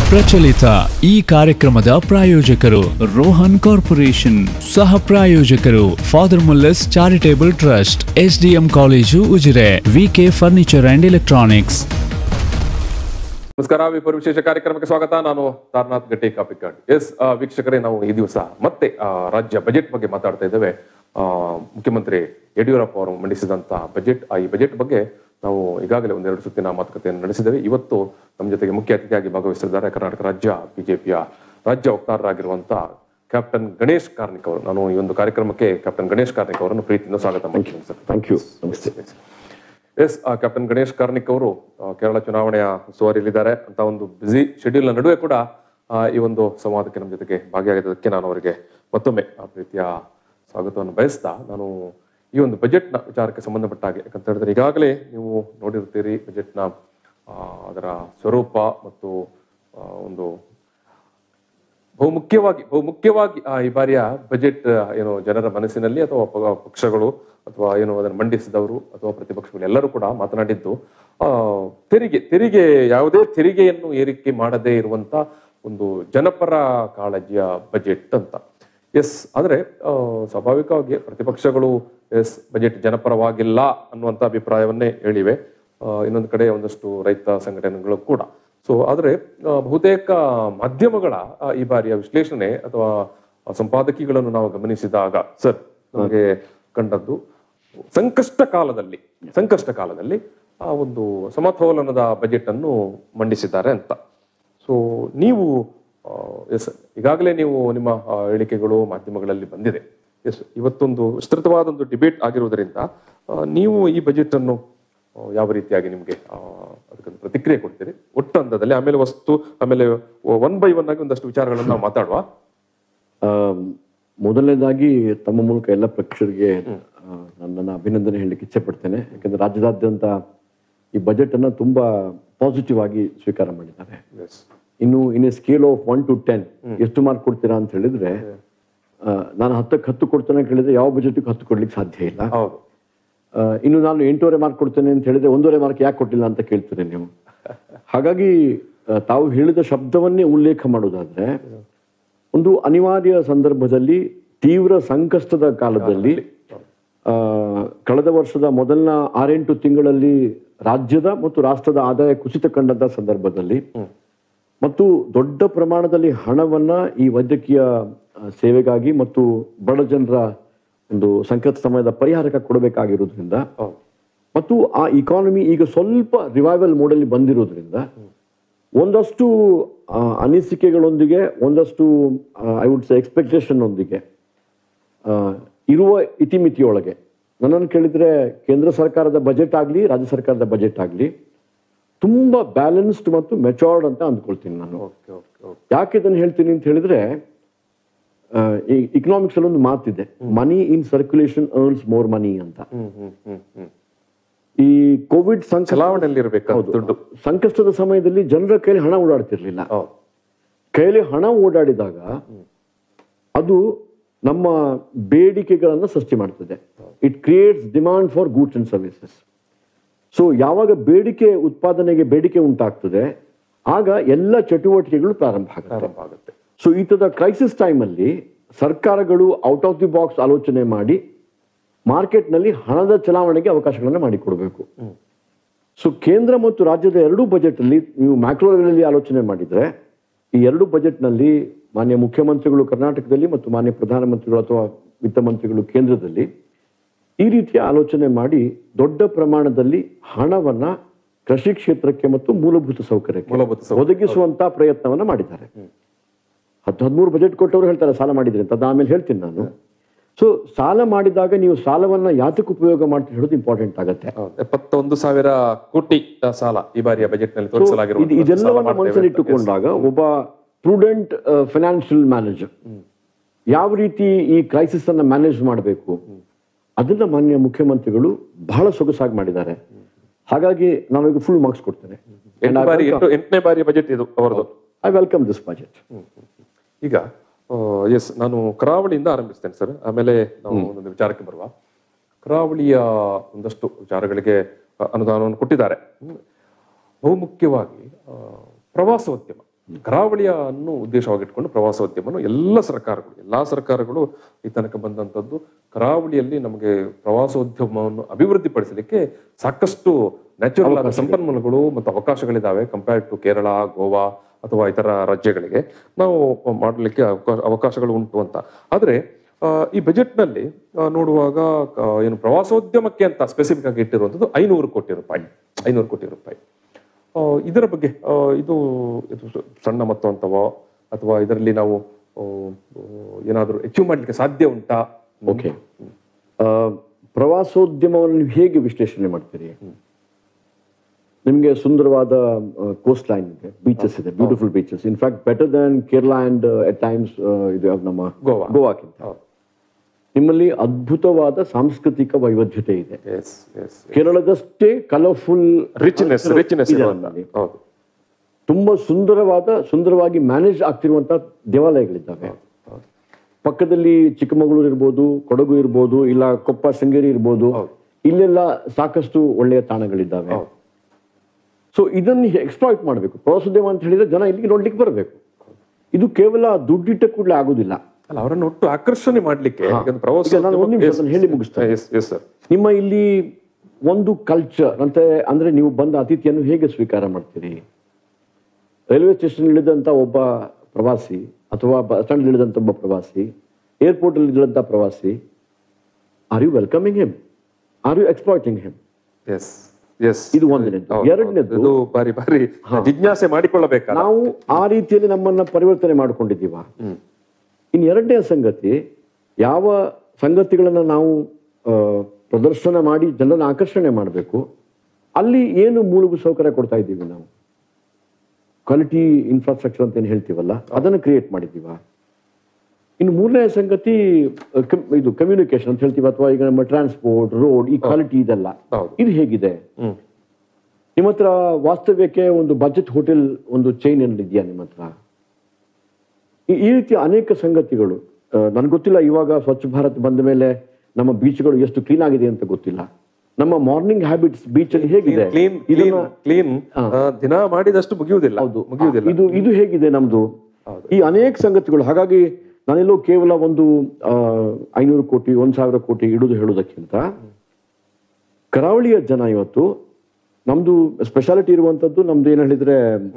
ಪ್ರಚಲಿತ ಈ ಕಾರ್ಯಕ್ರಮದ ಪ್ರಾಯೋಜಕರು ರೋಹನ್ ಕಾರ್ಪೊರೇಷನ್, ಸಹ ಪ್ರಾಯೋಜಕರು father Muller's charitable trust, SDM college Ujire, VK furniture and electronics. ನಮಸ್ಕಾರ, ವಿಪರ ವಿಶೇಷ ಕಾರ್ಯಕ್ರಮಕ್ಕೆ ಸ್ವಾಗತ. ನಾನು ತಾರನಾಥ್ ಗಟ್ಟಿ ಕಾಪಿಕಾಡ್. ವೀಕ್ಷಕರೇ, ನಾವು ಈ ದಿವಸ ಮತ್ತೆ ರಾಜ್ಯ ಬಜೆಟ್ ಬಗ್ಗೆ ಮಾತಾಡ್ತಾ ಇದ್ದೇವೆ. ಮುಖ್ಯಮಂತ್ರಿ ಯಡಿಯೂರಪ್ಪ ಅವರು ಮಂಡಿಸಿದಂತಹ ಬಜೆಟ್, ಈ ಬಜೆಟ್ ಬಗ್ಗೆ ನಾವು ಈಗಾಗಲೇ ಒಂದೆರಡು ಸುತ್ತಿನ ಮಾತುಕತೆಯನ್ನು ನಡೆಸಿದ್ದೇವೆ. ಇವತ್ತು ನಮ್ಮ ಜೊತೆಗೆ ಮುಖ್ಯ ಅತಿಥಿಯಾಗಿ ಭಾಗವಹಿಸಿದ್ದಾರೆ ಕರ್ನಾಟಕ ರಾಜ್ಯ ಬಿಜೆಪಿಯ ರಾಜ್ಯ ವಕ್ತಾರರಾಗಿರುವಂತಹ ಕ್ಯಾಪ್ಟನ್ ಗಣೇಶ್ ಕಾರ್ಣಿಕ್ ಅವರು. ನಾನು ಈ ಒಂದು ಕಾರ್ಯಕ್ರಮಕ್ಕೆ ಕ್ಯಾಪ್ಟನ್ ಗಣೇಶ್ ಕಾರ್ಣಿಕ್ ಅವರನ್ನು ಪ್ರೀತಿಯಿಂದ ಸ್ವಾಗತ ಮಾಡ್ತೀನಿ ಸರ್. Thank you. ನಮಸ್ತೆ. ಕ್ಯಾಪ್ಟನ್ ಗಣೇಶ್ ಕಾರ್ಣಿಕ್ ಅವರು ಕೇರಳ ಚುನಾವಣೆಯ ಉಸ್ತುವಾರಿಯಲ್ಲಿದ್ದಾರೆ ಅಂತ ಒಂದು ಬ್ಯುಸಿ ಶೆಡ್ಯೂಲ್ ನಡುವೆ ಕೂಡ ಈ ಒಂದು ಸಂವಾದಕ್ಕೆ ನಮ್ಮ ಜೊತೆಗೆ ಭಾಗಿಯಾಗಿದ್ದಕ್ಕೆ ನಾನು ಅವರಿಗೆ ಮತ್ತೊಮ್ಮೆ ಪ್ರೀತಿಯ ಸ್ವಾಗತವನ್ನು ಬಯಸ್ತಾ, ನಾನು ಈ ಒಂದು ಬಜೆಟ್ನ ವಿಚಾರಕ್ಕೆ ಸಂಬಂಧಪಟ್ಟ ಹಾಗೆ, ಯಾಕಂತ ಹೇಳಿದ್ರೆ ಈಗಾಗಲೇ ನೀವು ನೋಡಿರ್ತೀರಿ ಬಜೆಟ್ನ ಅದರ ಸ್ವರೂಪ ಮತ್ತು ಒಂದು ಬಹುಮುಖ್ಯವಾಗಿ ಈ ಬಾರಿಯ ಬಜೆಟ್ ಏನು ಜನರ ಮನಸ್ಸಿನಲ್ಲಿ ಅಥವಾ ಪಕ್ಷಗಳು ಅಥವಾ ಏನು ಅದನ್ನು ಮಂಡಿಸಿದವರು ಅಥವಾ ಪ್ರತಿಪಕ್ಷಗಳು ಎಲ್ಲರೂ ಕೂಡ ಮಾತನಾಡಿದ್ದು ತೆರಿಗೆ ಯಾವುದೇ ತೆರಿಗೆಯನ್ನು ಏರಿಕೆ ಮಾಡದೇ ಇರುವಂತ ಒಂದು ಜನಪರ ಕಾಳಜಿಯ ಬಜೆಟ್ ಅಂತ. ಆದ್ರೆ ಸ್ವಾಭಾವಿಕವಾಗಿ ಪ್ರತಿಪಕ್ಷಗಳು ಬಜೆಟ್ ಜನಪರವಾಗಿಲ್ಲ ಅನ್ನುವಂತ ಅಭಿಪ್ರಾಯವನ್ನೇ ಹೇಳಿವೆ. ಇನ್ನೊಂದು ಕಡೆ ಒಂದಷ್ಟು ರೈತ ಸಂಘಟನೆಗಳು ಕೂಡ. ಆದ್ರೆ ಬಹುತೇಕ ಮಾಧ್ಯಮಗಳ ಈ ಬಾರಿಯ ವಿಶ್ಲೇಷಣೆ ಅಥವಾ ಸಂಪಾದಕೀಗಳನ್ನು ನಾವು ಗಮನಿಸಿದಾಗ ಸರ್, ನಮಗೆ ಕಂಡದ್ದು ಸಂಕಷ್ಟ ಕಾಲದಲ್ಲಿ ಆ ಒಂದು ಸಮತೋಲನದ ಬಜೆಟ್ ಅನ್ನು ಮಂಡಿಸಿದ್ದಾರೆ ಅಂತ. ನೀವು ಈಗಾಗಲೇ ನೀವು ನಿಮ್ಮ ಹೇಳಿಕೆಗಳು ಮಾಧ್ಯಮಗಳಲ್ಲಿ ಬಂದಿದೆ. ಇವತ್ತೊಂದು ವಿಸ್ತೃತವಾದ ಒಂದು ಡಿಬೇಟ್ ಆಗಿರುವುದರಿಂದ ನೀವು ಈ ಬಜೆಟ್ ಅನ್ನು ಯಾವ ರೀತಿಯಾಗಿ ನಿಮ್ಗೆ ಅದಕ್ಕೊಂದು ಪ್ರತಿಕ್ರಿಯೆ ಕೊಡ್ತೀರಿ ಒಟ್ಟು ಹಂತದಲ್ಲಿ, ಆಮೇಲೆ ಒನ್ ಬೈ ಒನ್ ಆಗಿ ಒಂದಷ್ಟು ವಿಚಾರಗಳನ್ನು ನಾವು ಮಾತಾಡುವ. ಮೊದಲನೇದಾಗಿ ತಮ್ಮ ಮೂಲಕ ಎಲ್ಲ ಪ್ರೇಕ್ಷಕರಿಗೆ ನನ್ನ ಅಭಿನಂದನೆ ಹೇಳಲಿಕ್ಕೆ ಇಚ್ಛೆ ಪಡ್ತೇನೆ. ಯಾಕಂದ್ರೆ ರಾಜ್ಯದಾದ್ಯಂತ ಈ ಬಜೆಟ್ ಅನ್ನ ತುಂಬಾ ಪಾಸಿಟಿವ್ ಆಗಿ ಸ್ವೀಕಾರ ಮಾಡಿದ್ದಾರೆ. ಇನ್ನು ಸ್ಕೇಲ್ ಆಫ್ 1 to 10 ಎಷ್ಟು ಮಾರ್ಕ್ ಕೊಡ್ತೀರಾ ಅಂತ ಹೇಳಿದ್ರೆ, ನಾನು 10ಕ್ಕೆ 10 ಕೊಡ್ತೇನೆ ಅಂತ ಹೇಳಿದ್ರೆ ಯಾವ ಬಜೆಟ್ಗೆ 10 ಕೊಡ್ಲಿಕ್ಕೆ ಸಾಧ್ಯ ಇಲ್ಲ. ಇನ್ನು ನಾನು 8.5 ಮಾರ್ಕ್ ಕೊಡ್ತೇನೆ ಅಂತ ಹೇಳಿದ್ರೆ 1.5 ಮಾರ್ಕ್ ಯಾಕೆ ಕೊಟ್ಟಿಲ್ಲ ಅಂತ ಕೇಳ್ತೀರಿ ನೀವು. ಹಾಗಾಗಿ ತಾವು ಹೇಳಿದ ಶಬ್ದವನ್ನೇ ಉಲ್ಲೇಖ ಮಾಡೋದಾದ್ರೆ, ಒಂದು ಅನಿವಾರ್ಯ ಸಂದರ್ಭದಲ್ಲಿ, ತೀವ್ರ ಸಂಕಷ್ಟದ ಕಾಲದಲ್ಲಿ, ಕಳೆದ ವರ್ಷದ ಮೊದಲನ 6-8 ತಿಂಗಳಲ್ಲಿ ರಾಜ್ಯದ ಮತ್ತು ರಾಷ್ಟ್ರದ ಆದಾಯ ಕುಸಿತ ಕಂಡಂತ ಸಂದರ್ಭದಲ್ಲಿ ಮತ್ತು ದೊಡ್ಡ ಪ್ರಮಾಣದಲ್ಲಿ ಹಣವನ್ನ ಈ ವೈದ್ಯಕೀಯ ಸೇವೆಗಾಗಿ ಮತ್ತು ಬಡ ಜನರ ಒಂದು ಸಂಕಟ ಸಮಯದ ಪರಿಹಾರಕ್ಕೆ ಕೊಡಬೇಕಾಗಿರೋದ್ರಿಂದ ಮತ್ತು ಆ ಇಕಾನಮಿ ಈಗ ಸ್ವಲ್ಪ ರಿವೈವಲ್ ಮೋಡಲ್ಲಿ ಬಂದಿರೋದ್ರಿಂದ ಒಂದಷ್ಟು ಅನಿಸಿಕೆಗಳೊಂದಿಗೆ, ಒಂದಷ್ಟು ಐ ವುಡ್ ಸೇ ಎಕ್ಸ್ಪೆಕ್ಟೇಷನ್ ಒಂದಿಗೆ ಇರುವ ಇತಿಮಿತಿಯೊಳಗೆ ನನ್ನನ್ನು ಕೇಳಿದ್ರೆ ಕೇಂದ್ರ ಸರ್ಕಾರದ ಬಜೆಟ್ ಆಗಲಿ ರಾಜ್ಯ ಸರ್ಕಾರದ ಬಜೆಟ್ ಆಗಲಿ ತುಂಬಾ ಬ್ಯಾಲೆನ್ಸ್ಡ್ ಮತ್ತು ಮೆಚೋರ್ಡ್ ಅಂತ ಅಂದ್ಕೊಳ್ತೀನಿ ನಾನು. ಯಾಕೆ ಇದನ್ನು ಹೇಳ್ತೀನಿ ಅಂತ ಹೇಳಿದ್ರೆ, ಇಕನಾಮಿಕ್ಸ್ ಅಲ್ಲಿ ಒಂದು ಮಾತಿದೆ, money in circulation earns more money ಅಂತ. ಈ ಕೋವಿಡ್ ಸಂಕಷ್ಟದ ಸಮಯದಲ್ಲಿ ಜನರ ಕೈಲಿ ಹಣ ಓಡಾಡ್ತಿರ್ಲಿಲ್ಲ. ಕೈಲಿ ಹಣ ಓಡಾಡಿದಾಗ ಅದು ನಮ್ಮ ಬೇಡಿಕೆಗಳನ್ನ ಸೃಷ್ಟಿ ಮಾಡ್ತದೆ. It creates demand for goods and services. ಯಾವಾಗ ಉತ್ಪಾದನೆಗೆ ಬೇಡಿಕೆ ಉಂಟಾಗ್ತದೆ, ಆಗ ಎಲ್ಲ ಚಟುವಟಿಕೆಗಳು ಪ್ರಾರಂಭ ಆಗುತ್ತೆ. ಈ ತರದ ಕ್ರೈಸಿಸ್ ಟೈಮ್ ಅಲ್ಲಿ ಸರ್ಕಾರಗಳು ಔಟ್ ಆಫ್ ದಿ ಬಾಕ್ಸ್ ಆಲೋಚನೆ ಮಾಡಿ ಮಾರ್ಕೆಟ್ ನಲ್ಲಿ ಹಣದ ಚಲಾವಣೆಗೆ ಅವಕಾಶಗಳನ್ನ ಮಾಡಿಕೊಡ್ಬೇಕು. ಕೇಂದ್ರ ಮತ್ತು ರಾಜ್ಯದ ಎರಡೂ ಬಜೆಟ್ ಅಲ್ಲಿ ನೀವು ಮ್ಯಾಕ್ರೋಗಳಲ್ಲಿ ಆಲೋಚನೆ ಮಾಡಿದ್ರೆ, ಈ ಎರಡು ಬಜೆಟ್ ನಲ್ಲಿ ಮಾನ್ಯ ಮುಖ್ಯಮಂತ್ರಿಗಳು ಕರ್ನಾಟಕದಲ್ಲಿ ಮತ್ತು ಮಾನ್ಯ ಪ್ರಧಾನಮಂತ್ರಿಗಳು ಅಥವಾ ವಿತ್ತ ಮಂತ್ರಿಗಳು ಕೇಂದ್ರದಲ್ಲಿ ಈ ರೀತಿಯ ಆಲೋಚನೆ ಮಾಡಿ ದೊಡ್ಡ ಪ್ರಮಾಣದಲ್ಲಿ ಹಣವನ್ನ ಕೃಷಿ ಕ್ಷೇತ್ರಕ್ಕೆ ಮತ್ತು ಮೂಲಭೂತ ಸೌಕರ್ಯಕ್ಕೆ ಒದಗಿಸುವಂತ ಪ್ರಯತ್ನವನ್ನ ಮಾಡಿದ್ದಾರೆ. 13 ಬಜೆಟ್ ಕೊಟ್ಟವರು ಹೇಳ್ತಾರೆ ಸಾಲ ಮಾಡಿದ್ರೆ ಅಂತ, ಆಮೇಲೆ ಹೇಳ್ತೀನಿ ನಾನು. ಸಾಲ ಮಾಡಿದಾಗ ನೀವು ಸಾಲವನ್ನ ಯಾತಕ್ಕೆ ಉಪಯೋಗ ಮಾಡ್ತೀರಿ ಹೇಳೋದು ಇಂಪಾರ್ಟೆಂಟ್ ಆಗುತ್ತೆ. 71,000 ಕೋಟಿ ಸಾಲ ಈ ಬಾರಿಯ ಬಜೆಟ್ ನಲ್ಲಿ ತೋರಿಸಲಾಗಿರುವುದು. ಇದೆಲ್ಲವನ್ನ ಮನಸ್ಸಲ್ಲಿಟ್ಟುಕೊಂಡಾಗ ಒಬ್ಬ ಪ್ರೂಡೆಂಟ್ ಫೈನಾನ್ಷಿಯಲ್ ಮ್ಯಾನೇಜರ್ ಯಾವ ರೀತಿ ಈ ಕ್ರೈಸಿಸ್ ಅನ್ನ ಮ್ಯಾನೇಜ್ ಮಾಡಬೇಕು ಅದನ್ನ ಮಾನ್ಯ ಮುಖ್ಯಮಂತ್ರಿಗಳು ಬಹಳ ಸೊಗಸಾಗಿ ಮಾಡಿದ್ದಾರೆ. ಹಾಗಾಗಿ ನಾನು ಈಗ ಫುಲ್ ಮಾರ್ಕ್ಸ್ ಕೊಡ್ತೇನೆ. 8ನೇ ಬಾರಿ ಬಜೆಟ್ ಇದು ಅವರದು. I welcome this budget. ಈಗ ನಾನು ಕರಾವಳಿಯಿಂದ ಆರಂಭಿಸ್ತೇನೆ ಸರ್, ಆಮೇಲೆ ನಾವು ಒಂದೊಂದು ವಿಚಾರಕ್ಕೆ ಬರುವ. ಕರಾವಳಿಯ ಒಂದಷ್ಟು ವಿಚಾರಗಳಿಗೆ ಅನುದಾನವನ್ನು ಕೊಟ್ಟಿದ್ದಾರೆ. ಬಹುಮುಖ್ಯವಾಗಿ ಪ್ರವಾಸೋದ್ಯಮ ಕರಾವಳಿಯನ್ನು ಉದ್ದೇಶವಾಗಿಟ್ಕೊಂಡು ಪ್ರವಾಸೋದ್ಯಮನು ಎಲ್ಲಾ ಸರ್ಕಾರಗಳು ಈ ತನಕ ಬಂದಂಥದ್ದು ಕರಾವಳಿಯಲ್ಲಿ ನಮಗೆ ಪ್ರವಾಸೋದ್ಯಮವನ್ನು ಅಭಿವೃದ್ಧಿಪಡಿಸಲಿಕ್ಕೆ ಸಾಕಷ್ಟು ನ್ಯಾಚುರಲ್ ಆದ ಸಂಪನ್ಮೂಲಗಳು ಮತ್ತು ಅವಕಾಶಗಳಿದಾವೆ ಕಂಪೇರ್ಡ್ ಟು ಕೇರಳ, ಗೋವಾ ಅಥವಾ ಇತರ ರಾಜ್ಯಗಳಿಗೆ ನಾವು ಮಾಡಲಿಕ್ಕೆ ಅವಕಾಶಗಳು ಉಂಟು ಅಂತ. ಆದ್ರೆ ಈ ಬಜೆಟ್ ನಲ್ಲಿ ನೋಡುವಾಗ ಏನು ಪ್ರವಾಸೋದ್ಯಮಕ್ಕೆ ಅಂತ ಸ್ಪೆಸಿಫಿಕ್ ಆಗಿ ಇಟ್ಟಿರುವಂತದ್ದು 500 ಕೋಟಿ ರೂಪಾಯಿ. ಇದರ ಬಗ್ಗೆ ಇದು ಸಣ್ಣ ಮೊತ್ತ ಅಂತವೋ ಅಥವಾ ಇದರಲ್ಲಿ ನಾವು ಏನಾದರೂ ಅಚೀವ್ ಮಾಡ್ಲಿಕ್ಕೆ ಸಾಧ್ಯ ಉಂಟಾ? ಓಕೆ, ಪ್ರವಾಸೋದ್ಯಮವನ್ನು ನೀವು ಹೇಗೆ ವಿಶ್ಲೇಷಣೆ ಮಾಡ್ತೀರಿ? ನಿಮಗೆ ಸುಂದರವಾದ ಕೋಸ್ಟ್ ಲೈನ್ ಇದೆ, ಬೀಚಸ್ ಇದೆ, beautiful beaches, in fact better than Kerala and at times ಇದು ನಮ್ಮ ಗೋವಾಕ್ಕಿಂತ. ನಿಮ್ಮಲ್ಲಿ ಅದ್ಭುತವಾದ ಸಾಂಸ್ಕೃತಿಕ ವೈವಿಧ್ಯತೆ ಇದೆ. ಕೇರಳದಷ್ಟೇ ಕಲರ್ಫುಲ್ ರಿಚ್ನೆಸ್ ತುಂಬಾ ಸುಂದರವಾಗಿ ಮ್ಯಾನೇಜ್ ಆಗ್ತಿರುವಂತಹ ದೇವಾಲಯಗಳಿದ್ದಾವೆ. ಪಕ್ಕದಲ್ಲಿ ಚಿಕ್ಕಮಗಳೂರು ಇರ್ಬೋದು, ಕೊಡಗು ಇರ್ಬೋದು, ಇಲ್ಲ ಕೊಪ್ಪ, ಶೃಂಗೇರಿ ಇರ್ಬೋದು, ಇಲ್ಲೆಲ್ಲ ಸಾಕಷ್ಟು ಒಳ್ಳೆಯ ತಾಣಗಳಿದ್ದಾವೆ. ಸೊ ಇದನ್ನು ಎಕ್ಸ್ಪ್ಲಾಯ್ಟ್ ಮಾಡಬೇಕು. ಪ್ರವಾಸೋದ್ಯಮ ಅಂತ ಹೇಳಿದ್ರೆ ಜನ ಇಲ್ಲಿಗೆ ನೋಡ್ಲಿಕ್ಕೆ ಬರಬೇಕು. ಇದು ಕೇವಲ ದುಡ್ಡಿಟ್ಟ ಕೂಡಲೇ ಆಗುದಿಲ್ಲ, ಅವರನ್ನು ಒಟ್ಟು ಆಕರ್ಷಣೆ ಮಾಡ್ಲಿಕ್ಕೆ. ಹೇಳಿ ಮುಗಿಸ್ತೇನೆ. ನಿಮ್ಮ ಇಲ್ಲಿ ಒಂದು ಕಲ್ಚರ್ ಅಂದ್ರೆ ನೀವು ಬಂದ ಅತಿಥಿಯನ್ನು ಹೇಗೆ ಸ್ವೀಕಾರ ಮಾಡ್ತೀರಿ? ರೈಲ್ವೆ ಸ್ಟೇಷನ್ ಇಳಿದಂತ ಒಬ್ಬ ಪ್ರವಾಸಿ ಅಥವಾ ಬಸ್ ಸ್ಟ್ಯಾಂಡ್ ಇಳಿದಂತ ಒಬ್ಬ ಪ್ರವಾಸಿ, ಏರ್ಪೋರ್ಟ್ ಅಲ್ಲಿ ಇಳಿದಂತ ಪ್ರವಾಸಿ, are you welcoming him? Are you exploiting him? ಇದು ಒಂದನೇದು. ಎರಡನೇದು ಜಿಜ್ಞಾಸೆ ಮಾಡಿಕೊಳ್ಳಬೇಕು. ನಾವು ಆ ರೀತಿಯಲ್ಲಿ ನಮ್ಮನ್ನ ಪರಿವರ್ತನೆ ಮಾಡಿಕೊಂಡಿದ್ದೀವ? ಇನ್ನು ಎರಡನೇ ಸಂಗತಿ, ಯಾವ ಸಂಗತಿಗಳನ್ನ ನಾವು ಪ್ರದರ್ಶನ ಮಾಡಿ ಜನರನ್ನ ಆಕರ್ಷಣೆ ಮಾಡಬೇಕು, ಅಲ್ಲಿ ಏನು ಮೂಲಭೂತ ಸೌಕರ್ಯ ಕೊಡ್ತಾ ಇದ್ದೀವಿ ನಾವು? ಕ್ವಾಲಿಟಿ ಇನ್ಫ್ರಾಸ್ಟ್ರಕ್ಚರ್ ಅಂತ ಏನು ಹೇಳ್ತೀವಲ್ಲ, ಅದನ್ನು ಕ್ರಿಯೇಟ್ ಮಾಡಿದ್ದೀವ? ಇನ್ನು ಮೂರನೇ ಸಂಗತಿ ಇದು ಕಮ್ಯುನಿಕೇಶನ್ ಅಂತ ಹೇಳ್ತೀವಿ, ಅಥವಾ ಈಗ ನಮ್ಮ ಟ್ರಾನ್ಸ್ಪೋರ್ಟ್, ರೋಡ್, ಈ ಕ್ವಾಲಿಟಿ ಇದೆಲ್ಲ ಇದು ಹೇಗಿದೆ? ನಿಮ್ಮ ಹತ್ರ ವಾಸ್ತವ್ಯಕ್ಕೆ ಒಂದು ಬಜೆಟ್ ಹೋಟೆಲ್ ಒಂದು ಚೈನ್ ಏನಾದ್ರು ಇದೆಯಾ ನಿಮ್ಮ ಹತ್ರ? ಈ ರೀತಿಯ ಅನೇಕ ಸಂಗತಿಗಳು. ನನ್ಗೆ ಗೊತ್ತಿಲ್ಲ, ಇವಾಗ ಸ್ವಚ್ಛ ಭಾರತ್ ಬಂದ ಮೇಲೆ ನಮ್ಮ ಬೀಚ್ಗಳು ಎಷ್ಟು ಕ್ಲೀನ್ ಆಗಿದೆ ಅಂತ ಗೊತ್ತಿಲ್ಲ. ನಮ್ಮ ಮಾರ್ನಿಂಗ್ ಹ್ಯಾಬಿಟ್ಸ್ ಬೀಚ್ ಅಲ್ಲಿ ಹೇಗಿದೆ? ಕ್ಲೀನ್ ದಿನ ಮಾಡಿದಷ್ಟು ಮುಗಿಯುವುದಿಲ್ಲ. ಇದು ಹೇಗಿದೆ ನಮ್ದು? ಈ ಅನೇಕ ಸಂಗತಿಗಳು. ಹಾಗಾಗಿ ನಾನೆಲ್ಲೋ ಕೇವಲ ಒಂದು 500 ಕೋಟಿ 1000 ಕೋಟಿ ಇಡುದು ಹೇಳುವುದಕ್ಕಿಂತ, ಕರಾವಳಿಯ ಜನ ಇವತ್ತು ನಮ್ದು ಸ್ಪೆಷಾಲಿಟಿ ಇರುವಂತದ್ದು, ನಮ್ದು ಏನ್ ಹೇಳಿದ್ರೆ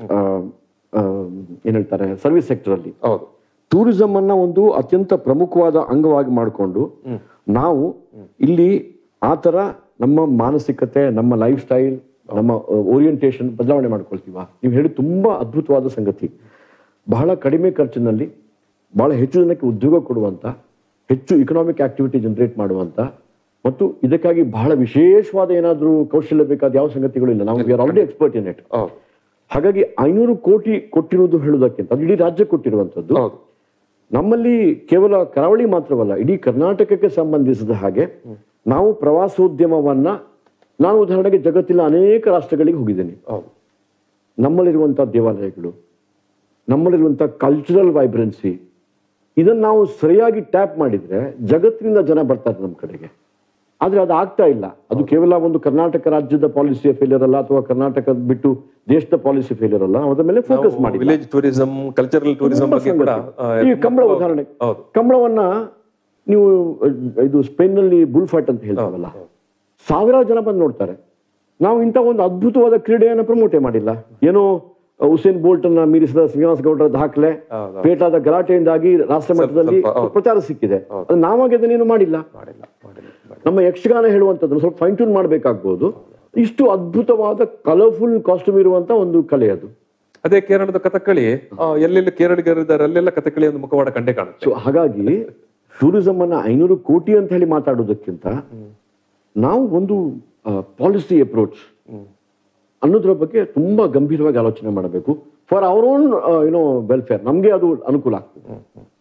ಏನ್ ಹೇಳ್ತಾರೆ, ಸರ್ವಿಸ್ ಸೆಕ್ಟರ್ ಅಲ್ಲಿ ಟೂರಿಸಂ ಅನ್ನ ಒಂದು ಅತ್ಯಂತ ಪ್ರಮುಖವಾದ ಅಂಗವಾಗಿ ಮಾಡಿಕೊಂಡು ನಾವು ಇಲ್ಲಿ ಆತರ ನಮ್ಮ ಮಾನಸಿಕತೆ, ನಮ್ಮ ಲೈಫ್ ಸ್ಟೈಲ್, ನಮ್ಮ ಓರಿಯಂಟೇಷನ್ ಬದಲಾವಣೆ ಮಾಡ್ಕೊಳ್ತೀವ. ನೀವು ಹೇಳಿ ತುಂಬಾ ಅದ್ಭುತವಾದ ಸಂಗತಿ. ಬಹಳ ಕಡಿಮೆ ಖರ್ಚಿನಲ್ಲಿ ಬಹಳ ಹೆಚ್ಚು ಜನಕ್ಕೆ ಉದ್ಯೋಗ ಕೊಡುವಂತ, ಹೆಚ್ಚು ಇಕನಾಮಿಕ್ ಆಕ್ಟಿವಿಟಿ ಜನರೇಟ್ ಮಾಡುವಂತ, ಮತ್ತು ಇದಕ್ಕಾಗಿ ಬಹಳ ವಿಶೇಷವಾದ ಏನಾದ್ರೂ ಕೌಶಲ್ಯ ಬೇಕಾದ ಯಾವ ಸಂಗತಿಗಳು ಇಲ್ಲ. ನಾವು ಆಲ್ರೆಡಿ ಎಕ್ಸ್ಪರ್ಟ್ ಇನ್ ಇಟ್. ಹಾಗಾಗಿ 500 ಕೋಟಿ ಕೊಟ್ಟಿರುವುದು ಹೇಳುವುದಕ್ಕಿಂತ, ಅದು ಇಡೀ ರಾಜ್ಯ ಕೊಟ್ಟಿರುವಂತದ್ದು. ನಮ್ಮಲ್ಲಿ ಕೇವಲ ಕರಾವಳಿ ಮಾತ್ರವಲ್ಲ, ಇಡೀ ಕರ್ನಾಟಕಕ್ಕೆ ಸಂಬಂಧಿಸಿದ ಹಾಗೆ ನಾವು ಪ್ರವಾಸೋದ್ಯಮವನ್ನ, ನಾನು ಉದಾಹರಣೆಗೆ ಜಗತ್ತಿನ ಅನೇಕ ರಾಷ್ಟ್ರಗಳಿಗೆ ಹೋಗಿದ್ದೇನೆ. ನಮ್ಮಲ್ಲಿರುವಂತಹ ದೇವಾಲಯಗಳು, ನಮ್ಮಲ್ಲಿರುವಂತಹ ಕಲ್ಚರಲ್ ವೈಬ್ರೆನ್ಸಿ, ಇದನ್ನ ನಾವು ಸರಿಯಾಗಿ ಟ್ಯಾಪ್ ಮಾಡಿದ್ರೆ ಜಗತ್ತಿನಿಂದ ಜನ ಬರ್ತಾರೆ ನಮ್ಮ ಕಡೆಗೆ. ಆದ್ರೆ ಅದು ಆಗ್ತಾ ಇಲ್ಲ. ಅದು ಕೇವಲ ಒಂದು ಕರ್ನಾಟಕ ರಾಜ್ಯದ ಪಾಲಿಸಿಯ ಫೇಲಿಯರ್ ಅಲ್ಲ, ಅಥವಾ ಕರ್ನಾಟಕ ಬಿಟ್ಟು ದೇಶದ ಪಾಲಿಸಿ ಫೇಲಿಯರ್ ಅಲ್ಲ. ಅದರ ಮೇಲೆ ಫೋಕಸ್ ಮಾಡಿ ವಿಲೇಜ್ ಟೂರಿಸಂ, ಕಲ್ಚರಲ್ ಟೂರಿಸಂ ಬಗ್ಗೆ ಕೂಡ ಈ ಕಂಬಳ ಉದಾಹರಣೆ, ಕಂಬಳವನ್ನ ನೀವು ಇದು ಸ್ಪೇನ್ ನಲ್ಲಿ ಬುಲ್ ಫೈಟ್ ಅಂತ ಹೇಳ್ತಾವಲ್ಲ, ಸಾವಿರಾರು ಜನ ಬಂದು ನೋಡ್ತಾರೆ. ನಾವು ಇಂಥ ಒಂದು ಅದ್ಭುತವಾದ ಕ್ರೀಡೆಯನ್ನು ಪ್ರಮೋಟೇ ಮಾಡಿಲ್ಲ. ಏನೋ ಉಸೇನ್ ಬೋಲ್ಟ್ ಅನ್ನ ಮೀರಿಸಿದ ಶ್ರೀನಿವಾಸ ಗೌಡರ ದಾಖಲೆ, ಪೇಟಾದ ಗಲಾಟೆಯಿಂದಾಗಿ ರಾಷ್ಟ್ರ ಮಟ್ಟದಲ್ಲಿ ಪ್ರಚಾರ ಸಿಕ್ಕಿದೆ. ಅದು ನಾವಾಗಿ ಅದನ್ನೇನು ಮಾಡಿಲ್ಲ. ನಮ್ಮ ಯಕ್ಷಗಾನ ಹೇಳುವಂಥದ್ದು ಸ್ವಲ್ಪ ಫೈನ್ ಟ್ಯೂನ್ ಮಾಡಬೇಕಾಗ್ಬೋದು. ಇಷ್ಟು ಅದ್ಭುತವಾದ ಕಲರ್ಫುಲ್ ಕಾಸ್ಟ್ಯೂಮ್ ಇರುವಂತ ಒಂದು ಕಲೆ ಅದು. ಅದೇ ಕೇರಳದ ಕಥಕ್ಕಳಿ, ಎಲ್ಲೆಲ್ಲಿ ಕೇರಳಿಗರಿದ್ದಾರೆ ಅಲ್ಲೆಲ್ಲ ಕಥಕ್ಕಳಿ ಒಂದು ಮುಖವಾಡ ಕಂಡೇ ಕಾಣುತ್ತೆ. ಸೊ ಹಾಗಾಗಿ ಟೂರಿಸಂ ಅನ್ನ 500 ಕೋಟಿ ಅಂತ ಹೇಳಿ ಮಾತಾಡೋದಕ್ಕಿಂತ ನಾವು ಒಂದು ಪಾಲಿಸಿ ಅಪ್ರೋಚ್ ಅನ್ನೋದ್ರ ಬಗ್ಗೆ ತುಂಬಾ ಗಂಭೀರವಾಗಿ ಆಲೋಚನೆ ಮಾಡಬೇಕು. ಫಾರ್ ಅವರ್ ಓನ್ ವೆಲ್ಫೇರ್, ನಮ್ಗೆ ಅದು ಅನುಕೂಲ ಆಗ್ತದೆ.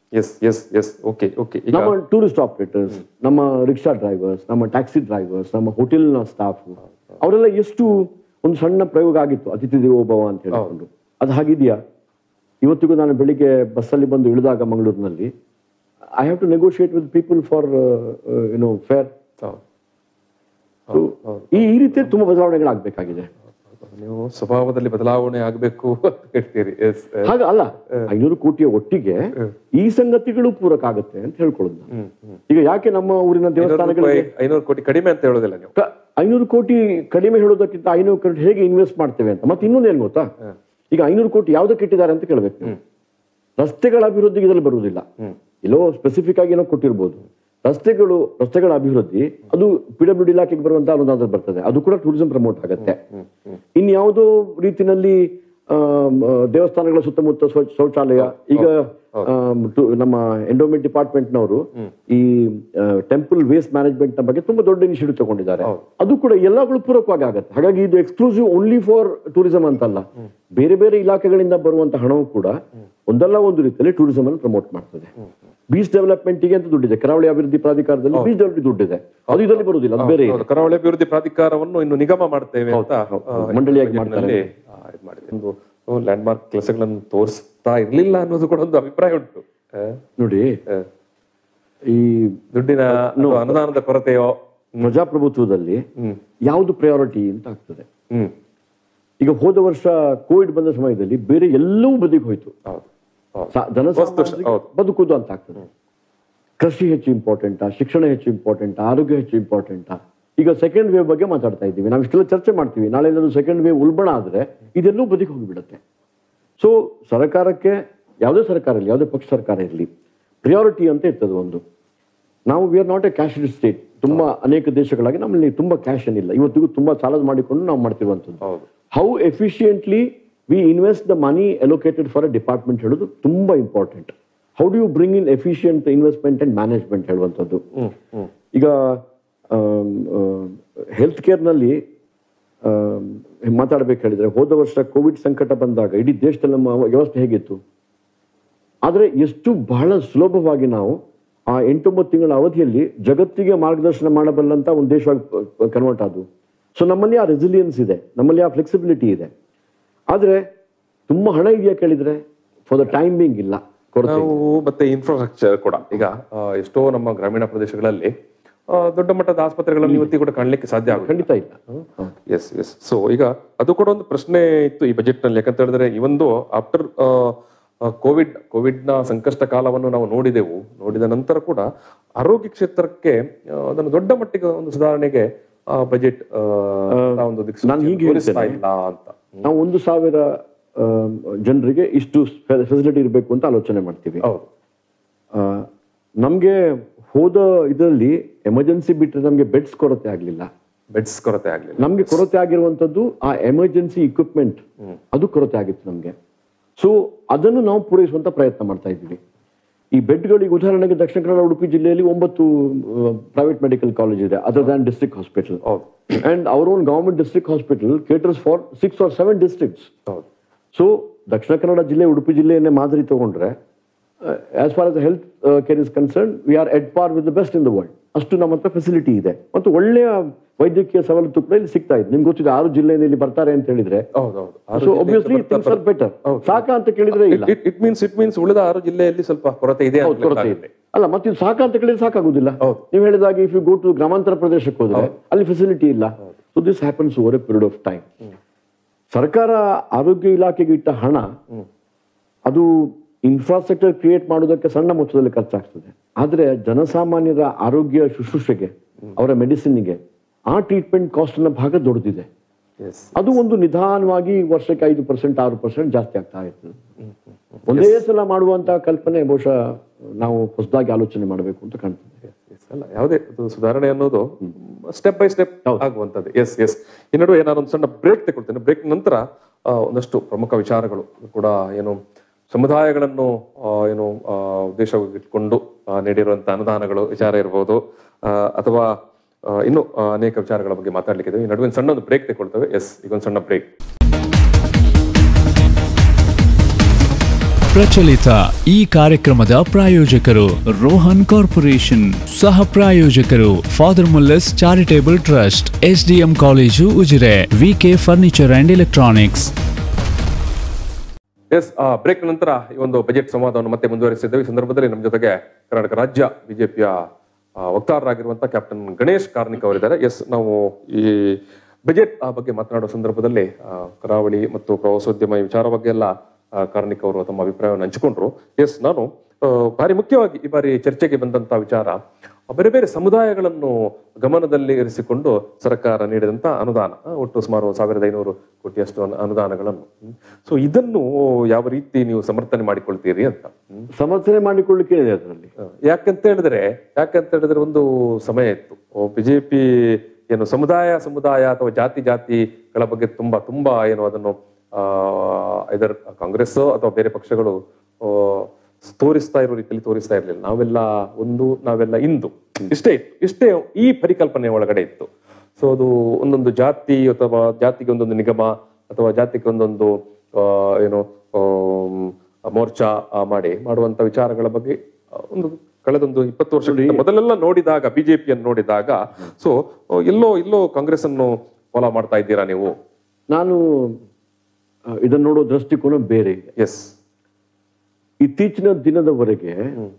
ನಮ್ಮ ಟೂರಿಸ್ಟ್ ಆಪರೇಟರ್ಸ್, ನಮ್ಮ ರಿಕ್ಷಾ ಡ್ರೈವರ್ಸ್, ನಮ್ಮ ಟ್ಯಾಕ್ಸಿ ಡ್ರೈವರ್ಸ್, ನಮ್ಮ ಹೋಟೆಲ್ನ ಸ್ಟಾಫ್, ಅವರೆಲ್ಲ ಎಷ್ಟು ಒಂದು ಸಣ್ಣ ಪ್ರಯೋಗ ಆಗಿತ್ತು, ಅತಿಥಿ ದೇವೋಭವ ಅಂತ ಹೇಳಿಕೊಂಡು. ಅದು ಹಾಗಿದೆಯಾ? ಇವತ್ತಿಗೂ ನಾನು ಬೆಳಿಗ್ಗೆ ಬಸ್ಸಲ್ಲಿ ಬಂದು ಇಳಿದಾಗ ಮಂಗಳೂರಿನಲ್ಲಿ, I have to negotiate with people for fare. ಈ ರೀತಿ ತುಂಬಾ ಬದಲಾವಣೆಗಳಾಗಬೇಕಾಗಿದೆ. ನೀವು ಸ್ವಭಾವದಲ್ಲಿ ಬದಲಾವಣೆ ಆಗ್ಬೇಕು ಅಂತ ಹೇಳ್ತೀರಿ. ಎಸ್, ಹಾಗ ಅಲ್ಲ, 500 ಕೋಟಿಯ ಒಟ್ಟಿಗೆ ಈ ಸಂಗತಿಗಳು ಪೂರಕ ಆಗುತ್ತೆ ಅಂತ ಹೇಳ್ಕೊಳ್ಳೋದು ನಾನು. ಈಗ ಯಾಕೆ ನಮ್ಮ ಊರಿನ ದೇವಸ್ಥಾನಗಳಿಗೆ 500 ಕೋಟಿ ಕಡಿಮೆ ಅಂತ ಹೇಳೋದಿಲ್ಲ ನೀವು. 500 ಕೋಟಿ ಕಡಿಮೆ ಹೇಳೋದಕ್ಕಿಂತ 500 ಕೋಟಿ ಹೇಗೆ ಇನ್ವೆಸ್ಟ್ ಮಾಡ್ತೇವೆ ಅಂತ. ಮತ್ತೆ ಇನ್ನೊಂದು ಏನ್ ಗೊತ್ತಾ, ಈಗ 500 ಕೋಟಿ ಯಾವ್ದಕ್ಕೆ ಇಟ್ಟಿದ್ದಾರೆ ಅಂತ ಕೇಳ್ಬೇಕು ನೀವು. ರಸ್ತೆಗಳ ಅಭಿವೃದ್ಧಿಗೆ ಇದರಲ್ಲಿ ಬರುವುದಿಲ್ಲ, ಎಲ್ಲೋ ಸ್ಪೆಸಿಫಿಕ್ ಆಗಿ ಏನೋ ಕೊಟ್ಟಿರ್ಬೋದು. ರಸ್ತೆಗಳ ಅಭಿವೃದ್ಧಿ ಅದು PWD ಇಲಾಖೆಗೆ ಬರುವಂತ ಅನುದಾನದಲ್ಲಿ ಬರ್ತದೆ, ಅದು ಕೂಡ ಟೂರಿಸಂ ಪ್ರಮೋಟ್ ಆಗುತ್ತೆ. ಇನ್ಯಾವುದೋ ರೀತಿನಲ್ಲಿ ದೇವಸ್ಥಾನಗಳ ಸುತ್ತಮುತ್ತ ಶೌಚಾಲಯ, ಈಗ ನಮ್ಮ ಎಂಡೋಮೆಂಟ್ ಡಿಪಾರ್ಟ್ಮೆಂಟ್ನವರು ಈ ಟೆಂಪಲ್ ವೇಸ್ಟ್ ಮ್ಯಾನೇಜ್ಮೆಂಟ್ ನ ಬಗ್ಗೆ ತುಂಬಾ ದೊಡ್ಡ ಇನಿಷಿಯೇಟಿವ್ ತಗೊಂಡಿದ್ದಾರೆ. ಅದು ಕೂಡ ಎಲ್ಲಗಳು ಪೂರಕವಾಗಿ ಆಗುತ್ತೆ. ಹಾಗಾಗಿ ಇದು ಎಕ್ಸ್ಕ್ಲೂಸಿವ್ ಓನ್ಲಿ ಫಾರ್ ಟೂರಿಸಂ ಅಂತಲ್ಲ, ಬೇರೆ ಬೇರೆ ಇಲಾಖೆಗಳಿಂದ ಬರುವಂತ ಹಣವು ಕೂಡ ಒಂದಲ್ಲ ಒಂದು ರೀತಿಯಲ್ಲಿ ಟೂರಿಸಂ ಅನ್ನು ಪ್ರಮೋಟ್ ಮಾಡ್ತದೆ. ಬೀಚ್ ಡೆವಲಪ್ಮೆಂಟ್ ಗೆ ಅಂತ ದುಡ್ಡಿದೆ, ಕರಾವಳಿ ಅಭಿವೃದ್ಧಿ ಪ್ರಾಧಿಕಾರದಲ್ಲಿ ಬೀಚ್ ಡೆವಲಪ್ಮೆಂಟ್ ದುಡ್ಡಿದೆ, ಅದು ಇದರಲ್ಲಿ ಬರುವುದಿಲ್ಲ, ಅದು ಬೇರೆ. ಕರಾವಳಿ ಅಭಿವೃದ್ಧಿ ಪ್ರಾಧಿಕಾರವನ್ನು ಇನ್ನು ನಿಗಮ ಮಾಡ್ತೇವೆ ಅಂತ ಮಂಡಳಿಯಾಗಿ ಮಾಡ್ತಾರೆ. ಒಂದು ಲ್ಯಾಂಡ್ ಮಾರ್ಕ್ ಕೆಲಸಗಳನ್ನು ತೋರಿಸ್ತಾ ಇರ್ಲಿಲ್ಲ ಅನ್ನೋದು ಕೂಡ ಒಂದು ಅಭಿಪ್ರಾಯ ಉಂಟು. ನೋಡಿ, ಈ ದುಡ್ಡಿನ ಅನುದಾನದ ಕೊರತೆಯೋ ಪ್ರಜಾಪ್ರಭುತ್ವದಲ್ಲಿ ಯಾವುದು ಪ್ರಯಾರಿಟಿ ಅಂತ ಆಗ್ತದೆ. ಈಗ ಹೋದ ವರ್ಷ ಕೋವಿಡ್ ಬಂದ ಸಮಯದಲ್ಲಿ ಬೇರೆ ಎಲ್ಲವೂ ಬದಿಗೆ ಹೋಯ್ತು, ಜನಸಾಮಾನ್ಯರಿಗೆ ಬದುಕುದು ಅಂತ ಆಗ್ತದೆ. ಕೃಷಿ ಹೆಚ್ಚು ಇಂಪಾರ್ಟೆಂಟಾ, ಶಿಕ್ಷಣ ಹೆಚ್ಚು ಇಂಪಾರ್ಟೆಂಟಾ, ಆರೋಗ್ಯ ಹೆಚ್ಚು ಇಂಪಾರ್ಟೆಂಟಾ? ಈಗ ಸೆಕೆಂಡ್ ವೇವ್ ಬಗ್ಗೆ ಮಾತಾಡ್ತಾ ಇದ್ದೀವಿ, ನಾವು ಇಷ್ಟೆಲ್ಲ ಚರ್ಚೆ ಮಾಡ್ತೀವಿ. ನಾಳೆ ಸೆಕೆಂಡ್ ವೇವ್ ಉಲ್ಬಣ ಆದ್ರೆ ಇದೆಲ್ಲೂ ಬದಿಗೆ ಹೋಗಿಬಿಡುತ್ತೆ. ಸೊ ಸರ್ಕಾರಕ್ಕೆ, ಯಾವುದೇ ಸರ್ಕಾರ ಇರಲಿ, ಯಾವುದೇ ಪಕ್ಷ ಸರ್ಕಾರ ಇರಲಿ, ಪ್ರಿಯಾರಿಟಿ ಅಂತ ಇರ್ತದೆ ಒಂದು. ನಾವು we are not a cash rich state. ತುಂಬಾ ಅನೇಕ ದೇಶಗಳಾಗಿ ನಮ್ಮಲ್ಲಿ ತುಂಬಾ ಕ್ಯಾಶ್ ಏನಿಲ್ಲ, ಇವತ್ತಿಗೂ ತುಂಬಾ ಸಾಲ ಮಾಡಿಕೊಂಡು ನಾವು ಮಾಡ್ತಿರುವಂಥದ್ದು. How efficiently we invest the money allocated for a department ಹೇಳೋದು ತುಂಬಾ important. How do you bring in efficient investment and management ಹೇಳುವಂಥದ್ದು. ಈಗ ಹೆಲ್ತ್ ಕೇರ್ನಲ್ಲಿ ಮಾತಾಡ್ಬೇಕು ಹೇಳಿದ್ರೆ, ಹೋದ ವರ್ಷ ಕೋವಿಡ್ ಸಂಕಟ ಬಂದಾಗ ಇಡೀ ದೇಶದಲ್ಲಿ ನಮ್ಮ ವ್ಯವಸ್ಥೆ ಹೇಗಿತ್ತು, ಆದರೆ ಎಷ್ಟು ಬಹಳ ಸುಲಭವಾಗಿ ನಾವು ಆ 8-9 ತಿಂಗಳ ಅವಧಿಯಲ್ಲಿ ಜಗತ್ತಿಗೆ ಮಾರ್ಗದರ್ಶನ ಮಾಡಬಲ್ಲಂತ ಒಂದು ದೇಶವಾಗಿ ಕನ್ವರ್ಟ್ ಆದವು. ಸೊ ನಮ್ಮಲ್ಲಿ ಆ ರೆಸಿಲಿಯನ್ಸ್ ಇದೆ, ನಮ್ಮಲ್ಲಿ ಆ ಫ್ಲೆಕ್ಸಿಬಿಲಿಟಿ ಇದೆ. ಆದ್ರೆ ತುಂಬಾ ಹಣ ಇದೆಯಾ ಕೇಳಿದ್ರೆ ಫಾರ್ ದ ಟೈಮ್ ಬಿಂಗ್ ಇಲ್ಲ, ಕೊರತೆ. ಮತ್ತೆ ಇನ್ಫ್ರಾಸ್ಟ್ರಕ್ಚರ್ ಕೂಡ ಈಗ ಎಷ್ಟೋ ನಮ್ಮ ಗ್ರಾಮೀಣ ಪ್ರದೇಶಗಳಲ್ಲಿ ದೊಡ್ಡ ಮಟ್ಟದ ಆಸ್ಪತ್ರೆಗಳನ್ನು ಇವತ್ತಿಗೂ ಕೂಡ ಕಾಣಲಿಕ್ಕೆ ಸಾಧ್ಯ ಆಗುತ್ತೆ, ಖಂಡಿತ ಇಲ್ಲ. S S. ಸೊ ಈಗ ಅದು ಕೂಡ ಒಂದು ಪ್ರಶ್ನೆ ಇತ್ತು ಈ ಬಜೆಟ್ ನಲ್ಲಿ. ಯಾಕಂತ ಹೇಳಿದ್ರೆ ಈ ಒಂದು ಆಫ್ಟರ್ ಕೋವಿಡ್ ನ ಸಂಕಷ್ಟ ಕಾಲವನ್ನು ನಾವು ನೋಡಿದ ನಂತರ ಕೂಡ ಆರೋಗ್ಯ ಕ್ಷೇತ್ರಕ್ಕೆ ಅದನ್ನು ದೊಡ್ಡ ಮಟ್ಟಿಗೆ ಒಂದು ಸುಧಾರಣೆಗೆ ಬಜೆಟ್ ಒಂದು ನಾನು ಹೀಗೆ ಹೇಳ್ತೇನೆ ಇಲ್ಲ ಅಂತ. ನಾವು 1,000 ಜನರಿಗೆ ಇಷ್ಟು ಫೆಸಿಲಿಟಿ ಇರಬೇಕು ಅಂತ ಆಲೋಚನೆ ಮಾಡ್ತೀವಿ. ನಮ್ಗೆ ಹೋದ ಇದರಲ್ಲಿ ಎಮರ್ಜೆನ್ಸಿ ಬಿಟ್ಟರೆ ನಮ್ಗೆ ಬೆಡ್ಸ್ ಕೊರತೆ ಆಗ್ಲಿಲ್ಲ. ನಮ್ಗೆ ಕೊರತೆ ಆಗಿರುವಂತದ್ದು ಆ ಎಮರ್ಜೆನ್ಸಿ ಇಕ್ವಿಪ್ಮೆಂಟ್, ಅದು ಕೊರತೆ ಆಗಿತ್ತು ನಮ್ಗೆ. ಸೊ ಅದನ್ನು ನಾವು ಪೂರೈಸುವಂತ ಪ್ರಯತ್ನ ಮಾಡ್ತಾ ಇದ್ದೀವಿ. ಈ ಬೆಡ್ಗಳಿಗೆ ಉದಾಹರಣೆಗೆ ದಕ್ಷಿಣ ಕನ್ನಡ ಉಡುಪಿ ಜಿಲ್ಲೆಯಲ್ಲಿ 9 ಪ್ರೈವೇಟ್ ಮೆಡಿಕಲ್ ಕಾಲೇಜ್ ಇದೆ other than district hospital. And our own government district hospital caters for 6 or 7 districts. So Dakshina Kannada ಜಿಲ್ಲೆ, ಉಡುಪಿ ಜಿಲ್ಲೆಯನ್ನೇ ಮಾದರಿ ತಗೊಂಡ್ರೆ as far as the health care is concerned, we are at par with the best in the world. ಅಷ್ಟು ನಮ್ಮ ಹತ್ರ facility ಇದೆ ಮತ್ತು ಒಳ್ಳೆಯ ವೈದ್ಯಕೀಯ ಸವಲತ್ತು ಕೂಡ ಇಲ್ಲಿ ಸಿಗ್ತಾ ಇದೆ. ನಿಮ್ಗೆ ಗೊತ್ತಿದೆ 6 ಜಿಲ್ಲೆಯಲ್ಲಿ ಇಲ್ಲಿ ಬರ್ತಾರೆ ಅಂತ ಹೇಳಿದ್ರೆ, so obviously things are better. ಸಾಕಾ ಅಂತ ಕೇಳಿದ್ರೆ ಇಲ್ಲ. ಇಟ್ ಮೀನ್ಸ್ ಉಳಿದ 6 ಜಿಲ್ಲೆಯಲ್ಲಿ ಸ್ವಲ್ಪ ಕೊರತೆ ಇದೆ. ಅಲ್ಲ, ಮತ್ತೆ ಇದು ಸಾಕಾ ಅಂತ ಕೇಳಿದ್ರೆ ಸಾಕಾಗುದಿಲ್ಲ. ನೀವು ಹೇಳಿದಾಗ ಇಫ್ ಯು ಗೋ ಟು ಗ್ರಾಮಾಂತರ ಪ್ರದೇಶಕ್ಕೆ ಹೋದ್ರೆ ಅಲ್ಲಿ ಫೆಸಿಲಿಟಿ ಇಲ್ಲ. So this happens over a period of time. ಸರ್ಕಾರ ಆರೋಗ್ಯ ಇಲಾಖೆಗೆ ಇಟ್ಟ ಹಣ ಅದು ಇನ್ಫ್ರಾಸ್ಟ್ರಕ್ಚರ್ ಕ್ರಿಯೇಟ್ ಮಾಡೋದಕ್ಕೆ ಸಣ್ಣ ಮೊತ್ತದಲ್ಲಿ ಖರ್ಚಾಗ್ತದೆ. ಆದ್ರೆ ಜನಸಾಮಾನ್ಯರ ಆರೋಗ್ಯ ಶುಶ್ರೂಷೆಗೆ, ಅವರ ಮೆಡಿಸಿನ್ಗೆ ಆ ಟ್ರೀಟ್ಮೆಂಟ್ ಕಾಸ್ಟ್ ನ ಭಾಗ ದೊಡ್ಡದಿದೆ. ಅದು ಒಂದು ನಿಧಾನವಾಗಿ ವರ್ಷಕ್ಕೆ 5%, 6% ಜಾಸ್ತಿ ಆಗ್ತಾ ಇರ್ತದೆ. ಒಂದೇ ಸಲ ಮಾಡುವಂತ ಕಲ್ಪನೆ ಬಹುಶಃ ನಾವು ಹೊಸದಾಗಿ ಆಲೋಚನೆ ಮಾಡಬೇಕು ಅಂತ ಕಾಣ್ತದೆ. ಅಲ್ಲ, ಯಾವುದೇ ಸುಧಾರಣೆ ಅನ್ನೋದು ಸ್ಟೆಪ್ ಬೈ ಸ್ಟೆಪ್ ಆಗುವಂತದ್ದು. Yes yes. ಈ ನಡುವೆ ನಾನೊಂದು ಸಣ್ಣ ಬ್ರೇಕ್ ತಗೊಳ್ತೇನೆ. ಬ್ರೇಕ್ ನಂತರ ಒಂದಷ್ಟು ಪ್ರಮುಖ ವಿಚಾರಗಳು ಕೂಡ ಏನು ಸಮುದಾಯಗಳನ್ನು ಉದ್ದೇಶವಾಗಿಟ್ಕೊಂಡು ನೀಡಿರುವಂತಹ ಅನುದಾನಗಳು ವಿಚಾರ ಇರಬಹುದು, ಅಥವಾ ಇನ್ನು ಅನೇಕ ವಿಚಾರಗಳ ಬಗ್ಗೆ ಮಾತಾಡ್ಲಿಕ್ಕೆ ಈ ನಡುವೆ ಸಣ್ಣ ಒಂದು ಬ್ರೇಕ್ ತಗೊಳ್ತೇವೆ. ಎಸ್, ಈಗ ಒಂದು ಸಣ್ಣ ಬ್ರೇಕ್. ಪ್ರಚಲಿತ ಈ ಕಾರ್ಯಕ್ರಮದ ಪ್ರಾಯೋಜಕರು ರೋಹನ್ ಕಾರ್ಪೊರೇಷನ್, ಸಹ ಪ್ರಾಯೋಜಕರು father Muller's charitable trust, SDM college Ujire, VK furniture and electronics. Yes, break ನಂತರ ಈ ಒಂದು ಬಜೆಟ್ ಸಂವಾದವನ್ನು ಮತ್ತೆ ಮುಂದುವರಿಸಿದ್ದೇವೆ. ಈ ಸಂದರ್ಭದಲ್ಲಿ ನಮ್ಮ ಜೊತೆಗೆ ಕರ್ನಾಟಕ ರಾಜ್ಯ ಬಿಜೆಪಿಯ ವಕ್ತಾರರಾಗಿರುವಂತಹ ಕ್ಯಾಪ್ಟನ್ ಗಣೇಶ್ ಕಾರ್ಣಿಕ್ ಅವರಿದ್ದಾರೆ. ಎಸ್, ನಾವು ಈ ಬಜೆಟ್ ಬಗ್ಗೆ ಮಾತನಾಡುವ ಸಂದರ್ಭದಲ್ಲಿ ಕರಾವಳಿ ಮತ್ತು ಪ್ರವಾಸೋದ್ಯಮ ಈ ವಿಚಾರ ಬಗ್ಗೆ ಎಲ್ಲ ಕಾರ್ಣಿಕ್ ಅವರು ತಮ್ಮ ಅಭಿಪ್ರಾಯವನ್ನು ಹಂಚಿಕೊಂಡ್ರು. ಎಸ್, ನಾನು ಭಾರಿ ಮುಖ್ಯವಾಗಿ ಈ ಬಾರಿ ಚರ್ಚೆಗೆ ಬಂದಂತ ವಿಚಾರ ಬೇರೆ ಬೇರೆ ಸಮುದಾಯಗಳನ್ನು ಗಮನದಲ್ಲಿ ಇರಿಸಿಕೊಂಡು ಸರ್ಕಾರ ನೀಡಿದಂತ ಅನುದಾನ, ಒಟ್ಟು ಸುಮಾರು 1500 ಕೋಟಿಯಷ್ಟು ಅನುದಾನಗಳನ್ನು. ಸೊ ಇದನ್ನು ಯಾವ ರೀತಿ ನೀವು ಸಮರ್ಥನೆ ಮಾಡಿಕೊಳ್ತೀರಿ ಅಂತ? ಸಮರ್ಥನೆ ಮಾಡಿಕೊಳ್ಳಿಕ್ಕೆ ಇದೆ ಅದರಲ್ಲಿ. ಯಾಕಂತ ಹೇಳಿದ್ರೆ ಒಂದು ಸಮಯ ಇತ್ತು, ಬಿಜೆಪಿ ಏನು ಸಮುದಾಯ ಅಥವಾ ಜಾತಿಗಳ ಬಗ್ಗೆ ತುಂಬಾ ಏನು ಅದನ್ನು ಇದರ ಕಾಂಗ್ರೆಸ್ ಅಥವಾ ಬೇರೆ ಪಕ್ಷಗಳು ತೋರಿಸ್ತಾ ಇರೋ ರೀತಿಯಲ್ಲಿ ತೋರಿಸ್ತಾ ಇರ್ಲಿಲ್ಲ. ನಾವೆಲ್ಲ ಇಂದು ಇಷ್ಟೇ ಈ ಪರಿಕಲ್ಪನೆ ಒಳಗಡೆ ಇತ್ತು. ಸೊ ಅದು ಒಂದೊಂದು ಜಾತಿ ಅಥವಾ ಜಾತಿಗೆ ಒಂದೊಂದು ನಿಗಮ ಅಥವಾ ಜಾತಿಗೆ ಒಂದೊಂದು ಏನು ಮೋರ್ಚಾ ಮಾಡುವಂತ ವಿಚಾರಗಳ ಬಗ್ಗೆ ಕಳೆದೊಂದು 20 ವರ್ಷಗಳಿಂದ ಮೊದಲೆಲ್ಲ ನೋಡಿದಾಗ, ಬಿಜೆಪಿಯನ್ನು ನೋಡಿದಾಗ, ಸೊ ಎಲ್ಲೋ ಕಾಂಗ್ರೆಸ್ ಅನ್ನು ಫಾಲೋ ಮಾಡ್ತಾ ಇದ್ದೀರಾ ನೀವು? ನಾನು ಇದನ್ನು ನೋಡೋ ದೃಷ್ಟಿಕೋನ ಬೇರೆ. ಎಸ್, ಇತ್ತೀಚಿನ ದಿನದವರೆಗೆ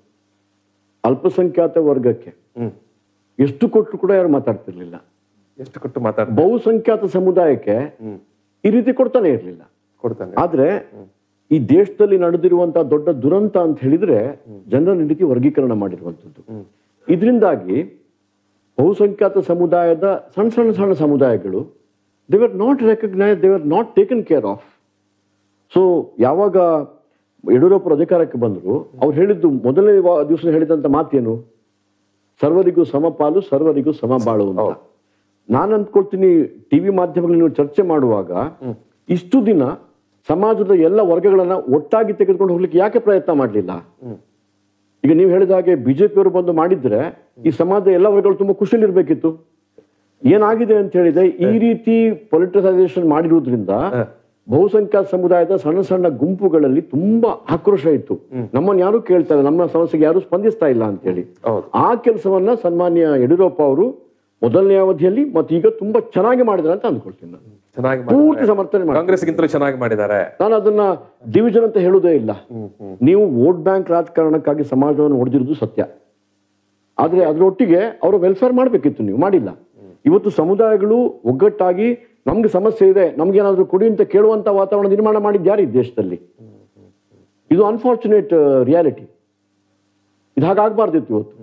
ಅಲ್ಪಸಂಖ್ಯಾತ ವರ್ಗಕ್ಕೆ ಎಷ್ಟು ಕೊಟ್ಟರು ಕೂಡ ಯಾರು ಮಾತಾಡ್ತಿರ್ಲಿಲ್ಲ. ಎಷ್ಟು ಕೊಟ್ಟು ಮಾತಾಡ್ತಾರೆ. ಬಹುಸಂಖ್ಯಾತ ಸಮುದಾಯಕ್ಕೆ ಈ ರೀತಿ ಕೊಡ್ತಾನೆ ಇರ್ಲಿಲ್ಲ. ಆದ್ರೆ ಈ ದೇಶದಲ್ಲಿ ನಡೆದಿರುವಂತಹ ದೊಡ್ಡ ದುರಂತ ಅಂತ ಹೇಳಿದ್ರೆ ಜನರನ್ನ ಈ ರೀತಿ ವರ್ಗೀಕರಣ ಮಾಡಿರುವಂತದ್ದು. ಇದರಿಂದಾಗಿ ಬಹುಸಂಖ್ಯಾತ ಸಮುದಾಯದ ಸಣ್ಣ ಸಮುದಾಯಗಳು they were not recognise, they were not taken care of. So ಯಾವಾಗ ಯಡಿಯೂರಪ್ಪರು ಅಧಿಕಾರಕ್ಕೆ ಬಂದ್ರು, ಅವ್ರು ಹೇಳಿದ್ದು ಮೊದಲನೇ ದಿವಸ ಹೇಳಿದಂತ ಮಾತೇನು? ಸರ್ವರಿಗೂ ಸಮಪಾಲು, ಸರ್ವರಿಗೂ ಸಮಬಾಳು ಅಂತ. ನಾನು ಅಂದ್ಕೊಳ್ತೀನಿ, ಟಿವಿ ಮಾಧ್ಯಮಗಳಲ್ಲಿ ನೀವು ಚರ್ಚೆ ಮಾಡುವಾಗ ಇಷ್ಟು ದಿನ ಸಮಾಜದ ಎಲ್ಲ ವರ್ಗಗಳನ್ನ ಒಟ್ಟಾಗಿ ತೆಗೆದುಕೊಂಡು ಹೋಗ್ಲಿಕ್ಕೆ ಯಾಕೆ ಪ್ರಯತ್ನ ಮಾಡಲಿಲ್ಲ? ಈಗ ನೀವು ಹೇಳಿದ ಹಾಗೆ ಬಿಜೆಪಿಯವರು ಬಂದು ಮಾಡಿದ್ರೆ ಈ ಸಮಾಜದ ಎಲ್ಲ ವರ್ಗಗಳು ತುಂಬಾ ಖುಷಿಯಲ್ಲಿರ್ಬೇಕಿತ್ತು. ಏನಾಗಿದೆ ಅಂತ ಹೇಳಿದ್ರೆ, ಈ ರೀತಿ ಪೊಲಿಟಿಸೈಸೇಷನ್ ಮಾಡಿರುವುದರಿಂದ ಬಹುಸಂಖ್ಯಾತ ಸಮುದಾಯದ ಸಣ್ಣ ಗುಂಪುಗಳಲ್ಲಿ ತುಂಬಾ ಆಕ್ರೋಶ ಇತ್ತು. ನಮ್ಮನ್ನು ಯಾರು ಕೇಳ್ತಾ ಇಲ್ಲ, ನಮ್ಮ ಸಮಸ್ಯೆಗೆ ಯಾರು ಸ್ಪಂದಿಸ್ತಾ ಇಲ್ಲ ಅಂತ ಹೇಳಿ. ಆ ಕೆಲಸವನ್ನ ಸನ್ಮಾನ್ಯ ಯಡಿಯೂರಪ್ಪ ಅವರು ಮೊದಲನೇ ಅವಧಿಯಲ್ಲಿ ಮತ್ತು ಈಗ ತುಂಬಾ ಚೆನ್ನಾಗಿ ಮಾಡಿದ್ದಾರೆ ಅಂತ ಅಂದ್ಕೊಳ್ತೀನಿ. ನಾನು ಪೂರ್ತಿ ಸಮರ್ಥನೆ ಕಾಂಗ್ರೆಸ್ಗಿಂತಲೂ ಚೆನ್ನಾಗಿ ಮಾಡಿದ್ದಾರೆ. ನಾನು ಅದನ್ನ ಡಿವಿಷನ್ ಅಂತ ಹೇಳುವುದೇ ಇಲ್ಲ. ನೀವು ವೋಟ್ ಬ್ಯಾಂಕ್ ರಾಜಕಾರಣಕ್ಕಾಗಿ ಸಮಾಜವನ್ನು ಹೊಡೆದಿರುವುದು ಸತ್ಯ, ಆದ್ರೆ ಅದರೊಟ್ಟಿಗೆ ಅವರು ವೆಲ್ಫೇರ್ ಮಾಡ್ಬೇಕಿತ್ತು, ನೀವು ಮಾಡಿಲ್ಲ. ಇವತ್ತು ಸಮುದಾಯಗಳು ಒಗ್ಗಟ್ಟಾಗಿ ನಮ್ಗೆ ಸಮಸ್ಯೆ ಇದೆ, ನಮ್ಗೇನಾದ್ರೂ ಕೊಡಿ ಅಂತ ಕೇಳುವಂತ ವಾತಾವರಣ ನಿರ್ಮಾಣ ಮಾಡಿದ್ಯಾರು ಈ ದೇಶದಲ್ಲಿ? ಇದು ಅನ್ಫಾರ್ಚುನೇಟ್ ರಿಯಾಲಿಟಿ. ಇದು ಹಾಗಾಗಬಾರ್ದಿತ್ತು. ಇವತ್ತು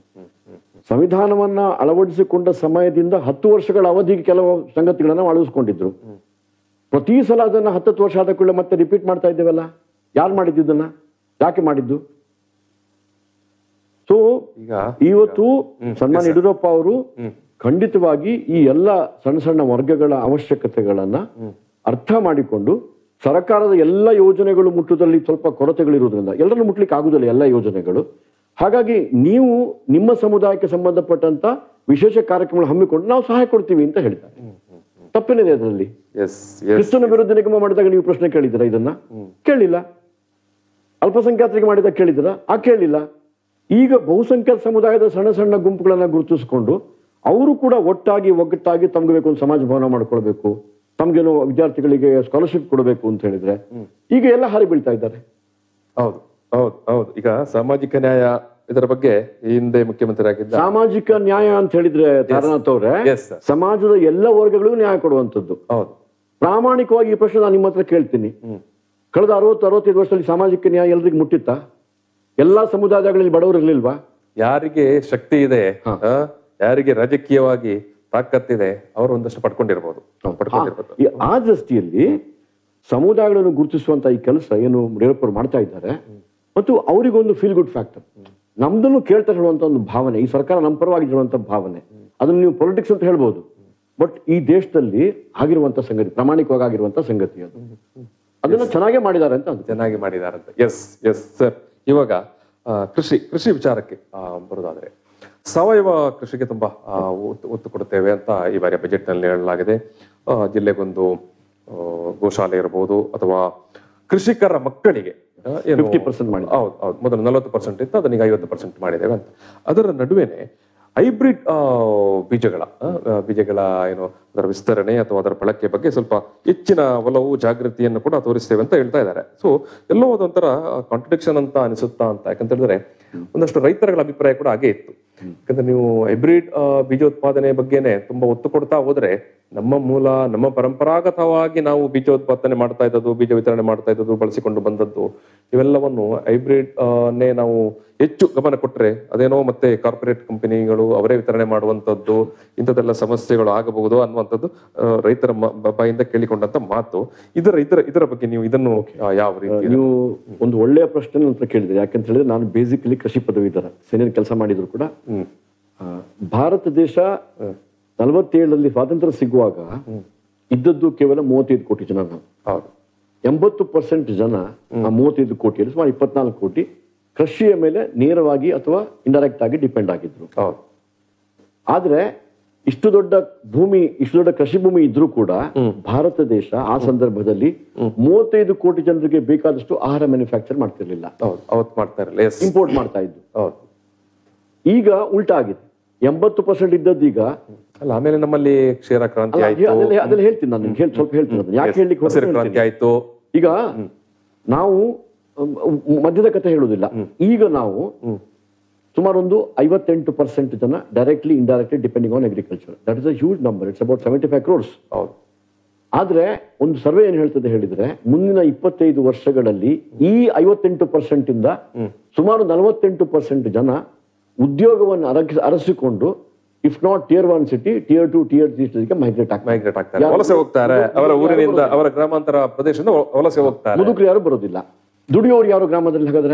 ಸಂವಿಧಾನವನ್ನ ಅಳವಡಿಸಿಕೊಂಡ ಸಮಯದಿಂದ 10 ವರ್ಷಗಳ ಅವಧಿಗೆ ಕೆಲವು ಸಂಗತಿಗಳನ್ನ ಅಳವಡಿಸಿಕೊಂಡಿದ್ರು. ಪ್ರತಿ ಸಲ ಅದನ್ನ 10 ವರ್ಷ ಆದ ಕೂಡಲೇ ಮತ್ತೆ ರಿಪೀಟ್ ಮಾಡ್ತಾ ಇದ್ದೇವಲ್ಲ. ಯಾರು ಮಾಡಿದ್ದನ್ನ? ಯಾಕೆ ಮಾಡಿದ್ದು? ಸೊ ಇವತ್ತು ಸನ್ಮಾನ್ಯ ಯಡಿಯೂರಪ್ಪ ಅವರು ಖಂಡಿತವಾಗಿ ಈ ಎಲ್ಲ ಸಣ್ಣ ವರ್ಗಗಳ ಅವಶ್ಯಕತೆಗಳನ್ನ ಅರ್ಥ ಮಾಡಿಕೊಂಡು ಸರ್ಕಾರದ ಎಲ್ಲ ಯೋಜನೆಗಳು ಮುಟ್ಟುವುದರಲ್ಲಿ ಸ್ವಲ್ಪ ಕೊರತೆಗಳಿರುವುದರಿಂದ ಎಲ್ಲರನ್ನು ಮುಟ್ಲಿಕ್ಕೆ ಆಗುದಿಲ್ಲ ಎಲ್ಲ ಯೋಜನೆಗಳು. ಹಾಗಾಗಿ ನೀವು ನಿಮ್ಮ ಸಮುದಾಯಕ್ಕೆ ಸಂಬಂಧಪಟ್ಟಂತ ವಿಶೇಷ ಕಾರ್ಯಕ್ರಮಗಳು ಹಮ್ಮಿಕೊಂಡು ನಾವು ಸಹಾಯ ಕೊಡ್ತೀವಿ ಅಂತ ಹೇಳ್ತಾರೆ. ತಪ್ಪೇನಿದೆ ಅದರಲ್ಲಿ? ಕ್ರಿಸ್ತನ ವಿರುದ್ಧ ನಿಗಮ ಮಾಡಿದಾಗ ನೀವು ಪ್ರಶ್ನೆ ಕೇಳಿದ್ದೀರಾ? ಇದನ್ನ ಕೇಳಿಲ್ಲ. ಅಲ್ಪಸಂಖ್ಯಾತರಿಗೆ ಮಾಡಿದಾಗ ಕೇಳಿದ್ದೀರಾ? ಕೇಳಿಲ್ಲ. ಈಗ ಬಹುಸಂಖ್ಯಾತ ಸಮುದಾಯದ ಸಣ್ಣ ಗುಂಪುಗಳನ್ನ ಗುರುತಿಸಿಕೊಂಡು ಅವರು ಕೂಡ ಒಗ್ಗಟ್ಟಾಗಿ ತಮ್ಗೆ ಬೇಕು ಒಂದು ಸಮಾಜ ಭವನ ಮಾಡ್ಕೊಳ್ಬೇಕು, ತಮ್ಗೇನೋ ವಿದ್ಯಾರ್ಥಿಗಳಿಗೆ ಸ್ಕಾಲರ್ಶಿಪ್ ಕೊಡಬೇಕು ಅಂತ ಹೇಳಿದ್ರೆ ಈಗ ಎಲ್ಲ ಹಾರಿ ಬೀಳ್ತಾ ಇದ್ದಾರೆ. ಹೌದು. ಈಗ ಸಾಮಾಜಿಕ ನ್ಯಾಯ ಇದರ ಬಗ್ಗೆ ಹಿಂದೆ ಮುಖ್ಯಮಂತ್ರಿ ಆಗಿದ್ದ ಸಾಮಾಜಿಕ ನ್ಯಾಯ ಅಂತ ಹೇಳಿದ್ರೆ ತಾರನಾಥ್ ಅವರೇ, ಸಮಾಜದ ಎಲ್ಲ ವರ್ಗಗಳಿಗೂ ನ್ಯಾಯ ಕೊಡುವಂಥದ್ದು. ಹೌದು. ಪ್ರಾಮಾಣಿಕವಾಗಿ ಈ ಪ್ರಶ್ನೆ ನಾನು ನಿಮ್ಮ ಹತ್ರ ಕೇಳ್ತೀನಿ. ಕಳೆದ 60-65 ವರ್ಷದಲ್ಲಿ ಸಾಮಾಜಿಕ ನ್ಯಾಯ ಎಲ್ರಿಗೂ ಮುಟ್ಟಿತ್ತಾ? ಎಲ್ಲಾ ಸಮುದಾಯಗಳಲ್ಲಿ ಬಡವರು ಇರ್ಲಿಲ್ವಾ? ಯಾರಿಗೆ ಶಕ್ತಿ ಇದೆ, ಯಾರಿಗೆ ರಾಜಕೀಯವಾಗಿ ತಾಕತ್ತಿದೆ, ಅವರು ಒಂದಷ್ಟು ಪಡ್ಕೊಂಡಿರ್ಬೋದು. ಆ ದೃಷ್ಟಿಯಲ್ಲಿ ಸಮುದಾಯಗಳನ್ನು ಗುರುತಿಸುವಂತ ಈ ಕೆಲಸ ಏನು ಯಡಿಯೂರಪ್ಪರು ಮಾಡ್ತಾ ಇದ್ದಾರೆ, ಮತ್ತು ಅವರಿಗೊಂದು ಫೀಲ್ ಗುಡ್ ಫ್ಯಾಕ್ಟರ್, ನಮ್ದನ್ನು ಕೇಳ್ತಾ ಹೇಳುವಂತ ಒಂದು ಭಾವನೆ, ಈ ಸರ್ಕಾರ ನಮ್ಮ ಪರವಾಗಿ ಇರುವಂತ ಭಾವನೆ, ಅದನ್ನು ನೀವು ಪೊಲಿಟಿಕ್ಸ್ ಅಂತ ಹೇಳ್ಬೋದು, ಬಟ್ ಈ ದೇಶದಲ್ಲಿ ಆಗಿರುವಂತ ಸಂಗತಿ, ಪ್ರಾಮಾಣಿಕವಾಗಿ ಆಗಿರುವಂತ ಸಂಗತಿ ಅದು. ಅದನ್ನ ಚೆನ್ನಾಗೇ ಮಾಡಿದ್ದಾರೆ ಅಂತ. ಚೆನ್ನಾಗಿ ಮಾಡಿದ್ದಾರೆ ಅಂತ. Yes sir. ಇವಾಗ ಕೃಷಿ ವಿಚಾರಕ್ಕೆ ಬರೋದಾದ್ರೆ, ಸಾವಯವ ಕೃಷಿಗೆ ತುಂಬಾ ಒತ್ತು ಕೊಡುತ್ತೇವೆ ಅಂತ ಈ ಬಾರಿಯ ಬಜೆಟ್ ನಲ್ಲಿ ಹೇಳಲಾಗಿದೆ. ಜಿಲ್ಲೆಗೊಂದು ಗೋಶಾಲೆ ಇರಬಹುದು, ಅಥವಾ ಕೃಷಿಕರ ಮಕ್ಕಳಿಗೆ 50% ಮಾಡಿ. ಹೌದು, ಮೊದಲು 40% ಇತ್ತು, ಅದನ್ನೀಗ 50% ಮಾಡಿದ್ದೇವೆ ಅಂತ. ಅದರ ನಡುವೆನೆ ಹೈಬ್ರಿಡ್ ಬೀಜಗಳ ಏನು ಅದರ ವಿಸ್ತರಣೆ ಅಥವಾ ಅದರ ಬಳಕೆ ಬಗ್ಗೆ ಸ್ವಲ್ಪ ಹೆಚ್ಚಿನ ಒಲವು ಜಾಗೃತಿಯನ್ನು ಕೂಡ ತೋರಿಸ್ತೇವೆ ಅಂತ ಹೇಳ್ತಾ ಇದ್ದಾರೆ. ಸೊ ಎಲ್ಲೋ ಅದೊಂಥರ ಕಾಂಟ್ರಡಿಕ್ಷನ್ ಅಂತ ಅನಿಸುತ್ತಾ ಅಂತ. ಯಾಕಂತ ಹೇಳಿದ್ರೆ ಒಂದಷ್ಟು ರೈತರುಗಳ ಅಭಿಪ್ರಾಯ ಕೂಡ ಹಾಗೆ ಇತ್ತು. ಯಾಕಂದ್ರೆ ನೀವು ಹೈಬ್ರಿಡ್ ಬೀಜೋತ್ಪಾದನೆ ಬಗ್ಗೆನೆ ತುಂಬಾ ಒತ್ತು ಕೊಡ್ತಾ ಹೋದ್ರೆ ನಮ್ಮ ಮೂಲ, ನಮ್ಮ ಪರಂಪರಾಗತವಾಗಿ ನಾವು ಬೀಜೋತ್ಪಾದನೆ ಮಾಡ್ತಾ ಇದ್ದದ್ದು, ಬೀಜ ವಿತರಣೆ ಮಾಡ್ತಾ ಇದ್ದದ್ದು, ಬಳಸಿಕೊಂಡು ಬಂದದ್ದು, ಇವೆಲ್ಲವನ್ನು ಹೈಬ್ರಿಡ್ ನೇ ನಾವು ಹೆಚ್ಚು ಗಮನ ಕೊಟ್ಟರೆ ಅದೇನೋ ಮತ್ತೆ ಕಾರ್ಪೊರೇಟ್ ಕಂಪನಿಗಳು ಅವರೇ ವಿತರಣೆ ಮಾಡುವಂತದ್ದು, ಇಂಥದ್ದೆಲ್ಲ ಸಮಸ್ಯೆಗಳು ಆಗಬಹುದು ಅನ್ನುವಂಥದ್ದು ರೈತರ ಬಾಯಿಂದ ಕೇಳಿಕೊಂಡಂತ ಮಾತು. ಇದರ ಬಗ್ಗೆ ನೀವು ಇದನ್ನು ಯಾವ ರೀತಿ? ನೀವು ಒಂದು ಒಳ್ಳೆಯ ಪ್ರಶ್ನೆ ಅಂತ ಕೇಳಿದ್ರೆ, ಯಾಕಂತ ಹೇಳಿದ್ರೆ ನಾನು ಬೇಸಿಕಲಿ ಕೃಷಿ ಪದವೀಧರ, ಸೈನ್ಯದ ಕೆಲಸ ಮಾಡಿದ್ರು ಕೂಡ. ಭಾರತ ದೇಶ 47ರಲ್ಲಿ ಸ್ವಾತಂತ್ರ್ಯ ಸಿಗುವಾಗ ಇದ್ದದ್ದು ಕೇವಲ 35 ಕೋಟಿ ಜನ. 80% ಜನ ಆ 35 ಕೋಟಿಯಲ್ಲಿ ಸುಮಾರು 24 ಕೋಟಿ ಕೃಷಿಯ ಮೇಲೆ ನೇರವಾಗಿ ಅಥವಾ ಇಂಡೈರೆಕ್ಟ್ ಆಗಿ ಡಿಪೆಂಡ್ ಆಗಿದ್ರು. ಆದ್ರೆ ಇಷ್ಟು ದೊಡ್ಡ ಕೃಷಿ ಭೂಮಿ ಇದ್ರೂ ಕೂಡ ಭಾರತ ದೇಶ ಆ ಸಂದರ್ಭದಲ್ಲಿ 35 ಕೋಟಿ ಜನರಿಗೆ ಬೇಕಾದಷ್ಟು ಆಹಾರ ಮ್ಯಾನುಫ್ಯಾಕ್ಚರ್ ಮಾಡ್ತಿರ್ಲಿಲ್ಲ, ಇಂಪೋರ್ಟ್ ಮಾಡ್ತಾ ಇದ್ದು. ಈಗ ಉಲ್ಟಾ ಆಗಿದೆ, 80% ಇದ್ದದ್ದು ಈಗ ಅಲ್ಲ. ಆಮೇಲೆ ನಮ್ಮಲ್ಲಿ ಕ್ಷೀರ ಕ್ರಾಂತಿ ಆಯ್ತು, ಅದೆಲ್ಲ ಹೇಳ್ತೀನಿ ನಾನು, ಸ್ವಲ್ಪ ಹೇಳ್ತೀನಿ. ಯಾಕೆ ಹೇಳಿಕ್ಕೆ ಕ್ರಾಂತಿ ಆಯ್ತು. ಈಗ ನಾವು ಮಧ್ಯದ ಕಥೆ ಹೇಳುವುದಿಲ್ಲ. ಈಗ ನಾವು ಸುಮಾರು ಒಂದು 58% ಜನ directly indirectly depending on agriculture. That is a huge number. It's about 75 crores. ಆದ್ರೆ ಒಂದು ಸರ್ವೆ ಏನ್ ಹೇಳ್ತದೆ ಹೇಳಿದ್ರೆ, ಮುಂದಿನ 25 ವರ್ಷಗಳಲ್ಲಿ ಈ 58% ಇಂದ ಸುಮಾರು 48% ಜನ ಉದ್ಯೋಗವನ್ನು ಅರಸಿಕೊಂಡು, if not Tier 1 city, Tier 2, Tier 3 ಸಿಟಿಗೆ ಮೈಗ್ರೇಟ್ ಆಗ್ತಾರೆ, ವಲಸೆ ಹೋಗ್ತಾರೆ. ಅವರ ಊರಿನಿಂದ, ಅವರ ಗ್ರಾಮಾಂತರ ಪ್ರದೇಶದಿಂದ ವಲಸೆ ಹೋಗ್ತಾರೆ. ಮುದುಕರು ಯಾರು ಬರೋದಿಲ್ಲ, ದುಡಿಯೋರು ಯಾರು ಗ್ರಾಮದಲ್ಲಿ. ಹಾಗಾದ್ರೆ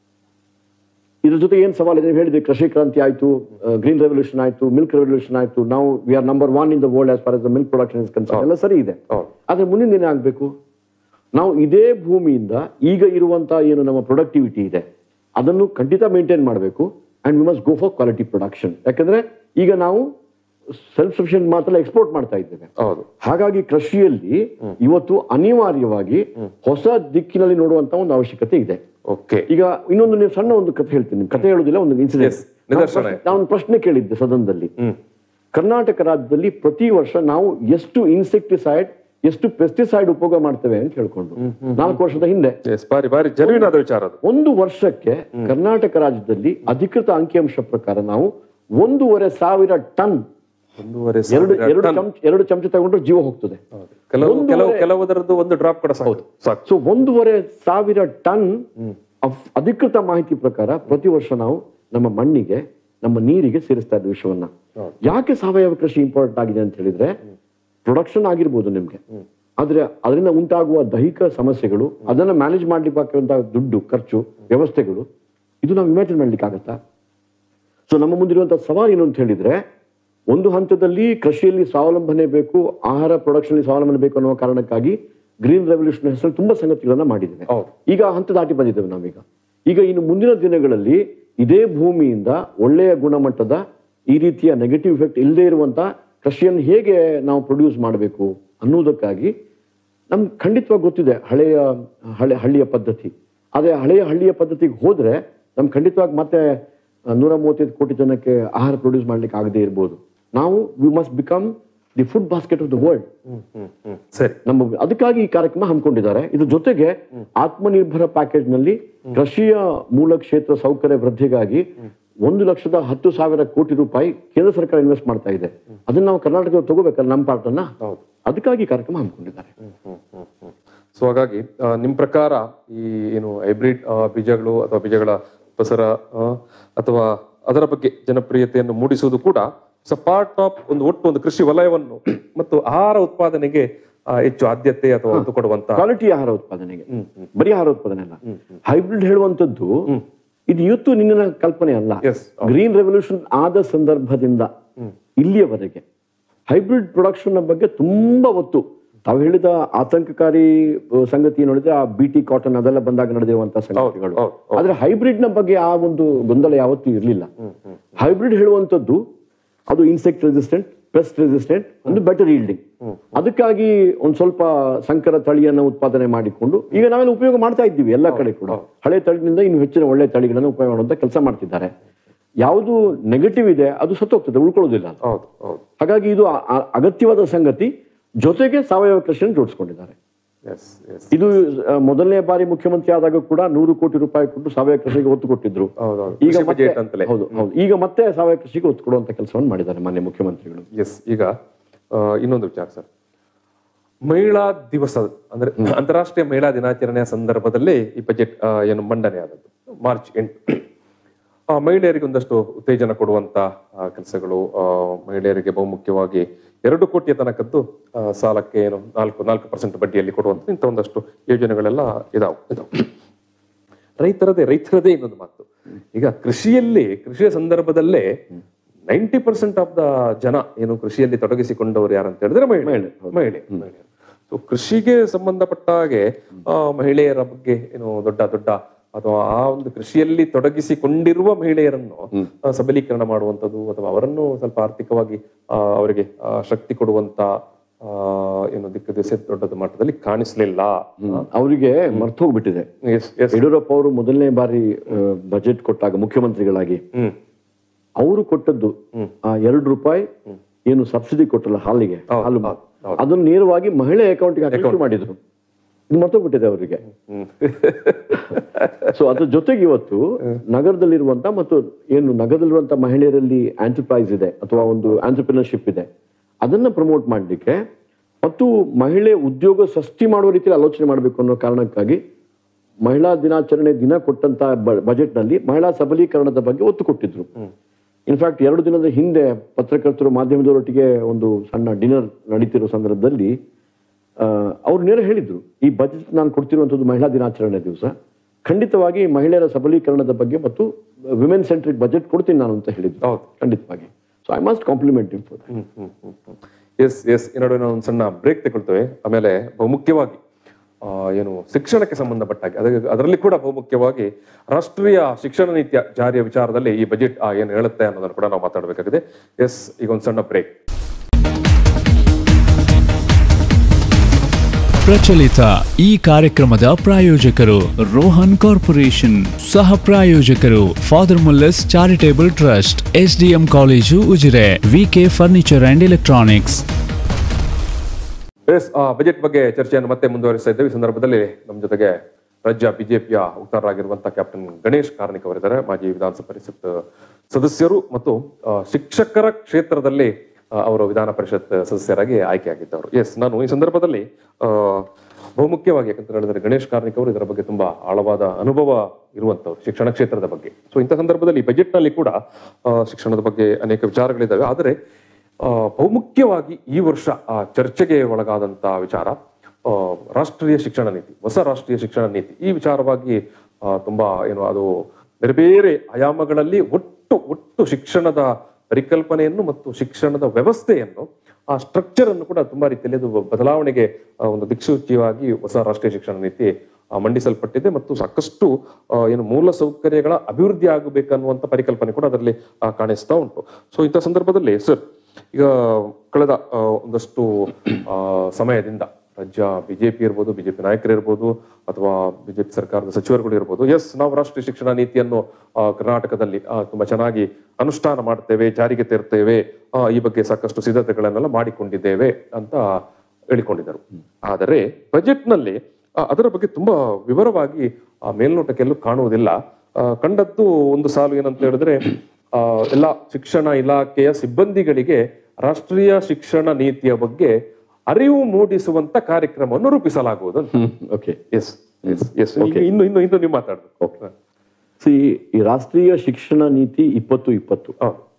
ಇದ್ರ ಜೊತೆ ಏನ್ ಸವಾಲಿದೆ ಹೇಳಿದ್ರೆ, ಕೃಷಿ ಕ್ರಾಂತಿ ಆಯ್ತು, ಗ್ರೀನ್ ರೆವಲ್ಯೂಷನ್ ಆಯ್ತು, ಮಿಲ್ಕ್ ರೆವಲ್ಯೂಷನ್ ಆಯ್ತು, ನಾವು we are number 1 in the world as far as the milk production is concerned. ಎಲ್ಲ ಸರಿ ಇದೆ. ಆದ್ರೆ ಮುಂದಿನ ದಿನ ಆಗ್ಬೇಕು, ನಾವು ಇದೇ ಭೂಮಿಯಿಂದ ಈಗ ಇರುವಂತ ಏನು ನಮ್ಮ ಪ್ರೊಡಕ್ಟಿವಿಟಿ ಇದೆ ಅದನ್ನು ಖಂಡಿತ ಮೇಂಟೈನ್ ಮಾಡಬೇಕು. And we must go for quality production. ಯಾಕಂದ್ರೆ ಈಗ ನಾವು ಸೆಲ್ಫ್ ಸಫಿಷಿಯಂಟ್ ಮಾತ್ರ ಎಕ್ಸ್ಪೋರ್ಟ್ ಮಾಡ್ತಾ ಇದ್ದೇವೆ. ಹಾಗಾಗಿ ಕೃಷಿಯಲ್ಲಿ ಇವತ್ತು ಅನಿವಾರ್ಯವಾಗಿ ಹೊಸ ದಿಕ್ಕಿನಲ್ಲಿ ನೋಡುವಂತ ಒಂದು ಅವಶ್ಯಕತೆ ಇದೆ. ಈಗ ಇನ್ನೊಂದು ನೀವು ಸಣ್ಣ ಒಂದು ಕಥೆ ಹೇಳ್ತೀನಿ, ಕಥೆ ಹೇಳುದಿಲ್ಲ, ಒಂದು ಇನ್ಸಿಡೆಂಟ್. ನಾನು ಪ್ರಶ್ನೆ ಕೇಳಿದ್ದೆ ಸದನದಲ್ಲಿ, ಕರ್ನಾಟಕ ರಾಜ್ಯದಲ್ಲಿ ಪ್ರತಿ ವರ್ಷ ನಾವು ಎಷ್ಟು ಇನ್ಸೆಕ್ಟಿಸೈಡ್, ಎಷ್ಟು ಪೆಸ್ಟಿಸೈಡ್ ಉಪಯೋಗ ಮಾಡ್ತೇವೆ ಅಂತ ಹೇಳ್ಕೊಂಡು 4 ವರ್ಷದ ಹಿಂದೆ. ಒಂದು ವರ್ಷಕ್ಕೆ ಕರ್ನಾಟಕ ರಾಜ್ಯದಲ್ಲಿ ಅಧಿಕೃತ ಅಂಕಿಅಂಶ ಪ್ರಕಾರ ನಾವು 1,500 ಟನ್, 2 ಚಮಚ ತಗೊಂಡ್ರೆ ಜೀವ ಹೋಗ್ತದೆ. ಕೆಲವುದರದ್ದು ಒಂದು ಡ್ರಾಪ್ ಕೂಡ ಸಾಕು. ಸೊ 1,500 ಟನ್ ಅಧಿಕೃತ ಮಾಹಿತಿ ಪ್ರಕಾರ ಪ್ರತಿ ವರ್ಷ ನಾವು ನಮ್ಮ ಮಣ್ಣಿಗೆ, ನಮ್ಮ ನೀರಿಗೆ ಸೇರಿಸ್ತಾ ಇದ್ದ ವಿಷಯವನ್ನ. ಯಾಕೆ ಸಾವಯವ ಕೃಷಿ ಇಂಪಾರ್ಟೆಂಟ್ ಆಗಿದೆ ಅಂತ ಹೇಳಿದ್ರೆ, ಪ್ರೊಡಕ್ಷನ್ ಆಗಿರ್ಬೋದು ನಿಮ್ಗೆ, ಆದ್ರೆ ಅದರಿಂದ ಉಂಟಾಗುವ ದೈಹಿಕ ಸಮಸ್ಯೆಗಳು, ಅದನ್ನ ಮ್ಯಾನೇಜ್ ಮಾಡ್ಲಿಕ್ಕೆ ದುಡ್ಡು ಖರ್ಚು, ವ್ಯವಸ್ಥೆಗಳು, ಇದು ನಾವು ಇಮ್ಯಾಜಿನ್ ಮಾಡ್ಲಿಕ್ಕೆ ಆಗತ್ತಾ? ಸೊ ನಮ್ಮ ಮುಂದಿರುವಂತಹ ಸವಾಲು ಏನು ಅಂತ ಹೇಳಿದ್ರೆ, ಒಂದು ಹಂತದಲ್ಲಿ ಕೃಷಿಯಲ್ಲಿ ಸ್ವಾವಲಂಬನೆ ಬೇಕು, ಆಹಾರ ಪ್ರೊಡಕ್ಷನ್ ಸ್ವಾವಲಂಬನೆ ಬೇಕು ಅನ್ನೋ ಕಾರಣಕ್ಕಾಗಿ ಗ್ರೀನ್ ರೆವಲ್ಯೂಷನ್ ಹೆಸರು ತುಂಬಾ ಸಂಗತಿಗಳನ್ನ ಮಾಡಿದ್ದೇವೆ. ಈಗ ಹಂತ ದಾಟಿ ಬಂದಿದ್ದೇವೆ ನಾವೀಗ. ಈಗ ಇನ್ನು ಮುಂದಿನ ದಿನಗಳಲ್ಲಿ ಇದೇ ಭೂಮಿಯಿಂದ ಒಳ್ಳೆಯ ಗುಣಮಟ್ಟದ, ಈ ರೀತಿಯ ನೆಗೆಟಿವ್ ಎಫೆಕ್ಟ್ ಇಲ್ಲದೆ ಇರುವಂತ ಕೃಷಿಯನ್ನು ಹೇಗೆ ನಾವು ಪ್ರೊಡ್ಯೂಸ್ ಮಾಡಬೇಕು ಅನ್ನೋದಕ್ಕಾಗಿ ನಮ್ಗೆ ಖಂಡಿತವಾಗಿ ಗೊತ್ತಿದೆ ಹಳ್ಳಿಯ ಪದ್ಧತಿ. ಆದ್ರೆ ಹಳ್ಳಿಯ ಪದ್ಧತಿಗೆ ಹೋದ್ರೆ ನಮ್ಗೆ ಖಂಡಿತವಾಗಿ ಮತ್ತೆ 135 ಕೋಟಿ ಜನಕ್ಕೆ ಆಹಾರ ಪ್ರೊಡ್ಯೂಸ್ ಮಾಡ್ಲಿಕ್ಕೆ ಆಗದೆ ಇರ್ಬೋದು. ನಾವು we must become the food basket of the world. ನಮ್ಮ ಅದಕ್ಕಾಗಿ ಈ ಕಾರ್ಯಕ್ರಮ ಹಮ್ಮಿಕೊಂಡಿದ್ದಾರೆ. ಇದ್ರ ಜೊತೆಗೆ ಆತ್ಮನಿರ್ಭರ ಪ್ಯಾಕೇಜ್ ನಲ್ಲಿ ಕೃಷಿಯ ಮೂಲ ಕ್ಷೇತ್ರ ಸೌಕರ್ಯ ವೃದ್ಧಿಗಾಗಿ 1,10,000 ಕೋಟಿ ರೂಪಾಯಿ ಕೇಂದ್ರ ಸರ್ಕಾರ ಇನ್ವೆಸ್ಟ್ ಮಾಡ್ತಾ ಇದೆ. ಅದನ್ನ ನಾವು ಕರ್ನಾಟಕದಲ್ಲಿ ತಗೋಬೇಕಲ್ಲ ನಮ್ಮ ಪಾರ್ಟನ್ನ. ಅದಕ್ಕಾಗಿ ಕಾರ್ಯಕ್ರಮ ಹಮ್ಮಿಕೊಂಡಿದ್ದಾರೆ. ಸೊ ಹಾಗಾಗಿ ನಿಮ್ ಪ್ರಕಾರ ಈ ಏನು ಹೈಬ್ರಿಡ್ ಬೀಜಗಳು ಅಥವಾ ಬೀಜಗಳ ಪಸರ ಅಥವಾ ಅದರ ಬಗ್ಗೆ ಜನಪ್ರಿಯತೆಯನ್ನು ಮೂಡಿಸುವುದು ಕೂಡ ಪಾರ್ಟ್ ಆಫ್ ಒಂದು ಕೃಷಿ ವಲಯವನ್ನು ಮತ್ತು ಆಹಾರ ಉತ್ಪಾದನೆಗೆ ಹೆಚ್ಚು ಆದ್ಯತೆ ಅಥವಾ ಒತ್ತು ಕೊಡುವಂತ ಕ್ವಾಲಿಟಿ ಆಹಾರ ಉತ್ಪಾದನೆಗೆ, ಬರೀ ಆಹಾರ ಉತ್ಪಾದನೆ ಅಲ್ಲ. ಹೈಬ್ರಿಡ್ ಹೇಳುವಂತದ್ದು ಇದು ಇವತ್ತು ನಿನ್ನ ಕಲ್ಪನೆ ಅಲ್ಲ. ಗ್ರೀನ್ ರೆವಲ್ಯೂಷನ್ ಆದ ಸಂದರ್ಭದಿಂದ ಇಲ್ಲಿಯವರೆಗೆ ಹೈಬ್ರಿಡ್ ಪ್ರೊಡಕ್ಷನ್ ಬಗ್ಗೆ ತುಂಬಾ ಒತ್ತು. ತಾವು ಹೇಳಿದ ಆತಂಕಕಾರಿ ಸಂಗತಿ ನೋಡಿದ್ರೆ ಆ BT ಕಾಟನ್ ಅದೆಲ್ಲ ಬಂದಾಗ ನಡೆದಿರುವಂತಹ ಸಂಗತಿಗಳು. ಆದ್ರೆ ಹೈಬ್ರಿಡ್ ನ ಬಗ್ಗೆ ಆ ಒಂದು ಗೊಂದಲ ಯಾವತ್ತೂ ಇರಲಿಲ್ಲ. ಹೈಬ್ರಿಡ್ ಹೇಳುವಂತದ್ದು ಅದು ಇನ್ಸೆಕ್ಟ್ ರೆಸಿಸ್ಟೆಂಟ್, ಪೆಸ್ಟ್ ರೆಸಿಸ್ಟೆಂಟ್, ಒಂದು ಬೆಟರ್ ಈಲ್ಡಿಂಗ್. ಅದಕ್ಕಾಗಿ ಒಂದ್ ಸ್ವಲ್ಪ ಸಂಕರ ತಳಿಯನ್ನ ಉತ್ಪಾದನೆ ಮಾಡಿಕೊಂಡು ಈಗ ನಾವೆಲ್ಲ ಉಪಯೋಗ ಮಾಡ್ತಾ ಇದ್ದೀವಿ ಎಲ್ಲ ಕಡೆ ಕೂಡ. ಹಳೆ ತಳಿನಿಂದ ಇನ್ನು ಹೆಚ್ಚಿನ ಒಳ್ಳೆ ತಳಿಗಳನ್ನು ಉಪಯೋಗ ಮಾಡುವಂತ ಕೆಲಸ ಮಾಡ್ತಿದ್ದಾರೆ. ಯಾವುದು ನೆಗೆಟಿವ್ ಇದೆ ಅದು ಸತ್ತೋಗ್ತದೆ, ಉಳ್ಕೊಳ್ಳೋದಿಲ್ಲ. ಹಾಗಾಗಿ ಇದು ಅಗತ್ಯವಾದ ಸಂಗತಿ. ಜೊತೆಗೆ ಸಾವಯವ ಕೃಷಿಯನ್ನು ಜೋಡಿಸ್ಕೊಂಡಿದ್ದಾರೆ. ಇದು ಮೊದಲನೇ ಬಾರಿ ಮುಖ್ಯಮಂತ್ರಿ ಆದಾಗ ಕೂಡ 100 ಕೋಟಿ ರೂಪಾಯಿ ಕೊಟ್ಟು ಸಾವಯವ ಕೃಷಿಗೆ ಒತ್ತು ಕೊಟ್ಟಿದ್ರು. ಈಗ ಮತ್ತೆ ಸಾವಯವ ಕೃಷಿಗೆ ಒತ್ತು ಕೊಡುವಂತ ಕೆಲಸವನ್ನು ಮಾಡಿದ್ದಾರೆ ಮಾನ್ಯ ಮುಖ್ಯಮಂತ್ರಿಗಳು. ಈಗ ಇನ್ನೊಂದು ವಿಚಾರ ಸರ್, ಮಹಿಳಾ ದಿವಸ ಅಂದ್ರೆ ಅಂತಾರಾಷ್ಟ್ರೀಯ ಮಹಿಳಾ ದಿನಾಚರಣೆಯ ಸಂದರ್ಭದಲ್ಲಿ ಈ ಬಜೆಟ್ ಏನು ಮಂಡನೆ ಆದದ್ದು ಮಾರ್ಚ್ 8. ಮಹಿಳೆಯರಿಗೆ ಒಂದಷ್ಟು ಉತ್ತೇಜನ ಕೊಡುವಂತ ಕೆಲಸಗಳು, ಮಹಿಳೆಯರಿಗೆ ಬಹುಮುಖ್ಯವಾಗಿ 2 ಕೋಟಿಯ ತನಕದ್ದು ಸಾಲಕ್ಕೆ ಏನು 4% ಬಡ್ಡಿಯಲ್ಲಿ ಕೊಡುವಂತ ಇಂಥ ಒಂದಷ್ಟು ಯೋಜನೆಗಳೆಲ್ಲ ಇದಾವೆ. ರೈತರದೇ ಇನ್ನೊಂದು ಮಾತು. ಈಗ ಕೃಷಿಯ ಸಂದರ್ಭದಲ್ಲೇ 90% ಆಫ್ ದ ಜನ ಏನು ಕೃಷಿಯಲ್ಲಿ ತೊಡಗಿಸಿಕೊಂಡವರು ಯಾರಂತ ಹೇಳಿದ್ರೆ ಮಹಿಳೆ. ಸೊ ಕೃಷಿಗೆ ಸಂಬಂಧಪಟ್ಟ ಹಾಗೆ ಮಹಿಳೆಯರ ಬಗ್ಗೆ ಏನು ದೊಡ್ಡ ಅಥವಾ ಆ ಒಂದು ಕೃಷಿಯಲ್ಲಿ ತೊಡಗಿಸಿಕೊಂಡಿರುವ ಮಹಿಳೆಯರನ್ನು ಸಬಲೀಕರಣ ಮಾಡುವಂಥದ್ದು ಅಥವಾ ಅವರನ್ನು ಸ್ವಲ್ಪ ಆರ್ಥಿಕವಾಗಿ ಅವರಿಗೆ ಶಕ್ತಿ ಕೊಡುವಂತ ಏನು ದಿಕ್ಕು ದೊಡ್ಡ ಮಟ್ಟದಲ್ಲಿ ಕಾಣಿಸ್ಲಿಲ್ಲ. ಅವರಿಗೆ ಮರ್ತು ಹೋಗ್ಬಿಟ್ಟಿದೆ. ಯಡಿಯೂರಪ್ಪ ಅವರು ಮೊದಲನೇ ಬಾರಿ ಬಜೆಟ್ ಕೊಟ್ಟಾಗ ಮುಖ್ಯಮಂತ್ರಿಗಳಾಗಿ ಅವರು ಕೊಟ್ಟದ್ದು ₹2 ಏನು ಸಬ್ಸಿಡಿ ಕೊಟ್ಟಲ್ಲ ಹಾಲು ಅದನ್ನು ನೇರವಾಗಿ ಮಹಿಳೆ ಅಕೌಂಟ್ಗೆ ಹಾಕಿ ಮಾಡಿದ್ರು. ಇದು ಮರ್ತೋಗ್ಬಿಟ್ಟಿದೆ ಅವರಿಗೆ. ಸೊ ಅದ್ರ ಜೊತೆಗೆ ಇವತ್ತು ನಗರದಲ್ಲಿರುವಂತ ಮತ್ತು ಏನು ನಗರದಲ್ಲಿರುವಂತ ಮಹಿಳೆಯರಲ್ಲಿ ಎಂಟರ್ಪ್ರೈಸ್ ಇದೆ ಅಥವಾ ಒಂದು ಆಂಟರ್ಪ್ರಿನರ್ಶಿಪ್ ಇದೆ, ಅದನ್ನ ಪ್ರಮೋಟ್ ಮಾಡಲಿಕ್ಕೆ ಮತ್ತು ಮಹಿಳೆ ಉದ್ಯೋಗ ಸೃಷ್ಟಿ ಮಾಡುವ ರೀತಿಯಲ್ಲಿ ಆಲೋಚನೆ ಮಾಡಬೇಕು ಅನ್ನೋ ಕಾರಣಕ್ಕಾಗಿ ಮಹಿಳಾ ದಿನಾಚರಣೆ ದಿನ ಕೊಟ್ಟಂತ ಬಜೆಟ್ ನಲ್ಲಿ ಮಹಿಳಾ ಸಬಲೀಕರಣದ ಬಗ್ಗೆ ಒತ್ತು ಕೊಟ್ಟಿದ್ರು. ಇನ್ಫ್ಯಾಕ್ಟ್ 2 ದಿನದ ಹಿಂದೆ ಪತ್ರಕರ್ತರು ಮಾಧ್ಯಮದವರೊಟ್ಟಿಗೆ ಒಂದು ಸಣ್ಣ ಡಿನ್ನರ್ ನಡೀತಿರೋ ಸಂದರ್ಭದಲ್ಲಿ ಅವ್ರು ನೇರ ಹೇಳಿದ್ರು, ಈ ಬಜೆಟ್ ನಾನು ಕೊಡ್ತಿರುವಂತದ್ದು ಮಹಿಳಾ ದಿನಾಚರಣೆ ದಿವಸ ಖಂಡಿತವಾಗಿ ಮಹಿಳೆಯರ ಸಬಲೀಕರಣದ ಬಗ್ಗೆ ಮತ್ತು ವಿಮೆನ್ ಸೆಂಟ್ರಿಕ್ ಬಜೆಟ್ ಕೊಡ್ತೀನಿ ನಾನು ಅಂತ ಹೇಳಿದ್ರು. ಖಂಡಿತವಾಗಿ. So I must compliment him for that. Yes ಈ ನಡುವೆ ನಾವು ಒಂದು ಸಣ್ಣ ಬ್ರೇಕ್ ತಗೊಳ್ತೇವೆ. ಆಮೇಲೆ ಬಹುಮುಖ್ಯವಾಗಿ ಏನು ಶಿಕ್ಷಣಕ್ಕೆ ಸಂಬಂಧಪಟ್ಟಾಗಿ ಅದರಲ್ಲಿ ಕೂಡ ಬಹುಮುಖ್ಯವಾಗಿ ರಾಷ್ಟ್ರೀಯ ಶಿಕ್ಷಣ ನೀತಿಯ ಜಾರಿಯ ವಿಚಾರದಲ್ಲಿ ಈ ಬಜೆಟ್ ಏನು ಹೇಳುತ್ತೆ ಅನ್ನೋದನ್ನು ಕೂಡ ನಾವು ಮಾತಾಡಬೇಕಾಗಿದೆ. ಎಸ್, ಈಗ ಒಂದು ಸಣ್ಣ ಬ್ರೇಕ್. ಪ್ರಚಲಿತ ಈ ಕಾರ್ಯಕ್ರಮದ ಪ್ರಾಯೋಜಕರು ರೋಹನ್ ಕಾರ್ಪೊರೇಷನ್, ಸಹ ಪ್ರಾಯೋಜಕರು father Muller's charitable trust, SDM college Ujire, VK furniture and electronics. Budget ಬಗ್ಗೆ ಚರ್ಚೆಯನ್ನು ಮತ್ತೆ ಮುಂದುವರಿಸ್ತಾ ಇದ್ದೇವೆ. ಈ ಸಂದರ್ಭದಲ್ಲಿ ನಮ್ಮ ಜೊತೆಗೆ ರಾಜ್ಯ ಬಿಜೆಪಿಯ ವಕ್ತಾರರಾಗಿರುವಂತಹ ಕ್ಯಾಪ್ಟನ್ ಗಣೇಶ್ ಕಾರ್ಣಿಕ್ ಅವರಿದ್ದಾರೆ. ಮಾಜಿ ವಿಧಾನ ಪರಿಷತ್ ಸದಸ್ಯರು ಮತ್ತು ಶಿಕ್ಷಕರ ಕ್ಷೇತ್ರದಲ್ಲಿ ಅವರು ವಿಧಾನ ಪರಿಷತ್ ಸದಸ್ಯರಾಗಿ ಆಯ್ಕೆಯಾಗಿದ್ದವರು. ಎಸ್, ನಾನು ಈ ಸಂದರ್ಭದಲ್ಲಿ ಬಹುಮುಖ್ಯವಾಗಿ ಯಾಕಂತ ಹೇಳಿದ್ರೆ ಗಣೇಶ್ ಕಾರ್ಣಿಕ್ ಅವರು ಇದರ ಬಗ್ಗೆ ತುಂಬಾ ಆಳವಾದ ಅನುಭವ ಇರುವಂತವ್ರು ಶಿಕ್ಷಣ ಕ್ಷೇತ್ರದ ಬಗ್ಗೆ. ಸೊ ಇಂಥ ಸಂದರ್ಭದಲ್ಲಿ ಬಜೆಟ್ ನಲ್ಲಿ ಕೂಡ ಶಿಕ್ಷಣದ ಬಗ್ಗೆ ಅನೇಕ ವಿಚಾರಗಳಿದ್ದಾವೆ. ಆದರೆ ಬಹುಮುಖ್ಯವಾಗಿ ಈ ವರ್ಷ ಚರ್ಚೆಗೆ ಒಳಗಾದಂತ ವಿಚಾರ ರಾಷ್ಟ್ರೀಯ ಶಿಕ್ಷಣ ನೀತಿ, ಹೊಸ ರಾಷ್ಟ್ರೀಯ ಶಿಕ್ಷಣ ನೀತಿ. ಈ ವಿಚಾರವಾಗಿ ತುಂಬಾ ಏನು ಅದು ಬೇರೆ ಬೇರೆ ಆಯಾಮಗಳಲ್ಲಿ ಒಟ್ಟು ಶಿಕ್ಷಣದ ಪರಿಕಲ್ಪನೆಯನ್ನು ಮತ್ತು ಶಿಕ್ಷಣದ ವ್ಯವಸ್ಥೆಯನ್ನು ಆ ಸ್ಟ್ರಕ್ಚರ್ ಅನ್ನು ಕೂಡ ತುಂಬಾ ರೀತಿಯಲ್ಲಿ ಅದು ಬದಲಾವಣೆಗೆ ಒಂದು ದಿಕ್ಸೂಚಿಯಾಗಿ ಹೊಸ ರಾಷ್ಟ್ರೀಯ ಶಿಕ್ಷಣ ನೀತಿ ಮಂಡಿಸಲ್ಪಟ್ಟಿದೆ ಮತ್ತು ಸಾಕಷ್ಟು ಏನು ಮೂಲ ಸೌಕರ್ಯಗಳ ಅಭಿವೃದ್ಧಿ ಆಗಬೇಕನ್ನುವಂತ ಪರಿಕಲ್ಪನೆ ಕೂಡ ಅದರಲ್ಲಿ ಕಾಣಿಸ್ತಾ ಉಂಟು. ಸೊ ಇಂಥ ಸಂದರ್ಭದಲ್ಲಿ ಸರ್, ಈಗ ಕಳೆದ ಒಂದಷ್ಟು ಸಮಯದಿಂದ ರಾಜ್ಯ ಬಿಜೆಪಿ ಇರ್ಬೋದು, ಬಿಜೆಪಿ ನಾಯಕರು ಇರ್ಬೋದು ಅಥವಾ ಬಿಜೆಪಿ ಸರ್ಕಾರದ ಸಚಿವರುಗಳು ಇರ್ಬೋದು, ಎಸ್ ನಾವು ರಾಷ್ಟ್ರೀಯ ಶಿಕ್ಷಣ ನೀತಿಯನ್ನು ಕರ್ನಾಟಕದಲ್ಲಿ ತುಂಬಾ ಚೆನ್ನಾಗಿ ಅನುಷ್ಠಾನ ಮಾಡ್ತೇವೆ, ಜಾರಿಗೆ ತರ್ತೇವೆ, ಈ ಬಗ್ಗೆ ಸಾಕಷ್ಟು ಸಿದ್ಧತೆಗಳನ್ನೆಲ್ಲ ಮಾಡಿಕೊಂಡಿದ್ದೇವೆ ಅಂತ ಹೇಳಿಕೊಂಡಿದ್ದರು. ಆದರೆ ಬಜೆಟ್ ನಲ್ಲಿ ಅದರ ಬಗ್ಗೆ ತುಂಬಾ ವಿವರವಾಗಿ ಮೇಲ್ನೋಟಕ್ಕೆಲ್ಲೂ ಕಾಣುವುದಿಲ್ಲ. ಕಂಡದ್ದು ಒಂದು ಸಾಲು ಏನಂತ ಹೇಳಿದ್ರೆ, ಎಲ್ಲ ಶಿಕ್ಷಣ ಇಲಾಖೆಯ ಸಿಬ್ಬಂದಿಗಳಿಗೆ ರಾಷ್ಟ್ರೀಯ ಶಿಕ್ಷಣ ನೀತಿಯ ಬಗ್ಗೆ ಅರಿವು ಮೂಡಿಸುವಂತ ಕಾರ್ಯಕ್ರಮವನ್ನು ರೂಪಿಸಲಾಗುವುದು. ಇನ್ನು ನೀವು ಮಾತಾಡ್ಬೇಕು. ಈ ರಾಷ್ಟ್ರೀಯ ಶಿಕ್ಷಣ ನೀತಿ 2020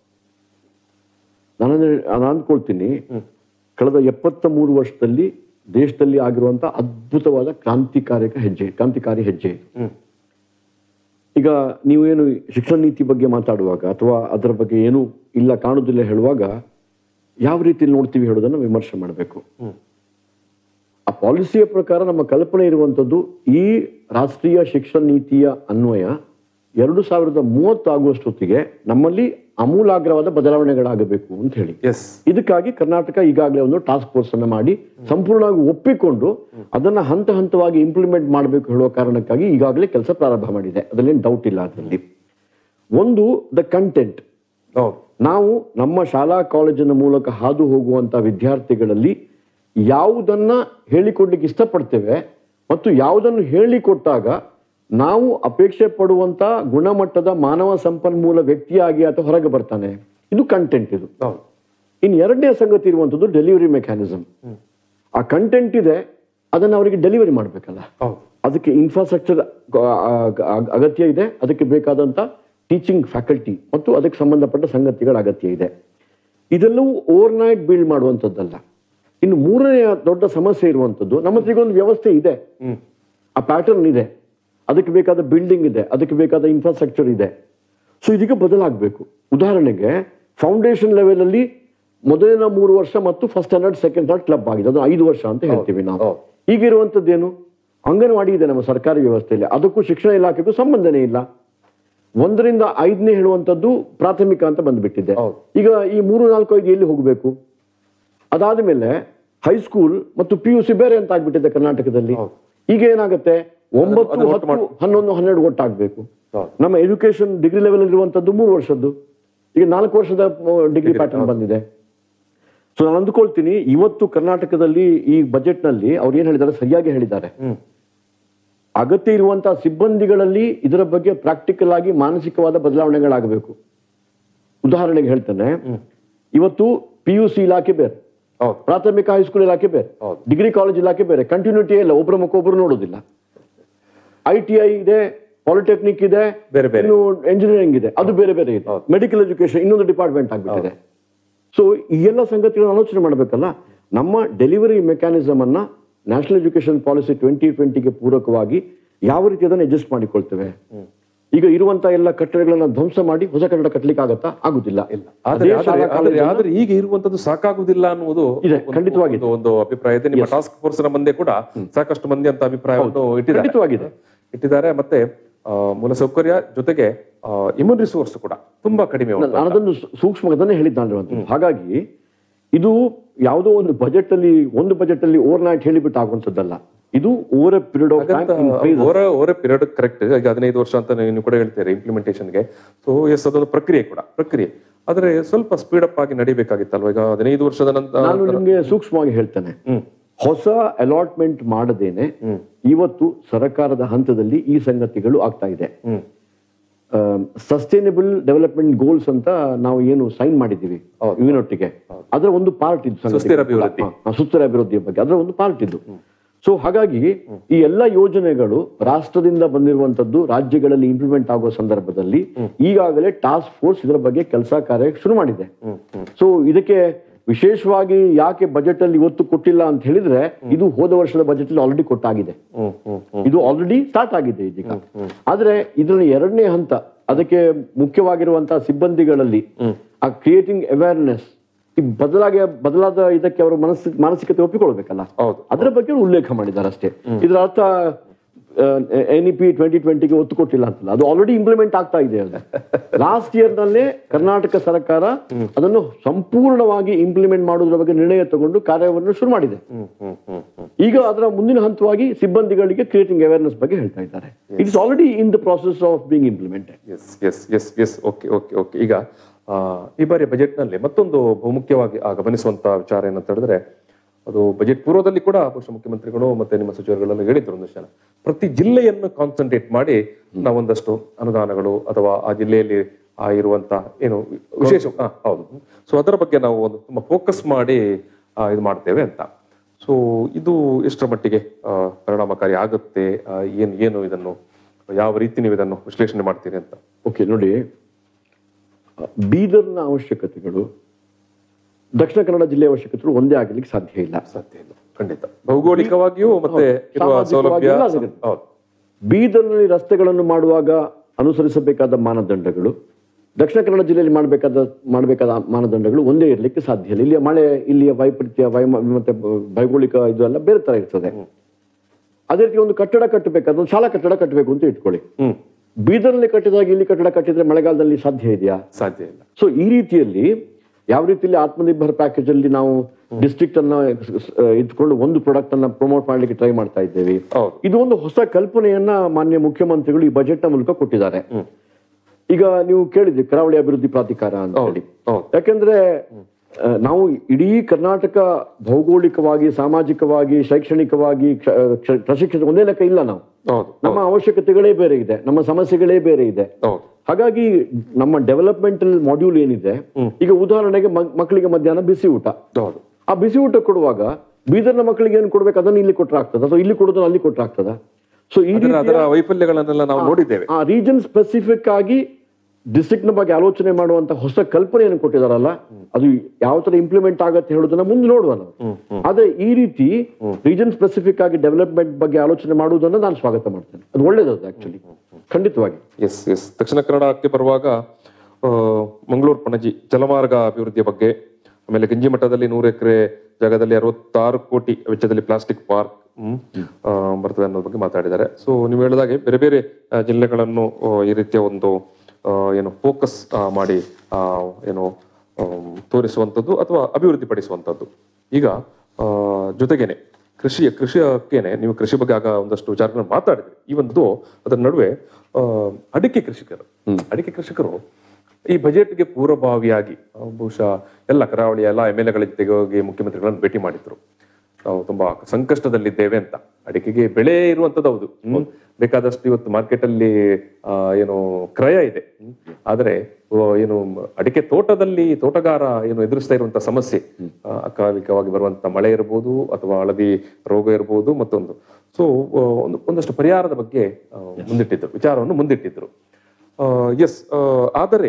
ನಾನು ಅಂದ್ಕೊಳ್ತೀನಿ ಕಳೆದ 73 ವರ್ಷದಲ್ಲಿ ದೇಶದಲ್ಲಿ ಆಗಿರುವಂತ ಅದ್ಭುತವಾದ ಕ್ರಾಂತಿಕಾರಿ ಹೆಜ್ಜೆ. ಈಗ ನೀವೇನು ಶಿಕ್ಷಣ ನೀತಿ ಬಗ್ಗೆ ಮಾತಾಡುವಾಗ ಅಥವಾ ಅದರ ಬಗ್ಗೆ ಏನು ಇಲ್ಲ ಕಾಣುವುದಿಲ್ಲ ಹೇಳುವಾಗ ಯಾವ ರೀತಿಯಲ್ಲಿ ನೋಡ್ತೀವಿ ಹೇಳೋದನ್ನ ವಿಮರ್ಶೆ ಮಾಡಬೇಕು. ಆ ಪಾಲಿಸಿಯ ಪ್ರಕಾರ ನಮ್ಮ ಕಲ್ಪನೆ ಇರುವಂತದ್ದು ಈ ರಾಷ್ಟ್ರೀಯ ಶಿಕ್ಷಣ ನೀತಿಯ ಅನ್ವಯ 2030 ಆಗುವಷ್ಟೊತ್ತಿಗೆ ನಮ್ಮಲ್ಲಿ ಆಮೂಲಾಗ್ರವಾದ ಬದಲಾವಣೆಗಳಾಗಬೇಕು ಅಂತ ಹೇಳಿ. ಇದಕ್ಕಾಗಿ ಕರ್ನಾಟಕ ಈಗಾಗಲೇ ಒಂದು ಟಾಸ್ಕ್ ಫೋರ್ಸ್ ಅನ್ನ ಮಾಡಿ ಸಂಪೂರ್ಣವಾಗಿ ಒಪ್ಪಿಕೊಂಡು ಅದನ್ನ ಹಂತ ಹಂತವಾಗಿ ಇಂಪ್ಲಿಮೆಂಟ್ ಮಾಡಬೇಕು ಹೇಳುವ ಕಾರಣಕ್ಕಾಗಿ ಈಗಾಗಲೇ ಕೆಲಸ ಪ್ರಾರಂಭ ಮಾಡಿದೆ. ಅದರಲ್ಲೇನು ಡೌಟ್ ಇಲ್ಲ. ಅದರಲ್ಲಿ ಒಂದು ದ ಕಂಟೆಂಟ್, ನಾವು ನಮ್ಮ ಶಾಲಾ ಕಾಲೇಜಿನ ಮೂಲಕ ಹಾದು ಹೋಗುವಂತ ವಿದ್ಯಾರ್ಥಿಗಳಲ್ಲಿ ಯಾವುದನ್ನ ಹೇಳಿಕೊಡ್ಲಿಕ್ಕೆ ಇಷ್ಟಪಡ್ತೇವೆ ಮತ್ತು ಯಾವುದನ್ನು ಹೇಳಿಕೊಟ್ಟಾಗ ನಾವು ಅಪೇಕ್ಷೆ ಪಡುವಂತ ಗುಣಮಟ್ಟದ ಮಾನವ ಸಂಪನ್ಮೂಲ ವ್ಯಕ್ತಿಯಾಗಿ ಅಥವಾ ಹೊರಗೆ ಬರ್ತಾನೆ, ಇದು ಕಂಟೆಂಟ್. ಇದು ಇನ್ನು ಎರಡನೇ ಸಂಗತಿ ಇರುವಂಥದ್ದು ಡೆಲಿವರಿ ಮೆಕ್ಯಾನಿಸಮ್. ಆ ಕಂಟೆಂಟ್ ಇದೆ, ಅದನ್ನು ಅವರಿಗೆ ಡೆಲಿವರಿ ಮಾಡಬೇಕಲ್ಲ. ಅದಕ್ಕೆ ಇನ್ಫ್ರಾಸ್ಟ್ರಕ್ಚರ್ ಅಗತ್ಯ ಇದೆ, ಅದಕ್ಕೆ ಬೇಕಾದಂಥ ಟೀಚಿಂಗ್ ಫ್ಯಾಕಲ್ಟಿ ಮತ್ತು ಅದಕ್ಕೆ ಸಂಬಂಧಪಟ್ಟ ಸಂಗತಿಗಳ ಅಗತ್ಯ ಇದೆ. ಇದೆಲ್ಲವೂ ಓವರ್ ನೈಟ್ ಬಿಲ್ಡ್ ಮಾಡುವಂಥದ್ದಲ್ಲ. ಇನ್ನು ಮೂರನೆಯ ದೊಡ್ಡ ಸಮಸ್ಯೆ ಇರುವಂಥದ್ದು, ನಮ್ಮ ಹತ್ರ ಒಂದು ವ್ಯವಸ್ಥೆ ಇದೆ, ಆ ಪ್ಯಾಟರ್ನ್ ಇದೆ, ಅದಕ್ಕೆ ಬೇಕಾದ ಬಿಲ್ಡಿಂಗ್ ಇದೆ, ಅದಕ್ಕೆ ಬೇಕಾದ ಇನ್ಫ್ರಾಸ್ಟ್ರಕ್ಚರ್ ಇದೆ. ಸೊ ಇದೀಗ ಬದಲಾಗಬೇಕು. ಉದಾಹರಣೆಗೆ ಫೌಂಡೇಶನ್ ಲೆವೆಲ್ ಅಲ್ಲಿ ಮೊದಲಿನ 3 ವರ್ಷ ಮತ್ತು first standard second standard club ಆಗಿದೆ, ಅದು 5 ವರ್ಷ ಅಂತ ಹೇಳ್ತೀವಿ ನಾವು. ಈಗಿರುವಂಥದ್ದೇನು, ಅಂಗನವಾಡಿ ಇದೆ ನಮ್ಮ ಸರ್ಕಾರಿ ವ್ಯವಸ್ಥೆಯಲ್ಲಿ, ಅದಕ್ಕೂ ಶಿಕ್ಷಣ ಇಲಾಖೆಗೂ ಸಂಬಂಧನೇ ಇಲ್ಲ. 1ರಿಂದ 5ನೇ ಹೇಳುವಂಥದ್ದು ಪ್ರಾಥಮಿಕ ಅಂತ ಬಂದ್ಬಿಟ್ಟಿದೆ. ಈಗ ಈ 3, 4, 5 ಎಲ್ಲಿ ಹೋಗಬೇಕು? ಅದಾದ ಮೇಲೆ ಹೈಸ್ಕೂಲ್ ಮತ್ತು PUC ಬೇರೆ ಅಂತ ಆಗ್ಬಿಟ್ಟಿದೆ ಕರ್ನಾಟಕದಲ್ಲಿ. ಈಗ ಏನಾಗುತ್ತೆ, 9, 10, 11, 12 ಒಟ್ಟಾಗಬೇಕು. ನಮ್ಮ ಎಜುಕೇಶನ್ ಡಿಗ್ರಿ ಲೆವೆಲ್ ಇರುವಂತದ್ದು 3 ವರ್ಷದ್ದು, ಈಗ 4 ವರ್ಷದ ಡಿಗ್ರಿ ಪ್ಯಾಟರ್ನ್ ಬಂದಿದೆ. ಸೊ ನಾನು ಅಂದ್ಕೊಳ್ತೀನಿ ಇವತ್ತು ಕರ್ನಾಟಕದಲ್ಲಿ ಈ ಬಜೆಟ್ ನಲ್ಲಿ ಅವ್ರು ಏನ್ ಹೇಳಿದ್ದಾರೆ ಸರಿಯಾಗಿ ಹೇಳಿದ್ದಾರೆ. ಅಗತ್ಯ ಇರುವಂತಹ ಸಿಬ್ಬಂದಿಗಳಲ್ಲಿ ಇದರ ಬಗ್ಗೆ ಪ್ರಾಕ್ಟಿಕಲ್ ಆಗಿ ಮಾನಸಿಕವಾದ ಬದಲಾವಣೆಗಳಾಗಬೇಕು. ಉದಾಹರಣೆಗೆ ಹೇಳ್ತೇನೆ, ಇವತ್ತು PUC ಇಲಾಖೆ ಬೇರೆ, ಪ್ರಾಥಮಿಕ ಹೈಸ್ಕೂಲ್ ಇಲಾಖೆ ಬೇರೆ, ಡಿಗ್ರಿ ಕಾಲೇಜ್ ಇಲಾಖೆ ಬೇರೆ, ಕಂಟಿನ್ಯೂಟಿ ಇಲ್ಲ, ಒಬ್ಬರ ಮುಖ ಒಬ್ಬರು ನೋಡೋದಿಲ್ಲ. ITI ಇದೆ, ಪಾಲಿಟೆಕ್ನಿಕ್ ಇದೆ, ಇನ್ನು ಎಂಜಿನಿಯರಿಂಗ್ ಇದೆ, ಅದು ಬೇರೆ ಬೇರೆ ಇದೆ. ಮೆಡಿಕಲ್ ಎಜುಕೇಶನ್ ಇನ್ನೊಂದು ಡಿಪಾರ್ಟ್ಮೆಂಟ್ ಆಗ್ಬಿಟ್ಟಿದೆ. ಸೊ ಈ ಎಲ್ಲ ಸಂಗತಿಗಳನ್ನು ಆಲೋಚನೆ ಮಾಡಬೇಕಲ್ಲ. ನಮ್ಮ ಡೆಲಿವರಿ ಮೆಕ್ಯಾನಿಸಮ್ ಅನ್ನ ನ್ಯಾಷನಲ್ ಎಜುಕೇಶನ್ ಪಾಲಿಸಿ 2020ಗೆ ಪೂರಕವಾಗಿ ಯಾವ ರೀತಿ ಅದನ್ನು ಅಡ್ಜಸ್ಟ್ ಮಾಡಿಕೊಳ್ತೇವೆ. ಈಗ ಇರುವಂತಹ ಎಲ್ಲ ಕಟ್ಟಡಗಳನ್ನ ಧ್ವಂಸ ಮಾಡಿ ಹೊಸ ಕಟ್ಟಡ ಕಟ್ಟಲಿಕ್ಕೆ ಆಗತ್ತಾ? ಆಗುದಿಲ್ಲ. ಆದ್ರೆ ಈಗ ಇರುವಂತದ್ದು ಸಾಕಾಗುದಿಲ್ಲ ಅನ್ನುವುದು ಖಂಡಿತವಾಗಿ ಒಂದು ಅಭಿಪ್ರಾಯ ಇದೆ. ನಿಮ್ಮ ಟಾಸ್ಕ್ ಫೋರ್ಸ್ ನ ಮುಂದೆ ಕೂಡ ಸಾಕಷ್ಟು ಮಂದಿ ಅಂತ ಅಭಿಪ್ರಾಯವನ್ನು ಇಟ್ಟಿದ್ದಾರೆ. ಮತ್ತೆ ಮೂಲಸೌಕರ್ಯ ಜೊತೆಗೆ ಇಮ್ಯೂನ್ ರಿಸೋರ್ಸ್ ಕೂಡ ತುಂಬಾ ಕಡಿಮೆ. ನಾನದನ್ನು ಸೂಕ್ಷ್ಮದನ್ನೇ ಹೇಳಿದ್ದಾನೆ. ಹಾಗಾಗಿ ಇದು ಯಾವುದೋ ಒಂದು ಬಜೆಟ್ ಅಲ್ಲಿ ಓವರ್ ನೈಟ್ ಹೇಳಿಬಿಟ್ಟು ಆಗುವಂತದ್ದಲ್ಲ. ಇದು over a period of time, over a period. Correct. ಈಗ 15 ವರ್ಷ ಅಂತ ನೀವು ಕೂಡ ಹೇಳ್ತೀರಿ ಇಂಪ್ಲಿಮೆಂಟೇಷನ್ಗೆ. ಸೊ ಎಸ್, ಅದೊಂದು ಪ್ರಕ್ರಿಯೆ. ಆದ್ರೆ ಸ್ವಲ್ಪ ಸ್ಪೀಡ್ ಅಪ್ ಆಗಿ ನಡಿಬೇಕಾಗಿತ್ತಲ್ವ? ಈಗ 15 ವರ್ಷದ ನಂತರ ನಾನು ನಿಮ್ಗೆ ಸೂಕ್ಷ್ಮವಾಗಿ ಹೇಳ್ತೇನೆ, ಹೊಸ ಅಲಾಟ್ಮೆಂಟ್ ಮಾಡದೇನೆ ಇವತ್ತು ಸರ್ಕಾರದ ಹಂತದಲ್ಲಿ ಈ ಸಂಗತಿಗಳು ಆಗ್ತಾ ಇದೆ. ಸಸ್ಟೈನಬಲ್ ಡೆವಲಪ್ಮೆಂಟ್ ಗೋಲ್ಸ್ ಅಂತ ನಾವು ಏನು ಸೈನ್ ಮಾಡಿದ್ದೀವಿ ಯುಎನ್-ಒಟ್ಟಿಗೆ, ಅದರ ಒಂದು ಪಾರ್ಟ್ ಇದು ಸುಸ್ಥಿರ ಅಭಿವೃದ್ಧಿಯ ಬಗ್ಗೆ, ಅದರ ಒಂದು ಪಾರ್ಟ್ ಇದು. ಸೊ ಹಾಗಾಗಿ ಈ ಎಲ್ಲ ಯೋಜನೆಗಳು ರಾಷ್ಟ್ರದಿಂದ ಬಂದಿರುವಂತದ್ದು ರಾಜ್ಯಗಳಲ್ಲಿ ಇಂಪ್ಲಿಮೆಂಟ್ ಆಗುವ ಸಂದರ್ಭದಲ್ಲಿ ಈಗಾಗಲೇ ಟಾಸ್ಕ್ ಫೋರ್ಸ್ ಇದರ ಬಗ್ಗೆ ಕೆಲಸ ಕಾರ್ಯ ಶುರು ಮಾಡಿದೆ. ಸೊ ಇದಕ್ಕೆ ವಿಶೇಷವಾಗಿ ಯಾಕೆ ಬಜೆಟ್ ಅಲ್ಲಿ ಇವತ್ತು ಕೊಟ್ಟಿಲ್ಲ ಅಂತ ಹೇಳಿದ್ರೆ, ಇದು ಹೋದ ವರ್ಷದ ಬಜೆಟ್ ಅಲ್ಲಿ ಆಲ್ರೆಡಿ ಕೊಟ್ಟಾಗಿದೆ, ಇದು ಆಲ್ರೆಡಿ ಸ್ಟಾರ್ಟ್ ಆಗಿದೆ ಇದೀಗ. ಆದ್ರೆ ಇದರ 2ನೇ ಹಂತ, ಅದಕ್ಕೆ ಮುಖ್ಯವಾಗಿರುವಂತಹ ಸಿಬ್ಬಂದಿಗಳಲ್ಲಿ ಆ ಕ್ರಿಯೇಟಿಂಗ್ ಅವೇರ್ನೆಸ್, ಈ ಬದಲಾದ ಇದಕ್ಕೆ ಅವರು ಮಾನಸಿಕತೆ ಒಪ್ಪಿಕೊಳ್ಬೇಕಲ್ಲ, ಅದರ ಬಗ್ಗೆ ಉಲ್ಲೇಖ ಮಾಡಿದ್ದಾರೆ ಅಷ್ಟೇ. ಇದರ ಅರ್ಥ NEP 2020ಗೆ ಒತ್ತು ಕೊಟ್ಟಿಲ್ಲ ಅಂತಲ್ಲ, ಅದು ಆಲ್ರೆಡಿ ಇಂಪ್ಲಿಮೆಂಟ್ ಆಗ್ತಾ ಇದೆ. ಲಾಸ್ಟ್ ಇಯರ್ ನಲ್ಲೇ ಕರ್ನಾಟಕ ಸರ್ಕಾರ ಅದನ್ನು ಸಂಪೂರ್ಣವಾಗಿ ಇಂಪ್ಲಿಮೆಂಟ್ ಮಾಡುವುದರ ಬಗ್ಗೆ ನಿರ್ಣಯ ತಗೊಂಡು ಕಾರ್ಯವನ್ನು ಶುರು ಮಾಡಿದೆ. ಈಗ ಅದರ ಮುಂದಿನ ಹಂತವಾಗಿ ಸಿಬ್ಬಂದಿಗಳಿಗೆ ಕ್ರಿಯೇಟಿಂಗ್ ಅವೇರ್ನೆಸ್ ಬಗ್ಗೆ ಹೇಳ್ತಾ ಇದ್ದಾರೆ. It is already in the process of being implemented. ಈಗ ಈ ಬಾರಿಯ ಬಜೆಟ್ ನಲ್ಲಿ ಮತ್ತೊಂದು ಬಹುಮುಖ್ಯವಾಗಿ ಗಮನಿಸುವಂತಹ ವಿಚಾರ ಏನಂತ ಹೇಳಿದ್ರೆ, ಅದು ಬಜೆಟ್ ಪೂರ್ವದಲ್ಲಿ ಕೂಡ ಬಹುಶಃ ಮುಖ್ಯಮಂತ್ರಿಗಳು ಮತ್ತೆ ನಿಮ್ಮ ಸಚಿವರುಗಳೆಲ್ಲ ಹೇಳಿದ್ರು ಒಂದಷ್ಟು ಜನ, ಪ್ರತಿ ಜಿಲ್ಲೆಯನ್ನು ಕಾನ್ಸಂಟ್ರೇಟ್ ಮಾಡಿ ನಾವೊಂದಷ್ಟು ಅನುದಾನಗಳು ಅಥವಾ ಆ ಜಿಲ್ಲೆಯಲ್ಲಿ ಇರುವಂತ ಏನು ವಿಶೇಷ ಹೌದು, ಸೊ ಅದರ ಬಗ್ಗೆ ನಾವು ಒಂದು ತುಂಬಾ ಫೋಕಸ್ ಮಾಡಿ ಇದು ಮಾಡ್ತೇವೆ ಅಂತ. ಸೊ ಇದು ಎಷ್ಟರ ಮಟ್ಟಿಗೆ ಪರಿಣಾಮಕಾರಿ ಆಗುತ್ತೆ, ಏನು ಇದನ್ನು ಯಾವ ರೀತಿ ನೀವು ಇದನ್ನು ವಿಶ್ಲೇಷಣೆ ಮಾಡ್ತೀರಿ ಅಂತ? ಓಕೆ, ನೋಡಿ, ಬೀದರ್ನ ಅವಶ್ಯಕತೆಗಳು ದಕ್ಷಿಣ ಕನ್ನಡ ಜಿಲ್ಲೆಯ ಅವಶ್ಯಕತೆಗಳು ಒಂದೇ ಆಗಲಿಕ್ಕೆ ಸಾಧ್ಯ ಇಲ್ಲ. ಖಂಡಿತ. ಭೌಗೋಳಿಕವಾಗಿಯೂ ಮತ್ತೆ ಬೀದರ್ನಲ್ಲಿ ರಸ್ತೆಗಳನ್ನು ಮಾಡುವಾಗ ಅನುಸರಿಸಬೇಕಾದ ಮಾನದಂಡಗಳು ದಕ್ಷಿಣ ಕನ್ನಡ ಜಿಲ್ಲೆಯಲ್ಲಿ ಮಾಡಬೇಕಾದ ಮಾನದಂಡಗಳು ಒಂದೇ ಇರಲಿಕ್ಕೆ ಸಾಧ್ಯ ಇಲ್ಲ. ಇಲ್ಲಿಯ ವೈಪರೀತ್ಯ ಮತ್ತೆ ಭೌಗೋಳಿಕ ಇದು ಎಲ್ಲ ಬೇರೆ ತರ ಇರ್ತದೆ. ಅದೇ ರೀತಿ ಒಂದು ಕಟ್ಟಡ ಕಟ್ಟಬೇಕಾದ್ರೆ ಒಂದು ಶಾಲಾ ಕಟ್ಟಡ ಕಟ್ಟಬೇಕು ಅಂತ ಇಟ್ಕೊಳ್ಳಿ, ಬೀದರ್ನಲ್ಲಿ ಕಟ್ಟಿದಾಗ ಇಲ್ಲಿ ಕಟ್ಟಡ ಕಟ್ಟಿದ್ರೆ ಮಳೆಗಾಲದಲ್ಲಿ ಸಾಧ್ಯ ಇದೆಯಾ? ಸಾಧ್ಯ ಇಲ್ಲ. ಸೊ ಈ ರೀತಿಯಲ್ಲಿ ಯಾವ ರೀತಿಯಲ್ಲಿ ಆತ್ಮನಿರ್ಭರ್ ಪ್ಯಾಕೇಜ್ ಅಲ್ಲಿ ನಾವು ಡಿಸ್ಟ್ರಿಕ್ಟ್ ಅನ್ನ ಇಟ್ಕೊಂಡು ಒಂದು ಪ್ರಾಡಕ್ಟ್ ಅನ್ನ ಪ್ರಮೋಟ್ ಮಾಡ್ಲಿಕ್ಕೆ ಟ್ರೈ ಮಾಡ್ತಾ ಇದ್ದೇವೆ. ಇದು ಒಂದು ಹೊಸ ಕಲ್ಪನೆಯನ್ನ ಮಾನ್ಯ ಮುಖ್ಯಮಂತ್ರಿಗಳು ಈ ಬಜೆಟ್ ನ ಮೂಲಕ ಕೊಟ್ಟಿದ್ದಾರೆ. ಈಗ ನೀವು ಕೇಳಿದ್ರಿ ಕರಾವಳಿ ಅಭಿವೃದ್ಧಿ ಪ್ರಾಧಿಕಾರ ಅಂತ ಹೇಳಿ. ಯಾಕೆಂದ್ರೆ ನಾವು ಇಡೀ ಕರ್ನಾಟಕ ಭೌಗೋಳಿಕವಾಗಿ, ಸಾಮಾಜಿಕವಾಗಿ, ಶೈಕ್ಷಣಿಕವಾಗಿ, ಪ್ರಶಿಕ್ಷಣ ಒಂದೇ ಲೆಕ್ಕ ಇಲ್ಲ. ನಾವು ನಮ್ಮ ಅವಶ್ಯಕತೆಗಳೇ ಬೇರೆ ಇದೆ, ನಮ್ಮ ಸಮಸ್ಯೆಗಳೇ ಬೇರೆ ಇದೆ. ಹಾಗಾಗಿ ನಮ್ಮ ಡೆವಲಪ್ಮೆಂಟಲ್ ಮಾಡ್ಯೂಲ್ ಏನಿದೆ, ಈಗ ಉದಾಹರಣೆಗೆ ಮಕ್ಕಳಿಗೆ ಮಧ್ಯಾಹ್ನ ಬಿಸಿ ಊಟ, ಆ ಬಿಸಿ ಊಟ ಕೊಡುವಾಗ ಬೀದರ್ನ ಮಕ್ಕಳಿಗೆ ಏನು ಕೊಡ್ಬೇಕು ಅದನ್ನು ಇಲ್ಲಿ ಕೊಟ್ಟರೆ ಆಗ್ತದ, ಅಥವಾ ಇಲ್ಲಿ ಕೊಡೋದನ್ನ ಅಲ್ಲಿ ಕೊಟ್ಟರೆ ಆಗ್ತದ? ಸೊ ಈ ವೈಫಲ್ಯಗಳನ್ನೆಲ್ಲ ನಾವು ನೋಡಿದ್ದೇವೆ. ಆ ರೀಜನ್ ಸ್ಪೆಸಿಫಿಕ್ ಆಗಿ ಡಿಸ್ಟ್ರಿಕ್ಟ್ ನ ಬಗ್ಗೆ ಆಲೋಚನೆ ಮಾಡುವಂತ ಹೊಸ ಕಲ್ಪನೆಯನ್ನು ಕೊಟ್ಟಿದಾರಲ್ಲ, ಅದು ಯಾವ ತರ ಇಂಪ್ಲಿಮೆಂಟ್ ಆಗತ್ತೆ ಹೇಳೋದನ್ನ ಮುಂದೆ ನೋಡುವ ನಾವು. ಆದ್ರೆ ಈ ರೀತಿ ರೀಜನ್ ಸ್ಪೆಸಿಫಿಕ್ ಆಗಿ ಡೆವಲಪ್ಮೆಂಟ್ ಬಗ್ಗೆ ಆಲೋಚನೆ ಮಾಡುವುದನ್ನು ನಾನು ಸ್ವಾಗತ ಮಾಡ್ತೇನೆ. ಅದು ಒಳ್ಳೇದದು ಆಕ್ಚುಲಿ, ಖಂಡಿತವಾಗಿ. ಎಸ್ ಎಸ್ ದಕ್ಷಿಣ ಕನ್ನಡಕ್ಕೆ ಬರುವಾಗ ಮಂಗಳೂರು ಪಣಜಿ ಜಲಮಾರ್ಗ ಅಭಿವೃದ್ಧಿಯ ಬಗ್ಗೆ, ಆಮೇಲೆ ಗಂಜಿ ಮಠದಲ್ಲಿ 100 ಎಕರೆ ಜಾಗದಲ್ಲಿ 66 ಕೋಟಿ ವೆಚ್ಚದಲ್ಲಿ ಪ್ಲಾಸ್ಟಿಕ್ ಪಾರ್ಕ್ ಬರ್ತದೆ ಅನ್ನೋದ್ರ ಬಗ್ಗೆ ಮಾತಾಡಿದ್ದಾರೆ. ಸೊ ನೀವು ಹೇಳಿದಾಗೆ ಬೇರೆ ಬೇರೆ ಜಿಲ್ಲೆಗಳನ್ನು ಈ ರೀತಿಯ ಒಂದು ಏನು ಫೋಕಸ್ ಮಾಡಿ ಏನು ತೋರಿಸುವಂಥದ್ದು ಅಥವಾ ಅಭಿವೃದ್ಧಿ ಪಡಿಸುವಂಥದ್ದು. ಈಗ ಜೊತೆಗೇನೆ ಕೃಷಿಯಕ್ಕೇನೆ ನೀವು ಕೃಷಿ ಬಗ್ಗೆ ಆಗ ಒಂದಷ್ಟು ವಿಚಾರಗಳನ್ನು ಮಾತಾಡಿದ್ರಿ. ಈ ಒಂದು ಅದರ ನಡುವೆ ಅಡಿಕೆ ಕೃಷಿಕರು ಈ ಬಜೆಟ್ಗೆ ಪೂರ್ವಭಾವಿಯಾಗಿ ಬಹುಶಃ ಎಲ್ಲ ಕರಾವಳಿಯ ಎಲ್ಲ MLA ಜೊತೆಗೆ ಹೋಗಿ ಮುಖ್ಯಮಂತ್ರಿಗಳನ್ನು ಭೇಟಿ ಮಾಡಿದ್ರು. ನಾವು ತುಂಬಾ ಸಂಕಷ್ಟದಲ್ಲಿದ್ದೇವೆ ಅಂತ. ಅಡಿಕೆಗೆ ಬೆಳೆ ಇರುವಂತದ್ದು ಹೌದು, ಬೇಕಾದಷ್ಟು ಇವತ್ತು ಮಾರ್ಕೆಟ್ ಅಲ್ಲಿ ಏನು ಕ್ರಯ ಇದೆ. ಆದ್ರೆ ಏನು ಅಡಿಕೆ ತೋಟಗಾರ ಏನು ಎದುರಿಸ್ತಾ ಇರುವಂತಹ ಸಮಸ್ಯೆ, ಅಕಾಲಿಕವಾಗಿ ಬರುವಂತ ಮಳೆ ಇರಬಹುದು ಅಥವಾ ಹಳದಿ ರೋಗ ಇರಬಹುದು, ಮತ್ತೊಂದು. ಸೊ ಒಂದಷ್ಟು ಪರಿಹಾರದ ಬಗ್ಗೆ ವಿಚಾರವನ್ನು ಮುಂದಿಟ್ಟಿದ್ರು. ಎಸ್, ಆದರೆ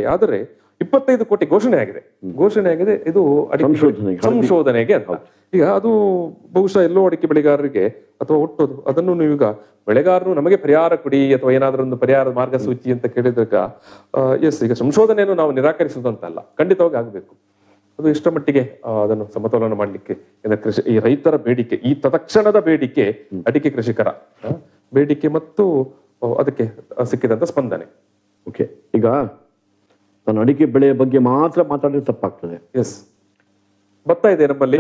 25 ಕೋಟಿ ಘೋಷಣೆ ಆಗಿದೆ. ಇದು ಅಡಿಕೆ ಸಂಶೋಧನೆಗೆ ಅಂತ. ಈಗ ಅದು ಬಹುಶಃ ಎಲ್ಲೋ ಅಡಿಕೆ ಬೆಳೆಗಾರರಿಗೆ ಅಥವಾ ಒಟ್ಟೋದು ಅದನ್ನು ನೀವೀಗ ಬೆಳೆಗಾರರು ನಮಗೆ ಪರಿಹಾರ ಕೊಡಿ ಅಥವಾ ಏನಾದ್ರೂ ಒಂದು ಪರಿಹಾರ ಮಾರ್ಗಸೂಚಿ ಅಂತ ಕೇಳಿದಾಗ ಎಸ್, ಈಗ ಸಂಶೋಧನೆಯನ್ನು ನಾವು ನಿರಾಕರಿಸುವುದಂತಲ್ಲ, ಖಂಡಿತವಾಗಿ ಆಗ್ಬೇಕು. ಅದು ಎಷ್ಟರ ಮಟ್ಟಿಗೆ ಅದನ್ನು ಸಮತೋಲನ ಮಾಡ್ಲಿಕ್ಕೆ ಈ ರೈತರ ಬೇಡಿಕೆ, ಈ ತತ್ಕ್ಷಣದ ಬೇಡಿಕೆ, ಅಡಿಕೆ ಕೃಷಿಕರ ಬೇಡಿಕೆ ಮತ್ತು ಅದಕ್ಕೆ ಸಿಕ್ಕಿದಂತ ಸ್ಪಂದನೆ. ಓಕೆ, ಈಗ ನಾನು ಅಡಿಕೆ ಬೆಳೆಯ ಬಗ್ಗೆ ಮಾತ್ರ ಮಾತಾಡಿದ್ರೆ ತಪ್ಪಾಗ್ತದೆ. ಎಸ್, ಭತ್ತ ಇದೆ ನಮ್ಮಲ್ಲಿ,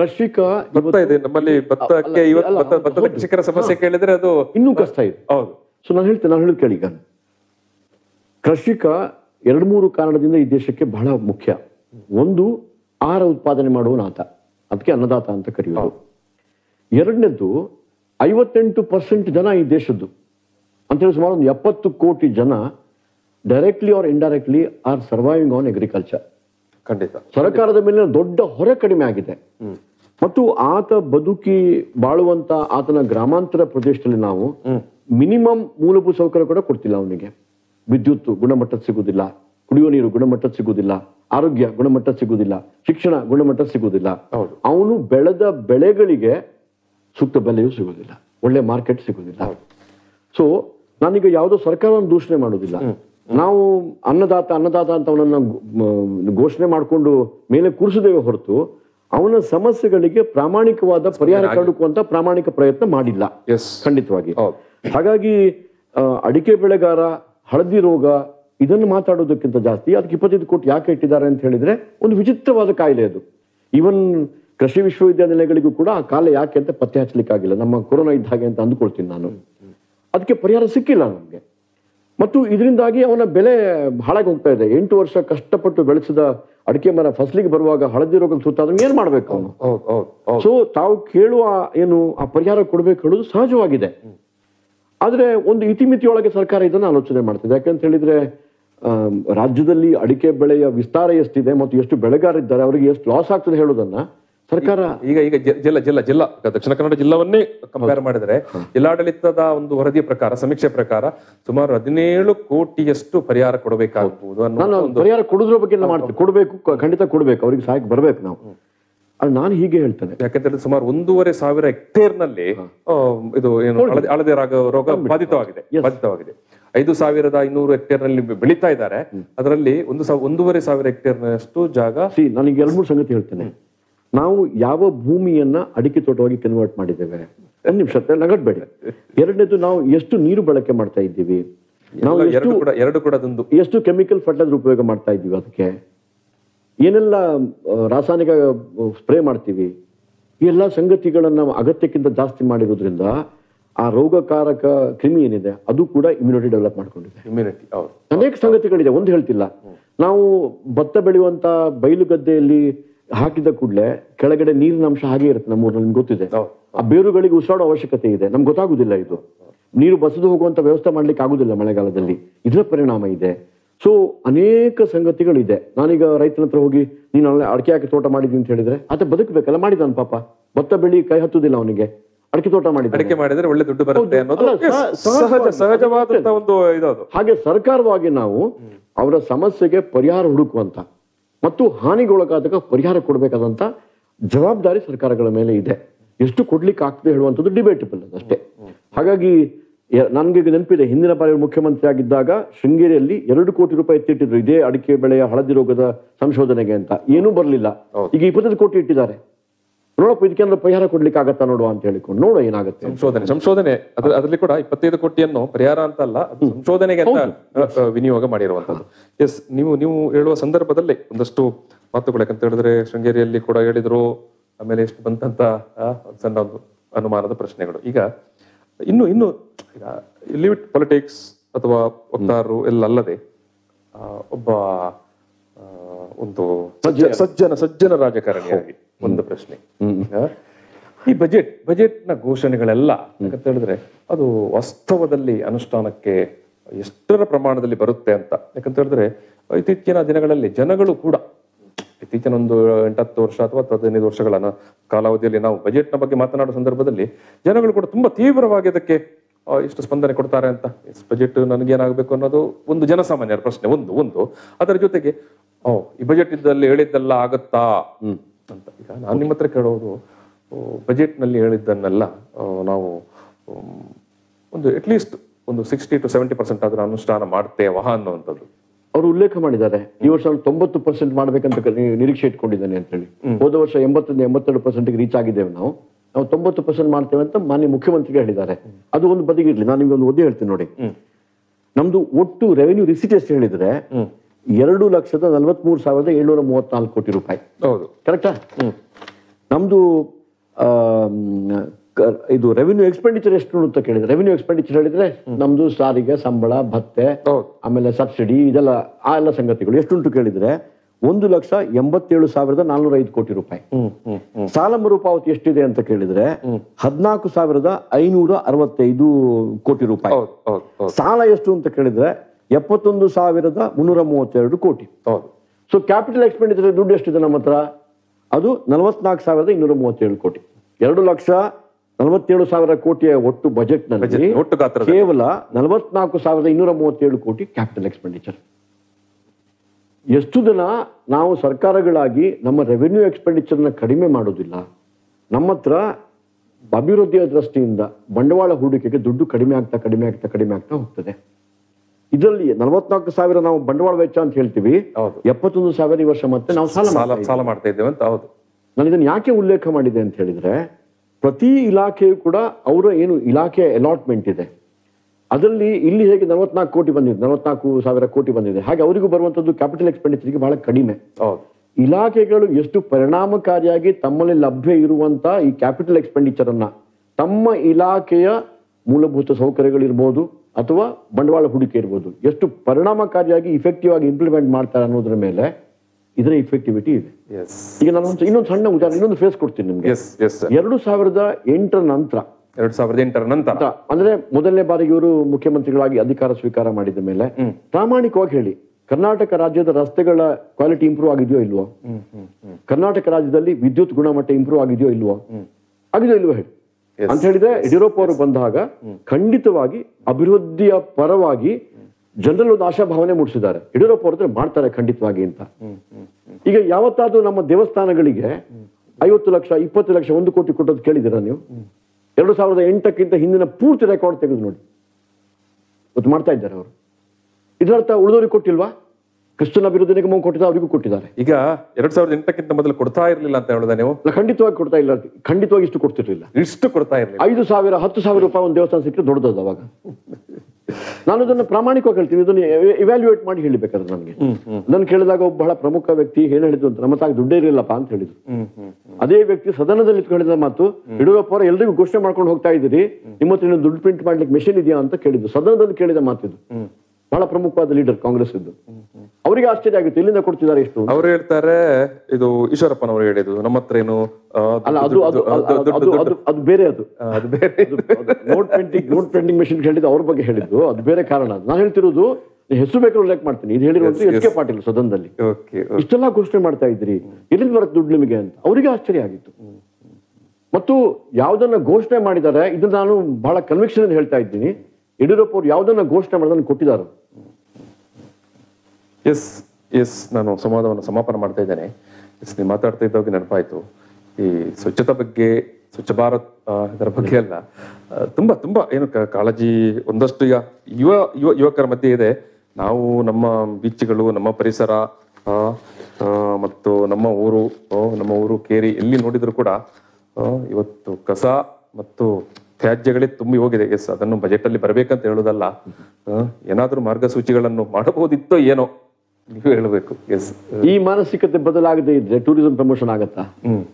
ಭತ್ತಕ್ಕೆ ಭತ್ತದ ಕೃಷಿಕರ ಸಮಸ್ಯೆ ಕೇಳಿದ್ರೆ ಅದು ಇನ್ನೂ ಕಷ್ಟ ಇದೆ. ಹೌದು. ಸೊ ನಾನು ಹೇಳೋದು ಕೇಳಿ. ಈಗ ಕೃಷಿಕ 2-3 ಕಾರಣದಿಂದ ಈ ದೇಶಕ್ಕೆ ಬಹಳ ಮುಖ್ಯ. ಒಂದು, ಆಹಾರ ಉತ್ಪಾದನೆ ಮಾಡುವ ನಾತ, ಅದಕ್ಕೆ ಅನ್ನದಾತ ಅಂತ ಕರೆಯುವುದು. ಎರಡನೇದು, 58% ಜನ ಈ ದೇಶದ್ದು ಅಂತ ಹೇಳಿ ಸುಮಾರು ಒಂದು 70 ಕೋಟಿ ಜನ directly or indirectly are surviving on agriculture. ಖಂಡಿತ ಸರ್ಕಾರದ ಮೇಲೆ ದೊಡ್ಡ ಹೊರೆ ಕಡಿಮೆ ಆಗಿದೆ. ಮತ್ತು ಆತ ಬದುಕಿ ಬಾಳುವಂತ ಆತನ ಗ್ರಾಮಾಂತರ ಪ್ರದೇಶದಲ್ಲಿ ನಾವು ಮಿನಿಮಮ್ ಮೂಲಭೂತ ಸೌಕರ್ಯ ಕೂಡ ಕೊಡ್ತಿಲ್ಲ. ಅವನಿಗೆ ವಿದ್ಯುತ್ ಗುಣಮಟ್ಟದ ಸಿಗುವುದಿಲ್ಲ, ಕುಡಿಯುವ ನೀರು ಗುಣಮಟ್ಟದ ಸಿಗುವುದಿಲ್ಲ, ಆರೋಗ್ಯ ಗುಣಮಟ್ಟದ ಸಿಗುವುದಿಲ್ಲ, ಶಿಕ್ಷಣ ಗುಣಮಟ್ಟದ ಸಿಗುವುದಿಲ್ಲ. ಅವನು ಬೆಳೆದ ಬೆಳೆಗಳಿಗೆ ಸೂಕ್ತ ಬೆಲೆಯೂ ಸಿಗುವುದಿಲ್ಲ, ಒಳ್ಳೆ ಮಾರ್ಕೆಟ್ ಸಿಗುವುದಿಲ್ಲ. ಸೊ ನಾನೀಗ ಯಾವುದೋ ಸರ್ಕಾರವನ್ನು ದೂಷಣೆ ಮಾಡುವುದಿಲ್ಲ. ನಾವು ಅನ್ನದಾತ ಅಂತ ಅವನನ್ನ ಘೋಷಣೆ ಮಾಡಿಕೊಂಡು ಮೇಲೆ ಕೂರಿಸಿದೇವೆ ಹೊರತು ಅವನ ಸಮಸ್ಯೆಗಳಿಗೆ ಪ್ರಾಮಾಣಿಕವಾದ ಪರಿಹಾರ ಕಂಡುಕುವಂತ ಪ್ರಾಮಾಣಿಕ ಪ್ರಯತ್ನ ಮಾಡಿಲ್ಲ, ಖಂಡಿತವಾಗಿ. ಹಾಗಾಗಿ ಅಡಿಕೆ ಬೆಳೆಗಾರ, ಹಳದಿ ರೋಗ ಇದನ್ನು ಮಾತಾಡೋದಕ್ಕಿಂತ ಜಾಸ್ತಿ ಅದಕ್ಕೆ 25 ಕೋಟಿ ಯಾಕೆ ಇಟ್ಟಿದ್ದಾರೆ ಅಂತ ಹೇಳಿದ್ರೆ ಒಂದು ವಿಚಿತ್ರವಾದ ಕಾಯಿಲೆ ಅದು. ಈವನ್ ಕೃಷಿ ವಿಶ್ವವಿದ್ಯಾನಿಲಯಗಳಿಗೂ ಕೂಡ ಆ ಕಾಯಿಲೆ ಯಾಕೆ ಅಂತ ಪತ್ತೆ ಹಚ್ಚಲಿಕ್ಕಾಗಿಲ್ಲ. ನಮ್ಮ ಕೊರೋನಾ ಇದ್ದ ಹಾಗೆ ಅಂತ ಅಂದುಕೊಳ್ತೀನಿ ನಾನು. ಅದಕ್ಕೆ ಪರಿಹಾರ ಸಿಕ್ಕಿಲ್ಲ ನಮ್ಗೆ. ಮತ್ತು ಇದರಿಂದಾಗಿ ಅವನ ಬೆಲೆ ಹಾಳಾಗಿ ಹೋಗ್ತಾ ಇದೆ. 8 ವರ್ಷ ಕಷ್ಟಪಟ್ಟು ಬೆಳೆಸಿದ ಅಡಿಕೆ ಮರ ಫಸಲಿಗೆ ಬರುವಾಗ ಹಳದಿ ರೋಗ ಸುತ್ತಾದ್ರೆ ಏನ್ ಮಾಡ್ಬೇಕು ಅವನು? ಸೊ ತಾವು ಕೇಳುವ ಏನು ಆ ಪರಿಹಾರ ಕೊಡ್ಬೇಕು ಹೇಳೋದು ಸಹಜವಾಗಿದೆ. ಆದ್ರೆ ಒಂದು ಇತಿಮಿತಿಯೊಳಗೆ ಸರ್ಕಾರ ಇದನ್ನ ಆಲೋಚನೆ ಮಾಡ್ತಿದೆ. ಯಾಕಂತ ಹೇಳಿದ್ರೆ ರಾಜ್ಯದಲ್ಲಿ ಅಡಿಕೆ ಬೆಳೆಯ ವಿಸ್ತಾರ ಎಷ್ಟಿದೆ ಮತ್ತು ಎಷ್ಟು ಬೆಳೆಗಾರಿದ್ದಾರೆ, ಅವರಿಗೆ ಎಷ್ಟು ಲಾಸ್ ಆಗ್ತದೆ ಹೇಳೋದನ್ನ ಸರ್ಕಾರ ಈಗ ಜಿಲ್ಲಾ ದಕ್ಷಿಣ ಕನ್ನಡ ಜಿಲ್ಲಾವನ್ನೇ ಕಂಪೇರ್ ಮಾಡಿದ್ರೆ ಜಿಲ್ಲಾಡಳಿತದ ಒಂದು ವರದಿಯ ಪ್ರಕಾರ, ಸಮೀಕ್ಷೆ ಪ್ರಕಾರ ಸುಮಾರು 17 ಕೋಟಿಯಷ್ಟು ಪರಿಹಾರ ಕೊಡಬೇಕಾಗಬಹುದು. ನಾನು ಪರಿಹಾರ ಕೊಡೋದ್ರ ಬಗ್ಗೆ ಮಾಡ್ತೀನಿ, ಕೊಡ್ಬೇಕು, ಖಂಡಿತ ಕೊಡ್ಬೇಕು, ಅವ್ರಿಗೆ ಸಹಾಯಕ್ಕೆ ಬರ್ಬೇಕು ನಾವು. ಅದು ನಾನು ಹೀಗೆ ಹೇಳ್ತೇನೆ. ಯಾಕಂದ್ರೆ ಸುಮಾರು 1,500 ಹೆಕ್ಟೇರ್ ನಲ್ಲಿ ಇದು ಏನು ಹಳದಿ ರೋಗ ಬಾಧಿತವಾಗಿದೆ. 5,500 ಹೆಕ್ಟೇರ್ ನಲ್ಲಿ ಬೆಳೀತಾ ಇದ್ದಾರೆ. ಅದರಲ್ಲಿ 1,500 ಹೆಕ್ಟೇರ್ ನಷ್ಟು ಜಾಗ. ನನಗೆ 2-3 ಸಂಗತಿ ಹೇಳ್ತೇನೆ. ನಾವು ಯಾವ ಭೂಮಿಯನ್ನ ಅಡಿಕೆ ತೋಟವಾಗಿ ಕನ್ವರ್ಟ್ ಮಾಡಿದ್ದೇವೆ, 1 ನಿಮಿಷ ನಗಡ್ಬೇಡಿ. ಎರಡನೇದು, ನಾವು ಎಷ್ಟು ನೀರು ಬಳಕೆ ಮಾಡ್ತಾ ಇದ್ದೀವಿ, ನಾವು ಎಷ್ಟು ಕೆಮಿಕಲ್ ಫರ್ಟಿಲೈಸರ್ ಉಪಯೋಗ ಮಾಡ್ತಾ ಇದ್ದೀವಿ, ಅದಕ್ಕೆ ಏನೆಲ್ಲ ರಾಸಾಯನಿಕ ಸ್ಪ್ರೇ ಮಾಡ್ತೀವಿ, ಈ ಎಲ್ಲ ಸಂಗತಿಗಳನ್ನ ಅಗತ್ಯಕ್ಕಿಂತ ಜಾಸ್ತಿ ಮಾಡಿರೋದ್ರಿಂದ ಆ ರೋಗಕಾರಕ ಕ್ರಿಮಿ ಏನಿದೆ ಅದು ಕೂಡ ಇಮ್ಯುನಿಟಿ ಡೆವಲಪ್ ಮಾಡ್ಕೊಂಡಿದೆ. ಅನೇಕ ಸಂಗತಿಗಳಿದೆ, ಒಂದು ಹೇಳ್ತಿಲ್ಲ. ನಾವು ಭತ್ತ ಬೆಳೆಯುವಂತ ಬಯಲು ಗದ್ದೆಯಲ್ಲಿ ಹಾಕಿದ ಕೂಡಲೇ ಕೆಳಗಡೆ ನೀರಿನ ಅಂಶ ಹಾಗೆ ಇರುತ್ತೆ. ನಮ್ಮೂರಲ್ಲಿ ನಿಮ್ಗೆ ಗೊತ್ತಿದೆ. ಆ ಬೇರುಗಳಿಗೆ ಉಸಿರಾಡೋ ಅವಶ್ಯಕತೆ ಇದೆ, ನಮ್ಗೆ ಗೊತ್ತಾಗುದಿಲ್ಲ. ಇದು ನೀರು ಬಸದು ಹೋಗುವಂತ ವ್ಯವಸ್ಥೆ ಮಾಡ್ಲಿಕ್ಕೆ ಆಗುದಿಲ್ಲ ಮಳೆಗಾಲದಲ್ಲಿ. ಇದರ ಪರಿಣಾಮ ಇದೆ. ಸೊ ಅನೇಕ ಸಂಗತಿಗಳಿದೆ. ನಾನೀಗ ರೈತನ ಹತ್ರ ಹೋಗಿ ನೀನು ಅಡಿಕೆ ಹಾಕಿ ತೋಟ ಮಾಡಿದ್ದೀನಿ ಅಂತ ಹೇಳಿದ್ರೆ ಆತ ಬದುಕಬೇಕಲ್ಲ, ಮಾಡಿದಾನ ಪಾಪ, ಭತ್ತ ಬೆಳಿ ಕೈ ಹತ್ತುದಿಲ್ಲ ಅವನಿಗೆ, ಅಡಿಕೆ ತೋಟ ಅಡಿಕೆ ಮಾಡಿದ್ರೆ ಒಳ್ಳೆ ದುಡ್ಡು ಬರುತ್ತೆ ಅನ್ನೋದು ಸಹಜವಾದಂತ ಒಂದು ಇದದು. ಹಾಗೆ ಸರ್ಕಾರವಾಗಿ ನಾವು ಅವರ ಸಮಸ್ಯೆಗೆ ಪರಿಹಾರ ಹುಡುಕುವಂತ ಮತ್ತು ಹಾನಿಗೊಳಗಾದಾಗ ಪರಿಹಾರ ಕೊಡಬೇಕಾದಂತ ಜವಾಬ್ದಾರಿ ಸರ್ಕಾರಗಳ ಮೇಲೆ ಇದೆ. ಎಷ್ಟು ಕೊಡ್ಲಿಕ್ಕೆ ಆಗ್ತದೆ ಹೇಳುವಂಥದ್ದು ಡಿಬೇಟಬಲ್ ಅಷ್ಟೇ. ಹಾಗಾಗಿ ನನ್ಗೆ ನೆನಪಿದೆ, ಹಿಂದಿನ ಬಾರಿ ಮುಖ್ಯಮಂತ್ರಿ ಆಗಿದ್ದಾಗ ಶೃಂಗೇರಿಯಲ್ಲಿ 2 ಕೋಟಿ ರೂಪಾಯಿ ಎತ್ತಿಟ್ಟಿದ್ರು ಇದೇ ಅಡಿಕೆ ಬೆಳೆಯ ಹಳದಿ ರೋಗದ ಸಂಶೋಧನೆಗೆ ಅಂತ, ಏನೂ ಬರಲಿಲ್ಲ. ಈಗ 25 ಕೋಟಿ ಇಟ್ಟಿದ್ದಾರೆ. ನೋಡಪ್ಪ ಇದಕ್ಕೆ ಪರಿಹಾರ ಕೊಡ್ಲಿಕ್ಕೆ ಆಗತ್ತಾ ನೋಡುವ ಅಂತ ಹೇಳಿಕೊಂಡು ನೋಡೋ ಏನಾಗುತ್ತೆ. ಸಂಶೋಧನೆ ಅದರಲ್ಲಿ ಕೂಡ 25 ಕೋಟಿಯನ್ನು ಪರಿಹಾರ ಅಂತ ಅಲ್ಲ, ಅದು ಸಂಶೋಧನೆಗೆ ಅಂತ ವಿನಿಯೋಗ ಮಾಡಿರುವಂತದ್ದು. ಎಸ್, ನೀವು ಹೇಳುವ ಸಂದರ್ಭದಲ್ಲಿ ಒಂದಷ್ಟು ಮಾತುಗಳು, ಯಾಕಂತ ಹೇಳಿದ್ರೆ ಶೃಂಗೇರಿಯಲ್ಲಿ ಕೂಡ ಹೇಳಿದ್ರು, ಆಮೇಲೆ ಎಷ್ಟು ಬಂತಂತ ಸಣ್ಣ ಒಂದು ಅನುಮಾನದ ಪ್ರಶ್ನೆಗಳು. ಈಗ ಇನ್ನು ಈಗ ಲಿವ್ ಇಟ್ ಪಾಲಿಟಿಕ್ಸ್ ಅಥವಾ ವಕ್ತಾರರು ಎಲ್ಲ ಅಲ್ಲದೆ ಒಬ್ಬ ಒಂದು ಸಜ್ಜನ ರಾಜಕಾರಣಿಯಾಗಿ ಒಂದು ಪ್ರಶ್ನೆ. ಈ ಬಜೆಟ್ ನ ಘೋಷಣೆಗಳೆಲ್ಲ ಯಾಕಂತ ಹೇಳಿದ್ರೆ ಅದು ವಾಸ್ತವದಲ್ಲಿ ಅನುಷ್ಠಾನಕ್ಕೆ ಎಷ್ಟರ ಪ್ರಮಾಣದಲ್ಲಿ ಬರುತ್ತೆ ಅಂತ. ಯಾಕಂತ ಹೇಳಿದ್ರೆ ಇತ್ತೀಚಿನ ದಿನಗಳಲ್ಲಿ ಜನಗಳು ಕೂಡ, ಇತ್ತೀಚಿನ ಒಂದು 8-10 ವರ್ಷ ಅಥವಾ 15 ವರ್ಷಗಳ ಕಾಲಾವಧಿಯಲ್ಲಿ ನಾವು ಬಜೆಟ್ ನ ಬಗ್ಗೆ ಮಾತನಾಡುವ ಸಂದರ್ಭದಲ್ಲಿ ಜನಗಳು ಕೂಡ ತುಂಬಾ ತೀವ್ರವಾಗಿ ಅದಕ್ಕೆ ಇಷ್ಟು ಸ್ಪಂದನೆ ಕೊಡ್ತಾರೆ ಅಂತ. ಬಜೆಟ್ ನನಗೇನಾಗಬೇಕು ಅನ್ನೋದು ಒಂದು ಜನಸಾಮಾನ್ಯರ ಪ್ರಶ್ನೆ ಒಂದು. ಅದರ ಜೊತೆಗೆ ಈ ಬಜೆಟ್ ಇದ್ದಲ್ಲಿ ಹೇಳಿದ್ದೆಲ್ಲ ಆಗತ್ತಾ ಅಂತ. ಈಗ ನಾನು ನಿಮ್ಮ ಹತ್ರ ಕೇಳೋದು, ಬಜೆಟ್ ನಲ್ಲಿ ಹೇಳಿದ್ದನ್ನೆಲ್ಲ ನಾವು ಒಂದು ಅಟ್ಲೀಸ್ಟ್ ಒಂದು 60 to 70% ಅದರ ಅನುಷ್ಠಾನ ಮಾಡ್ತೇವಾ ಅನ್ನುವಂಥದ್ದು ಅವರು ಉಲ್ಲೇಖ ಮಾಡಿದ್ದಾರೆ. ಈ ವರ್ಷ 90% ಮಾಡ್ಬೇಕಂತ ನಿರೀಕ್ಷೆ ಇಟ್ಕೊಂಡಿದ್ದೇನೆ ಅಂತ ಹೇಳಿ. ಹೋದ ವರ್ಷ 80-82% ರೀಚ್ ಆಗಿದ್ದೇವೆ. ನಾವು 90% ಮಾಡ್ತೇವೆ ಅಂತ ಮಾನ್ಯ ಮುಖ್ಯಮಂತ್ರಿಗೆ ಹೇಳಿದ್ದಾರೆ. ಅದು ಒಂದು ಬದಿಗಿರ್ಲಿ, ನಾನು ನಿಮ್ಗೆ ಒಂದು ಓದಿ ಹೇಳ್ತೀನಿ ನೋಡಿ. ನಮ್ದು ಒಟ್ಟು ರೆವೆನ್ಯೂ ರಿಸಿಟ್ ಎಷ್ಟು ಹೇಳಿದ್ರೆ 2,43,734 ಕೋಟಿ ರೂಪಾಯಿ. ಹೌದು, ಕರೆಕ್ಟಾ? ನಮ್ದು ಇದು ರೆವಿನ್ಯೂ ಎಕ್ಸ್ಪೆಂಡಿಚರ್ ಎಷ್ಟು ಅಂತ ಕೇಳಿದ್ರೆ, ರೆವಿನ್ಯೂ ಎಕ್ಸ್ಪೆಂಡಿಚರ್ ಹೇಳಿದ್ರೆ ನಮ್ದು ಸಾರಿಗೆ, ಸಂಬಳ, ಭತ್ತೆ, ಆಮೇಲೆ ಸಬ್ಸಿಡಿ, ಇದೆಲ್ಲ ಆ ಎಲ್ಲ ಸಂಗತಿಗಳು ಎಷ್ಟುಂಟು ಕೇಳಿದ್ರೆ 1,87,405 ಕೋಟಿ ರೂಪಾಯಿ. ಸಾಲ ಮರುಪಾವತಿ ಎಷ್ಟಿದೆ ಅಂತ ಕೇಳಿದ್ರೆ 14,565 ಕೋಟಿ ರೂಪಾಯಿ. ಸಾಲ ಎಷ್ಟು ಅಂತ ಕೇಳಿದ್ರೆ 71,332 ಕೋಟಿ. ಸೊ ಕ್ಯಾಪಿಟಲ್ ಎಕ್ಸ್ಪೆಂಡಿಚರ್ ದುಡ್ಡು ಎಷ್ಟಿದೆ ನಮ್ಮ ಹತ್ರ? ಅದು 44,237 ಕೋಟಿ. 2,47,000 ಕೋಟಿಯ ಒಟ್ಟು ಬಜೆಟ್ ನಲ್ಲಿ ಕೇವಲ 44,237 ಕೋಟಿ ಕ್ಯಾಪಿಟಲ್ ಎಕ್ಸ್ಪೆಂಡಿಚರ್. ಎಷ್ಟು ದಿನ ನಾವು ಸರ್ಕಾರಗಳಾಗಿ ನಮ್ಮ ರೆವೆನ್ಯೂ ಎಕ್ಸ್ಪೆಂಡಿಚರ್ನ ಕಡಿಮೆ ಮಾಡೋದಿಲ್ಲ, ನಮ್ಮ ಹತ್ರ ಅಭಿವೃದ್ಧಿಯ ದೃಷ್ಟಿಯಿಂದ ಬಂಡವಾಳ ಹೂಡಿಕೆಗೆ ದುಡ್ಡು ಕಡಿಮೆ ಆಗ್ತಾ ಹೋಗ್ತದೆ. ಇದರಲ್ಲಿ 44,000 ನಾವು ಬಂಡವಾಳ ವೆಚ್ಚ ಅಂತ ಹೇಳ್ತೀವಿ, 71,000 ಈ ವರ್ಷ ಮತ್ತೆ ನಾವು ಸಾಲ ಮಾಡ್ತಾ ಇದ್ದೇವೆ ಅಂತ. ಹೌದು, ನಾನು ಇದನ್ನು ಯಾಕೆ ಉಲ್ಲೇಖ ಮಾಡಿದೆ ಅಂತ ಹೇಳಿದ್ರೆ, ಪ್ರತಿ ಇಲಾಖೆಯು ಕೂಡ ಅವರ ಏನು ಇಲಾಖೆ ಅಲಾಟ್ಮೆಂಟ್ ಇದೆ ಅದರಲ್ಲಿ ಇಲ್ಲಿ ಹೇಗೆ 44 ಕೋಟಿ ಬಂದಿದೆ, 44,000 ಕೋಟಿ ಬಂದಿದೆ, ಹಾಗೆ ಅವರಿಗೂ ಬರುವಂತದ್ದು ಕ್ಯಾಪಿಟಲ್ ಎಕ್ಸ್ಪೆಂಡಿಚರ್ಗೆ ಬಹಳ ಕಡಿಮೆ. ಇಲಾಖೆಗಳು ಎಷ್ಟು ಪರಿಣಾಮಕಾರಿಯಾಗಿ ತಮ್ಮಲ್ಲಿ ಲಭ್ಯ ಇರುವಂತ ಈ ಕ್ಯಾಪಿಟಲ್ ಎಕ್ಸ್ಪೆಂಡಿಚರ್ ಅನ್ನ ತಮ್ಮ ಇಲಾಖೆಯ ಮೂಲಭೂತ ಸೌಕರ್ಯಗಳಿರ್ಬೋದು ಅಥವಾ ಬಂಡವಾಳ ಹೂಡಿಕೆ ಇರ್ಬೋದು ಎಷ್ಟು ಪರಿಣಾಮಕಾರಿಯಾಗಿ ಇಫೆಕ್ಟಿವ್ ಆಗಿ ಇಂಪ್ಲಿಮೆಂಟ್ ಮಾಡ್ತಾರೆ ಅನ್ನೋದ್ರ ಮೇಲೆ ಇದರ ಇಫೆಕ್ಟಿವಿಟಿ ಇದೆ. ಈಗ ನಾನು ಇನ್ನೊಂದು ಸಣ್ಣ ಉದಾಹರಣೆ, ಇನ್ನೊಂದು ಫೇಸ್ ಕೊಡ್ತೀನಿ ನಿಮ್ಗೆ. 2008 ನಂತರ, 2008 ನಂತರ ಅಂದ್ರೆ ಮೊದಲನೇ ಬಾರಿಗೆ ಇವರು ಮುಖ್ಯಮಂತ್ರಿಗಳಾಗಿ ಅಧಿಕಾರ ಸ್ವೀಕಾರ ಮಾಡಿದ ಮೇಲೆ ಪ್ರಾಮಾಣಿಕವಾಗಿ ಹೇಳಿ, ಕರ್ನಾಟಕ ರಾಜ್ಯದ ರಸ್ತೆಗಳ ಕ್ವಾಲಿಟಿ ಇಂಪ್ರೂವ್ ಆಗಿದೆಯೋ ಇಲ್ವೋ? ಕರ್ನಾಟಕ ರಾಜ್ಯದಲ್ಲಿ ವಿದ್ಯುತ್ ಗುಣಮಟ್ಟ ಇಂಪ್ರೂವ್ ಆಗಿದೆಯೋ ಇಲ್ವೋ ಹೇಳಿ ಅಂತ ಹೇಳಿದ್ರೆ, ಯಡಿಯೂರಪ್ಪ ಅವರು ಬಂದಾಗ ಖಂಡಿತವಾಗಿ ಅಭಿವೃದ್ಧಿಯ ಪರವಾಗಿ ಜನರಲ್ಲಿ ಒಂದು ಆಶಾಭಾವನೆ ಮೂಡಿಸಿದ್ದಾರೆ. ಯಡಿಯೂರಪ್ಪ ಅವ್ರ ಮಾಡ್ತಾರೆ ಖಂಡಿತವಾಗಿ ಅಂತ. ಈಗ ಯಾವತ್ತಾದ್ರೂ ನಮ್ಮ ದೇವಸ್ಥಾನಗಳಿಗೆ 50 ಲಕ್ಷ 20 ಲಕ್ಷ 1 ಕೋಟಿ ಕೊಟ್ಟದ್ದು ಕೇಳಿದ್ದೀರಾ ನೀವು? 2008ಕ್ಕಿಂತ ಹಿಂದಿನ ಪೂರ್ತಿ ರೆಕಾರ್ಡ್ ತೆಗೆದು ನೋಡಿ, ಇವತ್ತು ಮಾಡ್ತಾ ಇದ್ದಾರೆ ಅವರು. ಇದರರ್ಥ ಉಳಿದವರಿಗೆ ಕೊಟ್ಟಿಲ್ವಾ? ಕ್ರಿಶ್ಚಿಯನ್ ಅಭಿವೃದ್ಧಿ ನಿಗಮ ಕೊಟ್ಟಿದ್ದಾರೆ, ಅವರಿಗೂ ಕೊಟ್ಟಿದ್ದಾರೆ. ಈಗ 2008ಕ್ಕಿಂತ ಮೊದಲು ಕೊಡ್ತಾ ಇರ್ಲಿಲ್ಲ ಅಂತ ಹೇಳೋದ ನೀವು? ಖಂಡಿತವಾಗಿ ಕೊಡ್ತಾ ಇಲ್ಲ, ಖಂಡಿತವಾಗಿ ಇಷ್ಟು ಕೊಡ್ತಿರ್ಲಿಲ್ಲ. ಇಷ್ಟು ಕೊಡ್ತಾ ಇರಲಿಲ್ಲ. 5,000 10,000 ರೂಪಾಯಿ ಒಂದು ದೇವಸ್ಥಾನ ಸಿಕ್ಕರೆ ದೊಡ್ಡದು ಅವಾಗ. ನಾನು ಇದನ್ನು ಪ್ರಾಮಾಣಿಕವಾಗಿ ಹೇಳ್ತೀನಿ, ಇದನ್ನು ಇವ್ಯಾಲ್ಯೂಯೇಟ್ ಮಾಡಿ ಹೇಳಬೇಕಾದ್ರೆ ನನಗೆ. ನಾನು ಕೇಳಿದಾಗ ಒಬ್ಬ ಬಹಳ ಪ್ರಮುಖ ವ್ಯಕ್ತಿ ಏನ್ ಹೇಳಿದ್ರು ಅಂತ, ನಮ್ಮ ತಾಗ ದುಡ್ಡೇ ಇರಲಿಲ್ಲಪ್ಪ ಅಂತ ಹೇಳಿದ್ರು. ಅದೇ ವ್ಯಕ್ತಿ ಸದನದಲ್ಲಿ ಹೇಳಿದ ಮಾತು, ಯಡಿಯೂರಪ್ಪ ಅವರು ಎಲ್ರಿಗೂ ಘೋಷಣೆ ಮಾಡ್ಕೊಂಡು ಹೋಗ್ತಾ ಇದ್ದೀರಿ, ನಿಮ್ಮ ಹತ್ರ ದುಡ್ಡು ಪ್ರಿಂಟ್ ಮಾಡ್ಲಿಕ್ಕೆ ಮೆಷಿನ್ ಇದೆಯಾ ಅಂತ ಕೇಳಿದ್ರು. ಸದನದಲ್ಲಿ ಕೇಳಿದ ಮಾತಿದ್ದು. ಬಹಳ ಪ್ರಮುಖವಾದ ಲೀಡರ್ ಕಾಂಗ್ರೆಸ್ ಇದ್ದು. ಅವರಿಗೆ ಆಶ್ಚರ್ಯ ಆಗಿತ್ತು, ಎಲ್ಲಿಂದ ಕೊಡ್ತಿದ್ದಾರೆ ಇಷ್ಟು. ಅವ್ರು ಹೇಳ್ತಾರೆ, ಇದು ಈಶ್ವರಪ್ಪನವರು ಹೇಳಿದ್ದು, ನಮ್ಮ ಹತ್ರ ಏನು ಅಲ್ಲ, ಅದು ಬೇರೆ. ನೋಟ್ ಪ್ರಿಂಟಿಂಗ್ ಮೆಷಿನ್ ಹೇಳಿದ್ದು ಅವ್ರ ಬಗ್ಗೆ ಹೇಳಿದ್ದು, ಅದು ಬೇರೆ ಕಾರಣ. ನಾನು ಹೇಳ್ತಿರೋದು ಹೆಸರು ಬೇಕಾದ್ರೆ ಉಲ್ಲೇಖ ಮಾಡ್ತೀನಿ. ಇದು ಹೇಳಿರುವಂತ ಎಚ್ ಕೆ ಪಾಟೀಲ್ ಸದನದಲ್ಲಿ ಇಷ್ಟೆಲ್ಲ ಘೋಷಣೆ ಮಾಡ್ತಾ ಇದ್ರಿ, ಎಲ್ಲಿಂದ ಬರುತ್ತೆ ದುಡ್ಡು ನಿಮಗೆ ಅಂತ ಅವರಿಗೆ ಆಶ್ಚರ್ಯ ಆಗಿತ್ತು. ಮತ್ತು ಯಾವ್ದನ್ನ ಘೋಷಣೆ ಮಾಡಿದ್ದಾರೆ ಇದನ್ನ ನಾನು ಬಹಳ ಕನ್ವಿಕ್ಷನ್ ಹೇಳ್ತಾ ಇದ್ದೀನಿ. ಯಡಿಯೂರಪ್ಪ ಅವ್ರು ಯಾವ್ದನ್ನ ಘೋಷಣೆ ಮಾಡಿದ್ರೆ ಕೊಟ್ಟಿದ್ದಾರೆ. ಎಸ್ ನಾನು ಸಂವಾದವನ್ನು ಸಮಾಪನ ಮಾಡ್ತಾ ಇದ್ದೇನೆ. ನೀವು ಮಾತಾಡ್ತಾ ಇದ್ದಾಗ ನೆನಪಾಯ್ತು ಈ ಸ್ವಚ್ಛತಾ ಬಗ್ಗೆ, ಸ್ವಚ್ಛ ಭಾರತ್ ಇದರ ಬಗ್ಗೆ ಎಲ್ಲ ತುಂಬಾ ತುಂಬಾ ಏನು ಕಾಳಜಿ ಒಂದಷ್ಟು ಈಗ ಯುವಕರ ಮಧ್ಯೆ ಇದೆ. ನಾವು ನಮ್ಮ ಬೀಚ್ಗಳು, ನಮ್ಮ ಪರಿಸರ ಮತ್ತು ನಮ್ಮ ಊರು ಕೇರಿ ಎಲ್ಲಿ ನೋಡಿದ್ರು ಕೂಡ ಇವತ್ತು ಕಸ ಮತ್ತು ತ್ಯಾಜ್ಯಗಳೇ ತುಂಬಿ ಹೋಗಿದೆ. ಎಸ್, ಅದನ್ನು ಬಜೆಟ್ ಅಲ್ಲಿ ಬರಬೇಕಂತ ಹೇಳುದಲ್ಲ, ಏನಾದ್ರೂ ಮಾರ್ಗಸೂಚಿಗಳನ್ನು ಮಾಡಬಹುದಿತ್ತೋ ಏನೋ ನೀವು ಹೇಳಬೇಕು. ಎಸ್, ಈ ಮಾನಸಿಕತೆ ಬದಲಾಗದೇ ಇದ್ರೆ ಟೂರಿಸಂ ಪ್ರಮೋಷನ್ ಆಗತ್ತಾ?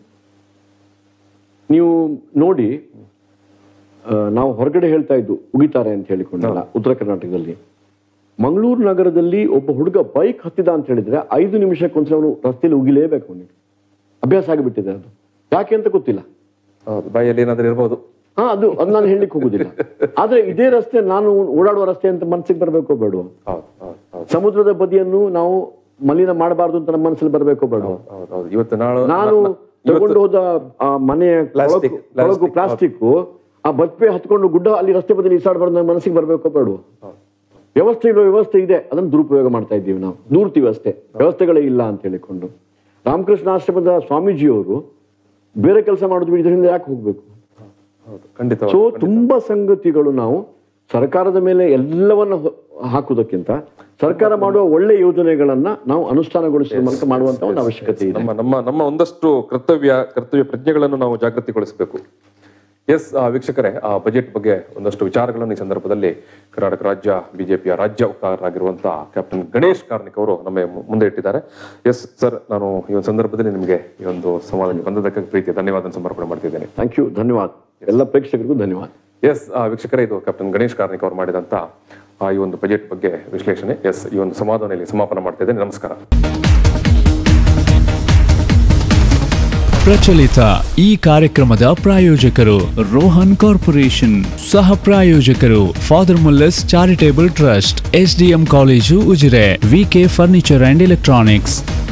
ನೀವು ನೋಡಿ, ನಾವು ಹೊರಗಡೆ ಹೇಳ್ತಾ ಇದ್ದು ಉಗಿತಾರೆ ಅಂತ ಹೇಳಿಕೊಂಡಲ್ಲ, ಉತ್ತರ ಕರ್ನಾಟಕದಲ್ಲಿ ಮಂಗಳೂರು ನಗರದಲ್ಲಿ ಒಬ್ಬ ಹುಡುಗ ಬೈಕ್ ಹತ್ತಿದ ಅಂತ ಹೇಳಿದ್ರೆ 5 ನಿಮಿಷಕ್ಕೊಂದ್ಸಲ ಅವನು ರಸ್ತೆಯಲ್ಲಿ ಉಗಿಲೇಬೇಕು. ಅವನಿಗೆ ಅಭ್ಯಾಸ ಆಗಿಬಿಟ್ಟಿದೆ. ಅದು ಯಾಕೆ ಅಂತ ಗೊತ್ತಿಲ್ಲ. ಬಾಯಲ್ಲಿ ಏನಾದ್ರೂ ಇರ್ಬೋದು. ಅದು ನಾನು ಹೇಳಲಿಕ್ಕೆ ಹೋಗುದಿಲ್ಲ. ಆದ್ರೆ ಇದೇ ರಸ್ತೆ ನಾನು ಓಡಾಡುವ ರಸ್ತೆ ಅಂತ ಮನಸ್ಸಿಗೆ ಬರ್ಬೇಕೋ ಬೇಡ? ಸಮುದ್ರದ ಬದಿಯನ್ನು ನಾವು ಮಲಿನ ಮಾಡಬಾರ್ದು ಅಂತ ನಮ್ಮ ಮನಸ್ಸಲ್ಲಿ ಬರ್ಬೇಕೋ ಬೇಡ? ಇವತ್ತು ನಾನು ತಗೊಂಡು ಹೋದ ಮನೆಯ ಪ್ಲಾಸ್ಟಿಕ್ ಆ ಬಜ್ಪೆ ಹತ್ಕೊಂಡು ಗುಡ್ಡ ಅಲ್ಲಿ ರಸ್ತೆ ಬದಿಯಲ್ಲಿ ಈಸಾಡಬಾರ್ದು ನನ್ನ ಮನಸ್ಸಿಗೆ ಬರ್ಬೇಕೋ ಬೇಡ? ವ್ಯವಸ್ಥೆ ಇದೆ, ಅದನ್ನು ದುರುಪಯೋಗ ಮಾಡ್ತಾ ಇದ್ದೀವಿ ನಾವು. ದೂರ್ತೀವಿ ಅಷ್ಟೇ, ವ್ಯವಸ್ಥೆಗಳೇ ಇಲ್ಲ ಅಂತ ಹೇಳಿಕೊಂಡು. ರಾಮಕೃಷ್ಣ ಆಶ್ರಮದ ಸ್ವಾಮೀಜಿಯವರು ಬೇರೆ ಕೆಲಸ ಮಾಡೋದು ಇದರಿಂದ ಯಾಕೆ ಹೋಗ್ಬೇಕು? ಸೊ ತುಂಬಾ ಸಂಗತಿಗಳು ನಾವು ಸರ್ಕಾರದ ಮೇಲೆ ಎಲ್ಲವನ್ನ ಹಾಕುವುದಕ್ಕಿಂತ ಸರ್ಕಾರ ಮಾಡುವ ಒಳ್ಳೆ ಯೋಜನೆಗಳನ್ನ ನಾವು ಅನುಷ್ಠಾನಗೊಳಿಸುವ ಮೂಲಕ ಮಾಡುವಂತ ಒಂದು ಅವಶ್ಯಕತೆ ಇದೆ. ನಮ್ಮ ಒಂದಷ್ಟು ಕರ್ತವ್ಯ ಪ್ರಜ್ಞೆಗಳನ್ನು ನಾವು ಜಾಗೃತಿಗೊಳಿಸಬೇಕು. ಎಸ್ ವೀಕ್ಷಕರೇ, ಆ ಬಜೆಟ್ ಬಗ್ಗೆ ಒಂದಷ್ಟು ವಿಚಾರಗಳನ್ನು ಈ ಸಂದರ್ಭದಲ್ಲಿ ಕರ್ನಾಟಕ ರಾಜ್ಯ ಬಿಜೆಪಿಯ ರಾಜ್ಯ ವಕ್ತಾರರಾಗಿರುವಂತಹ ಕ್ಯಾಪ್ಟನ್ ಗಣೇಶ್ ಕಾರ್ಣಿಕ್ ಅವರು ನಮ್ಮ ಮುಂದೆ ಇಟ್ಟಿದ್ದಾರೆ. ಎಸ್ ಸರ್, ನಾನು ಈ ಒಂದು ಸಂದರ್ಭದಲ್ಲಿ ನಿಮಗೆ ಈ ಒಂದು ಸಂವಾದಕ್ಕೆ ಬಂದದಕ್ಕೆ ಪ್ರೀತಿಯ ಧನ್ಯವಾದ ಸಮರ್ಪಣೆ ಮಾಡ್ತಿದ್ದೇನೆ. ಥ್ಯಾಂಕ್ ಯು, ಧನ್ಯವಾದ. ಎಲ್ಲ ಪ್ರೇಕ್ಷಕರಿಗೂ ಧನ್ಯವಾದ. ಎಸ್ ವೀಕ್ಷಕರೇ, ಇದು ಕ್ಯಾಪ್ಟನ್ ಗಣೇಶ್ ಕಾರ್ಣಿಕ್ ಅವರು ಮಾಡಿದಂತ ಈ ಒಂದು ಬಜೆಟ್ ಬಗ್ಗೆ ವಿಶ್ಲೇಷಣೆ. ಎಸ್, ಈ ಒಂದು ಸಂವಾದದಲ್ಲಿ ಸಮಾಪನ ಮಾಡ್ತಾ ಇದ್ದೇನೆ. ನಮಸ್ಕಾರ. ಪ್ರಚಲಿತ ಈ ಕಾರ್ಯಕ್ರಮದ ಪ್ರಾಯೋಜಕರು ರೋಹನ್ ಕಾರ್ಪೊರೇಷನ್, ಸಹ ಪ್ರಾಯೋಜಕರು father Muller's charitable trust, SDM college Ujire, VK furniture and electronics.